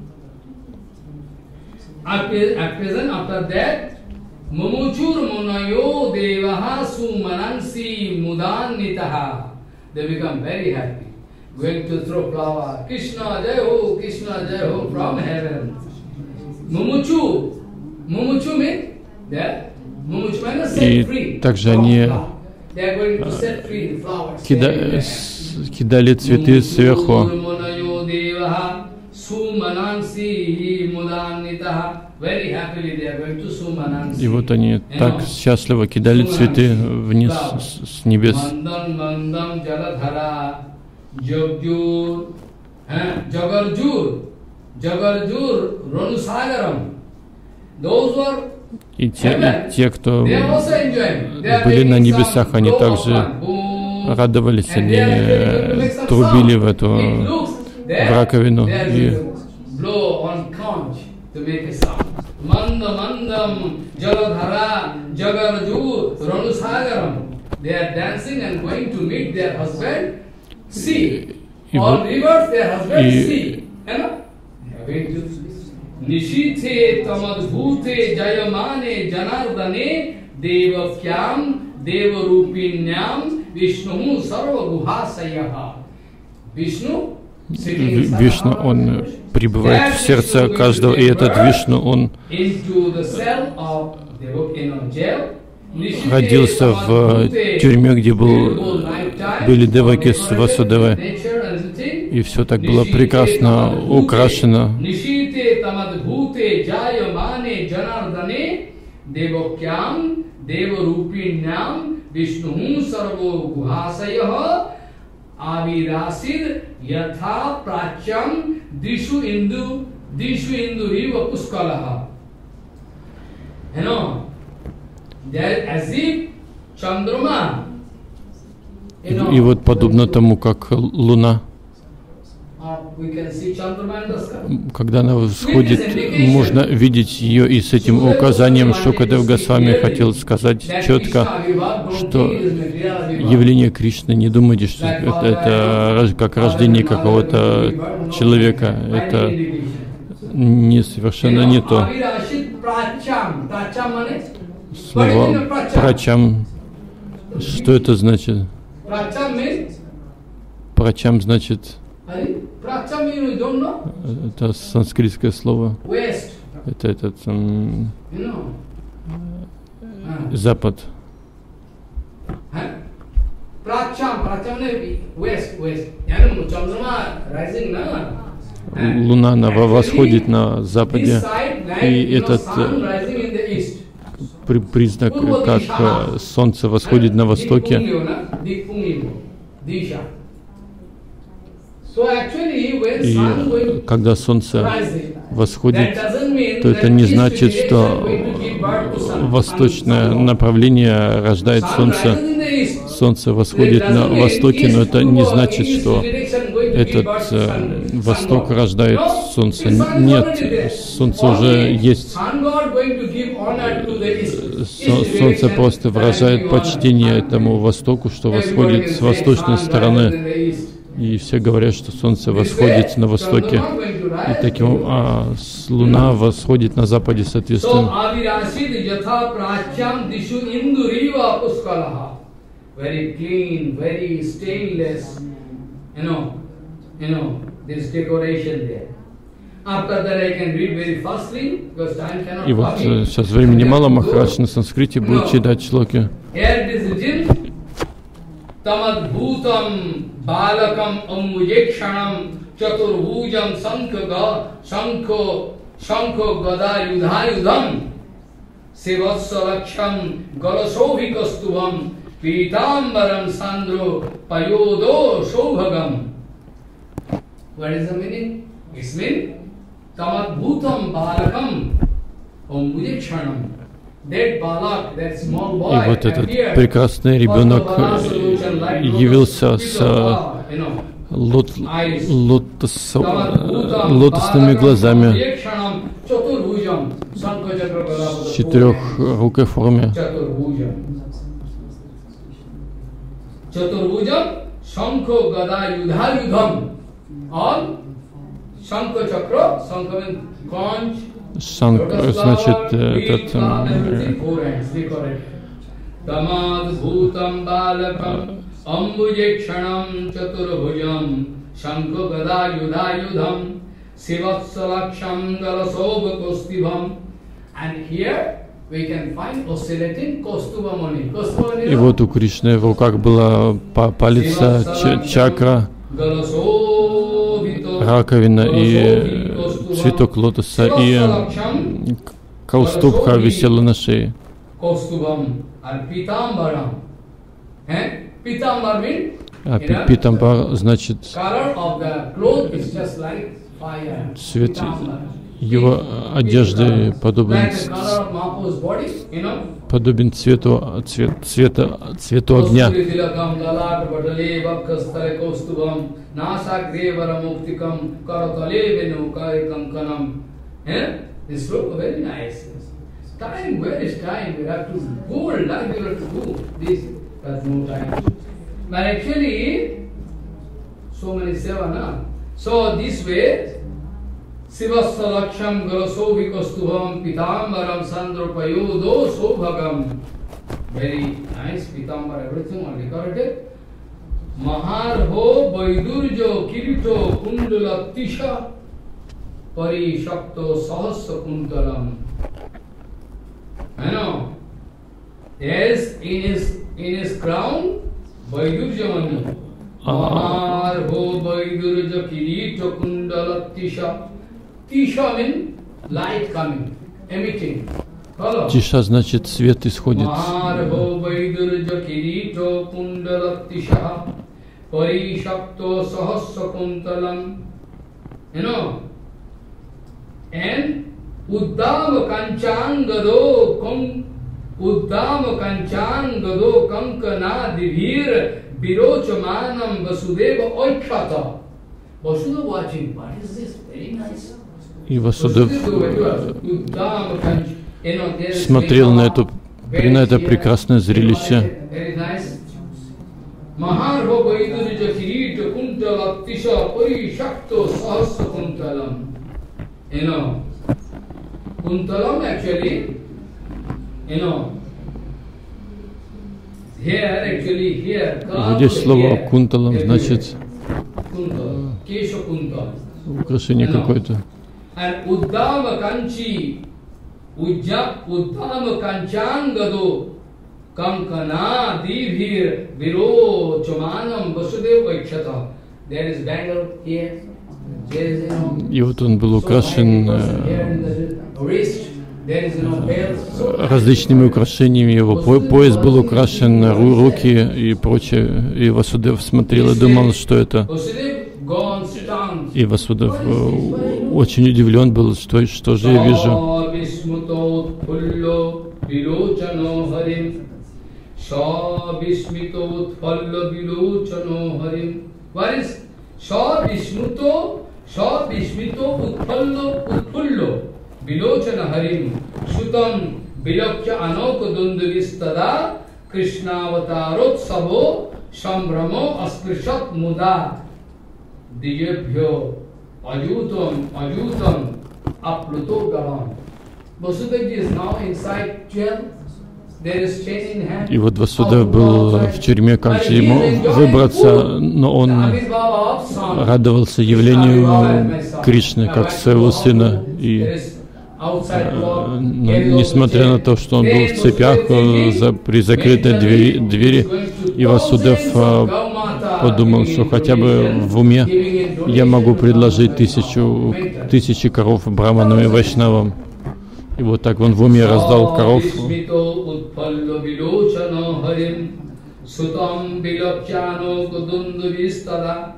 At present, after that, Mumuchur munayo devaha sumanansi mudannitaha. They become very happy, going to throw flower. Krishna Jai Ho, Krishna Jai Ho from heaven. Mumuchu, Mumuchu means that Mumuchu means set free. И также они They are going to set free the flowers. кида, кидали цветы сверху. И вот они так счастливо кидали цветы вниз с небес. И те, и те, кто были на небесах, они также радовались, они трубили в эту в раковину. И Manda mandam jaladhara jagarju ranusagaram. They are dancing and going to meet their husband. See, all rivers their husband see. You know? Nishithe tamadbhute jayamane janardane devakyam devarupinyam Vishnu sarva guhasayaha. Vishnu Вишну, он пребывает в сердце каждого, и этот Вишну, он родился в тюрьме, где был, были Деваки с Васудевой, и все так было прекрасно украшено. Avirasid yatha pracham dishu indu dishu indu riva puskalaha. You know, there as if Chandrama. И вот подобно тому, как Луна, когда она всходит, можно видеть ее, и с этим указанием Шукадев Госвами хотел сказать четко, что явление Кришны, не думайте, что это, это как рождение какого-то человека, это не, совершенно не то. Слово «прачам», что это значит? «Прачам» значит... Это санскритское слово. Это этот м, Запад. Луна, она восходит на западе, и этот при, признак, как солнце восходит на востоке. И когда солнце восходит, то это не значит, что восточное направление рождает солнце. Солнце восходит на востоке, но это не значит, что этот э, восток рождает солнце. Нет, солнце уже есть. Солнце просто выражает почтение этому востоку, что восходит с восточной стороны. И все говорят, что солнце восходит на востоке, и таким а луна восходит на западе, соответственно. И вот сейчас времени мало, Махарадж на санскрите будет читать шлоки. Tamadbhutam balakam ambujekshanam chaturbhujam sankha sankho sankho gada yudhayudham sevassalaksham galasovikastuvam Pitambaram Sandro Payodo Shobhagam. What is the meaning? It means Tamat Bhutam Balakam Om Mudikshanam. That Balak, that small boy, и вот этот прекрасный ребенок явился с лот, лотос, лотосными глазами, в четырехрукой форме. Chaturbhujam, Shankho Gada Yudha Yudham. All Shankho Chakra, Shankho means conch, Шанк, значит, этот... Tamad Bhutam Balakam Ambujekshanam Chaturbhujam Shankho Gada Yudha Yudham Sivatsalaksham Galasobhakostibham. And here we can find oscillating Kaustubha Mani. И вот у Кришны в руках была палица, чакра, раковина и цветок лотоса, и Каустубха висела на шее. А питамбар значит цвет его одежды подобен, подобен цвету, цвет, цвета, цвету огня. Sivasalaksham Galasobhikostubham Pitambaram Sandropayodo Sobhagam. Very nice Pitambar, everything all decorated. Maharho Vaidurjo Kirito Kundala Tisha Pari Shakto Sahasya Kuntalam. You know, yes, in his in his crown, Vaidurjo Mani. Maharho Vaidurjo Kirito Kundala Tisha. Тиша значит свет исходит. You know, and Uddhava Kanchangado Kong Uddhava Kanchangado Kankana Divir Birochamanam Vasudeva Oikshata. Vasudeva watching, what is this? Very nice. И Васудев смотрел на, эту, на это прекрасное зрелище. Вот здесь слово кунталам значит украшение какое-то. And Uddhava Kanchi, Uddhava Kanchangado, Kankana, Divhir, Viro, Chomanam, Vasudev Vaikshata. There is bangle here. И вот он был украшен различными украшениями, его пояс был украшен, руки и прочее. И Васудев смотрел и думал, что это. И Васудев очень удивлен был, что, что же я вижу. Dijebhyo ajutam ajutam apluto gavam. Vasudev is now inside jail. There is chain in hand. И вот Васудев был в тюрьме, как же ему выбраться, но он радовался явлению Кришны как своего сына. И но, несмотря на то, что он был в цепях за, при закрытой двери, двери, и Васудев подумал, что хотя бы в уме я могу предложить тысячу, тысячи коров браманам и вайшнавам. И вот так он в уме раздал коров. Sutam Bilapchano Kudunduvistada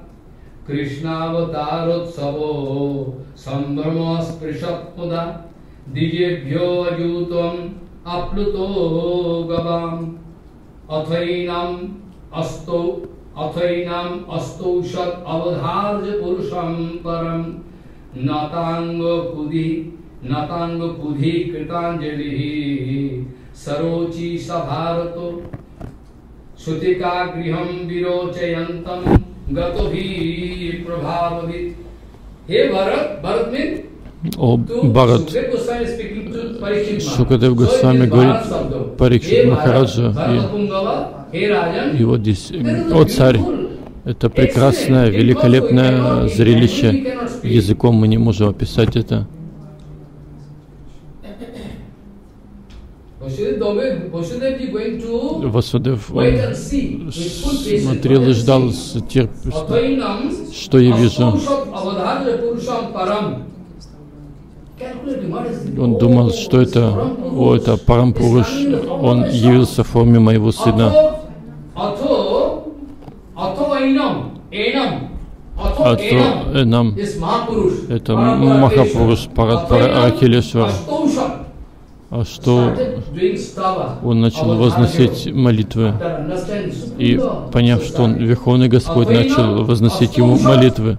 Krishnavatarotsavo Sambhramos Prishapmuda Dijebhyo Ajutam Apluto Gabam Athainam Asto Athainam Asto Shat Avadharja Purusham Param Natango Kudhi Natango Kudhi Kritanjalihi Sarochi Sabharato Sutika Griham Virochayantam Gatohi Prabhavavit. Hey Bharat, Bharat means О Бхарат, Шукадев Госвами говорит Парикшит Махараджа, и, и вот здесь, о царь, это прекрасное, великолепное зрелище, языком мы не можем описать это. Васудев смотрел и ждал, терп... что я вижу. Он думал, что это, о, это Парампуруш, он явился в форме моего сына. Ато Энам, это Махапуруш, Парат Арахилешвар. А что он начал возносить молитвы, и поняв, что он Верховный Господь, начал возносить ему молитвы.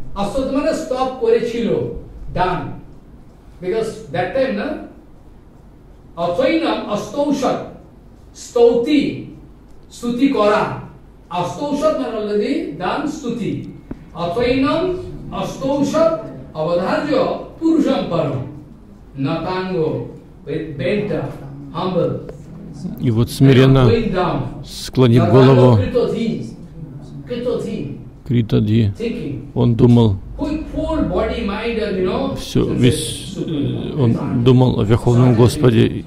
Because that time, na, Atvainam Astaushat, Stauti, Stuti Kora. Astaushat man already done Stuti. Atvainam Astaushat Avadharjo Purusham Param. Natango, with bent, humble. И вот смиренно, склонив голову, Критади, он думал, все, весь, он думал о Верховном Господе.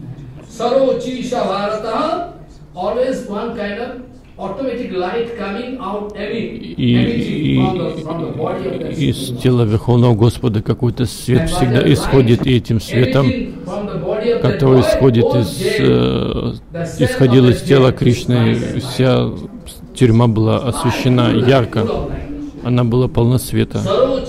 И, и, и из тела Верховного Господа какой-то свет всегда исходит, и этим светом, который исходит из, э, исходил из тела Кришны, вся тюрьма была освещена ярко, она была полна света.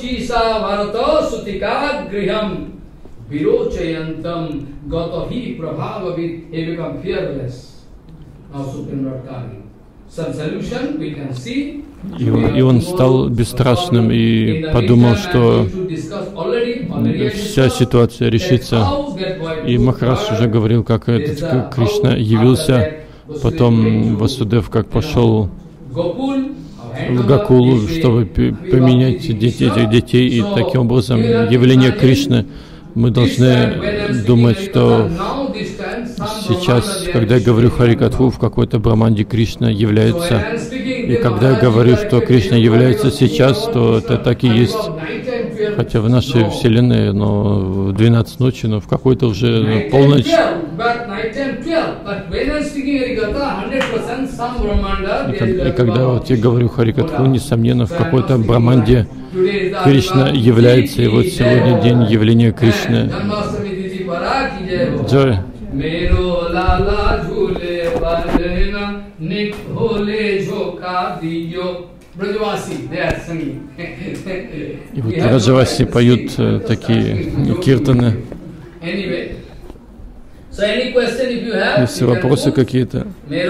И он, и он стал бесстрашным и подумал, что вся ситуация решится. И Махарадж уже говорил, как этот как Кришна явился. Потом Васудев как пошел в Гакулу, чтобы поменять детей, этих детей. И таким образом явление Кришны, мы должны думать, что сейчас, когда я говорю Харикатху, в какой-то Брахманде Кришна является. И когда я говорю, что Кришна является сейчас, то это так и есть. Хотя в нашей Вселенной, но в двенадцать ночи, но в какой-то уже ну, полночь. И, как, и когда вот я говорю Харикатху, несомненно, в какой-то Брахманде Кришна является. И вот сегодня день явления Кришны. Джой. И вот Раджаваси поют э, такие киртаны. Если вопросы какие-то.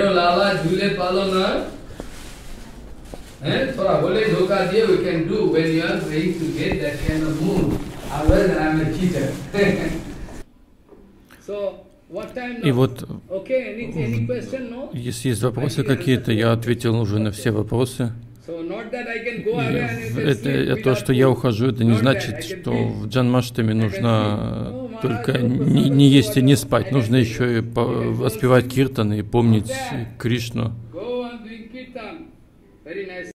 И вот, если есть вопросы какие-то, я ответил уже на все вопросы. Это, то, что я ухожу, это не значит, что в Джанмаштами нужно только не, не есть и не спать. Нужно еще и воспевать киртаны и помнить Кришну.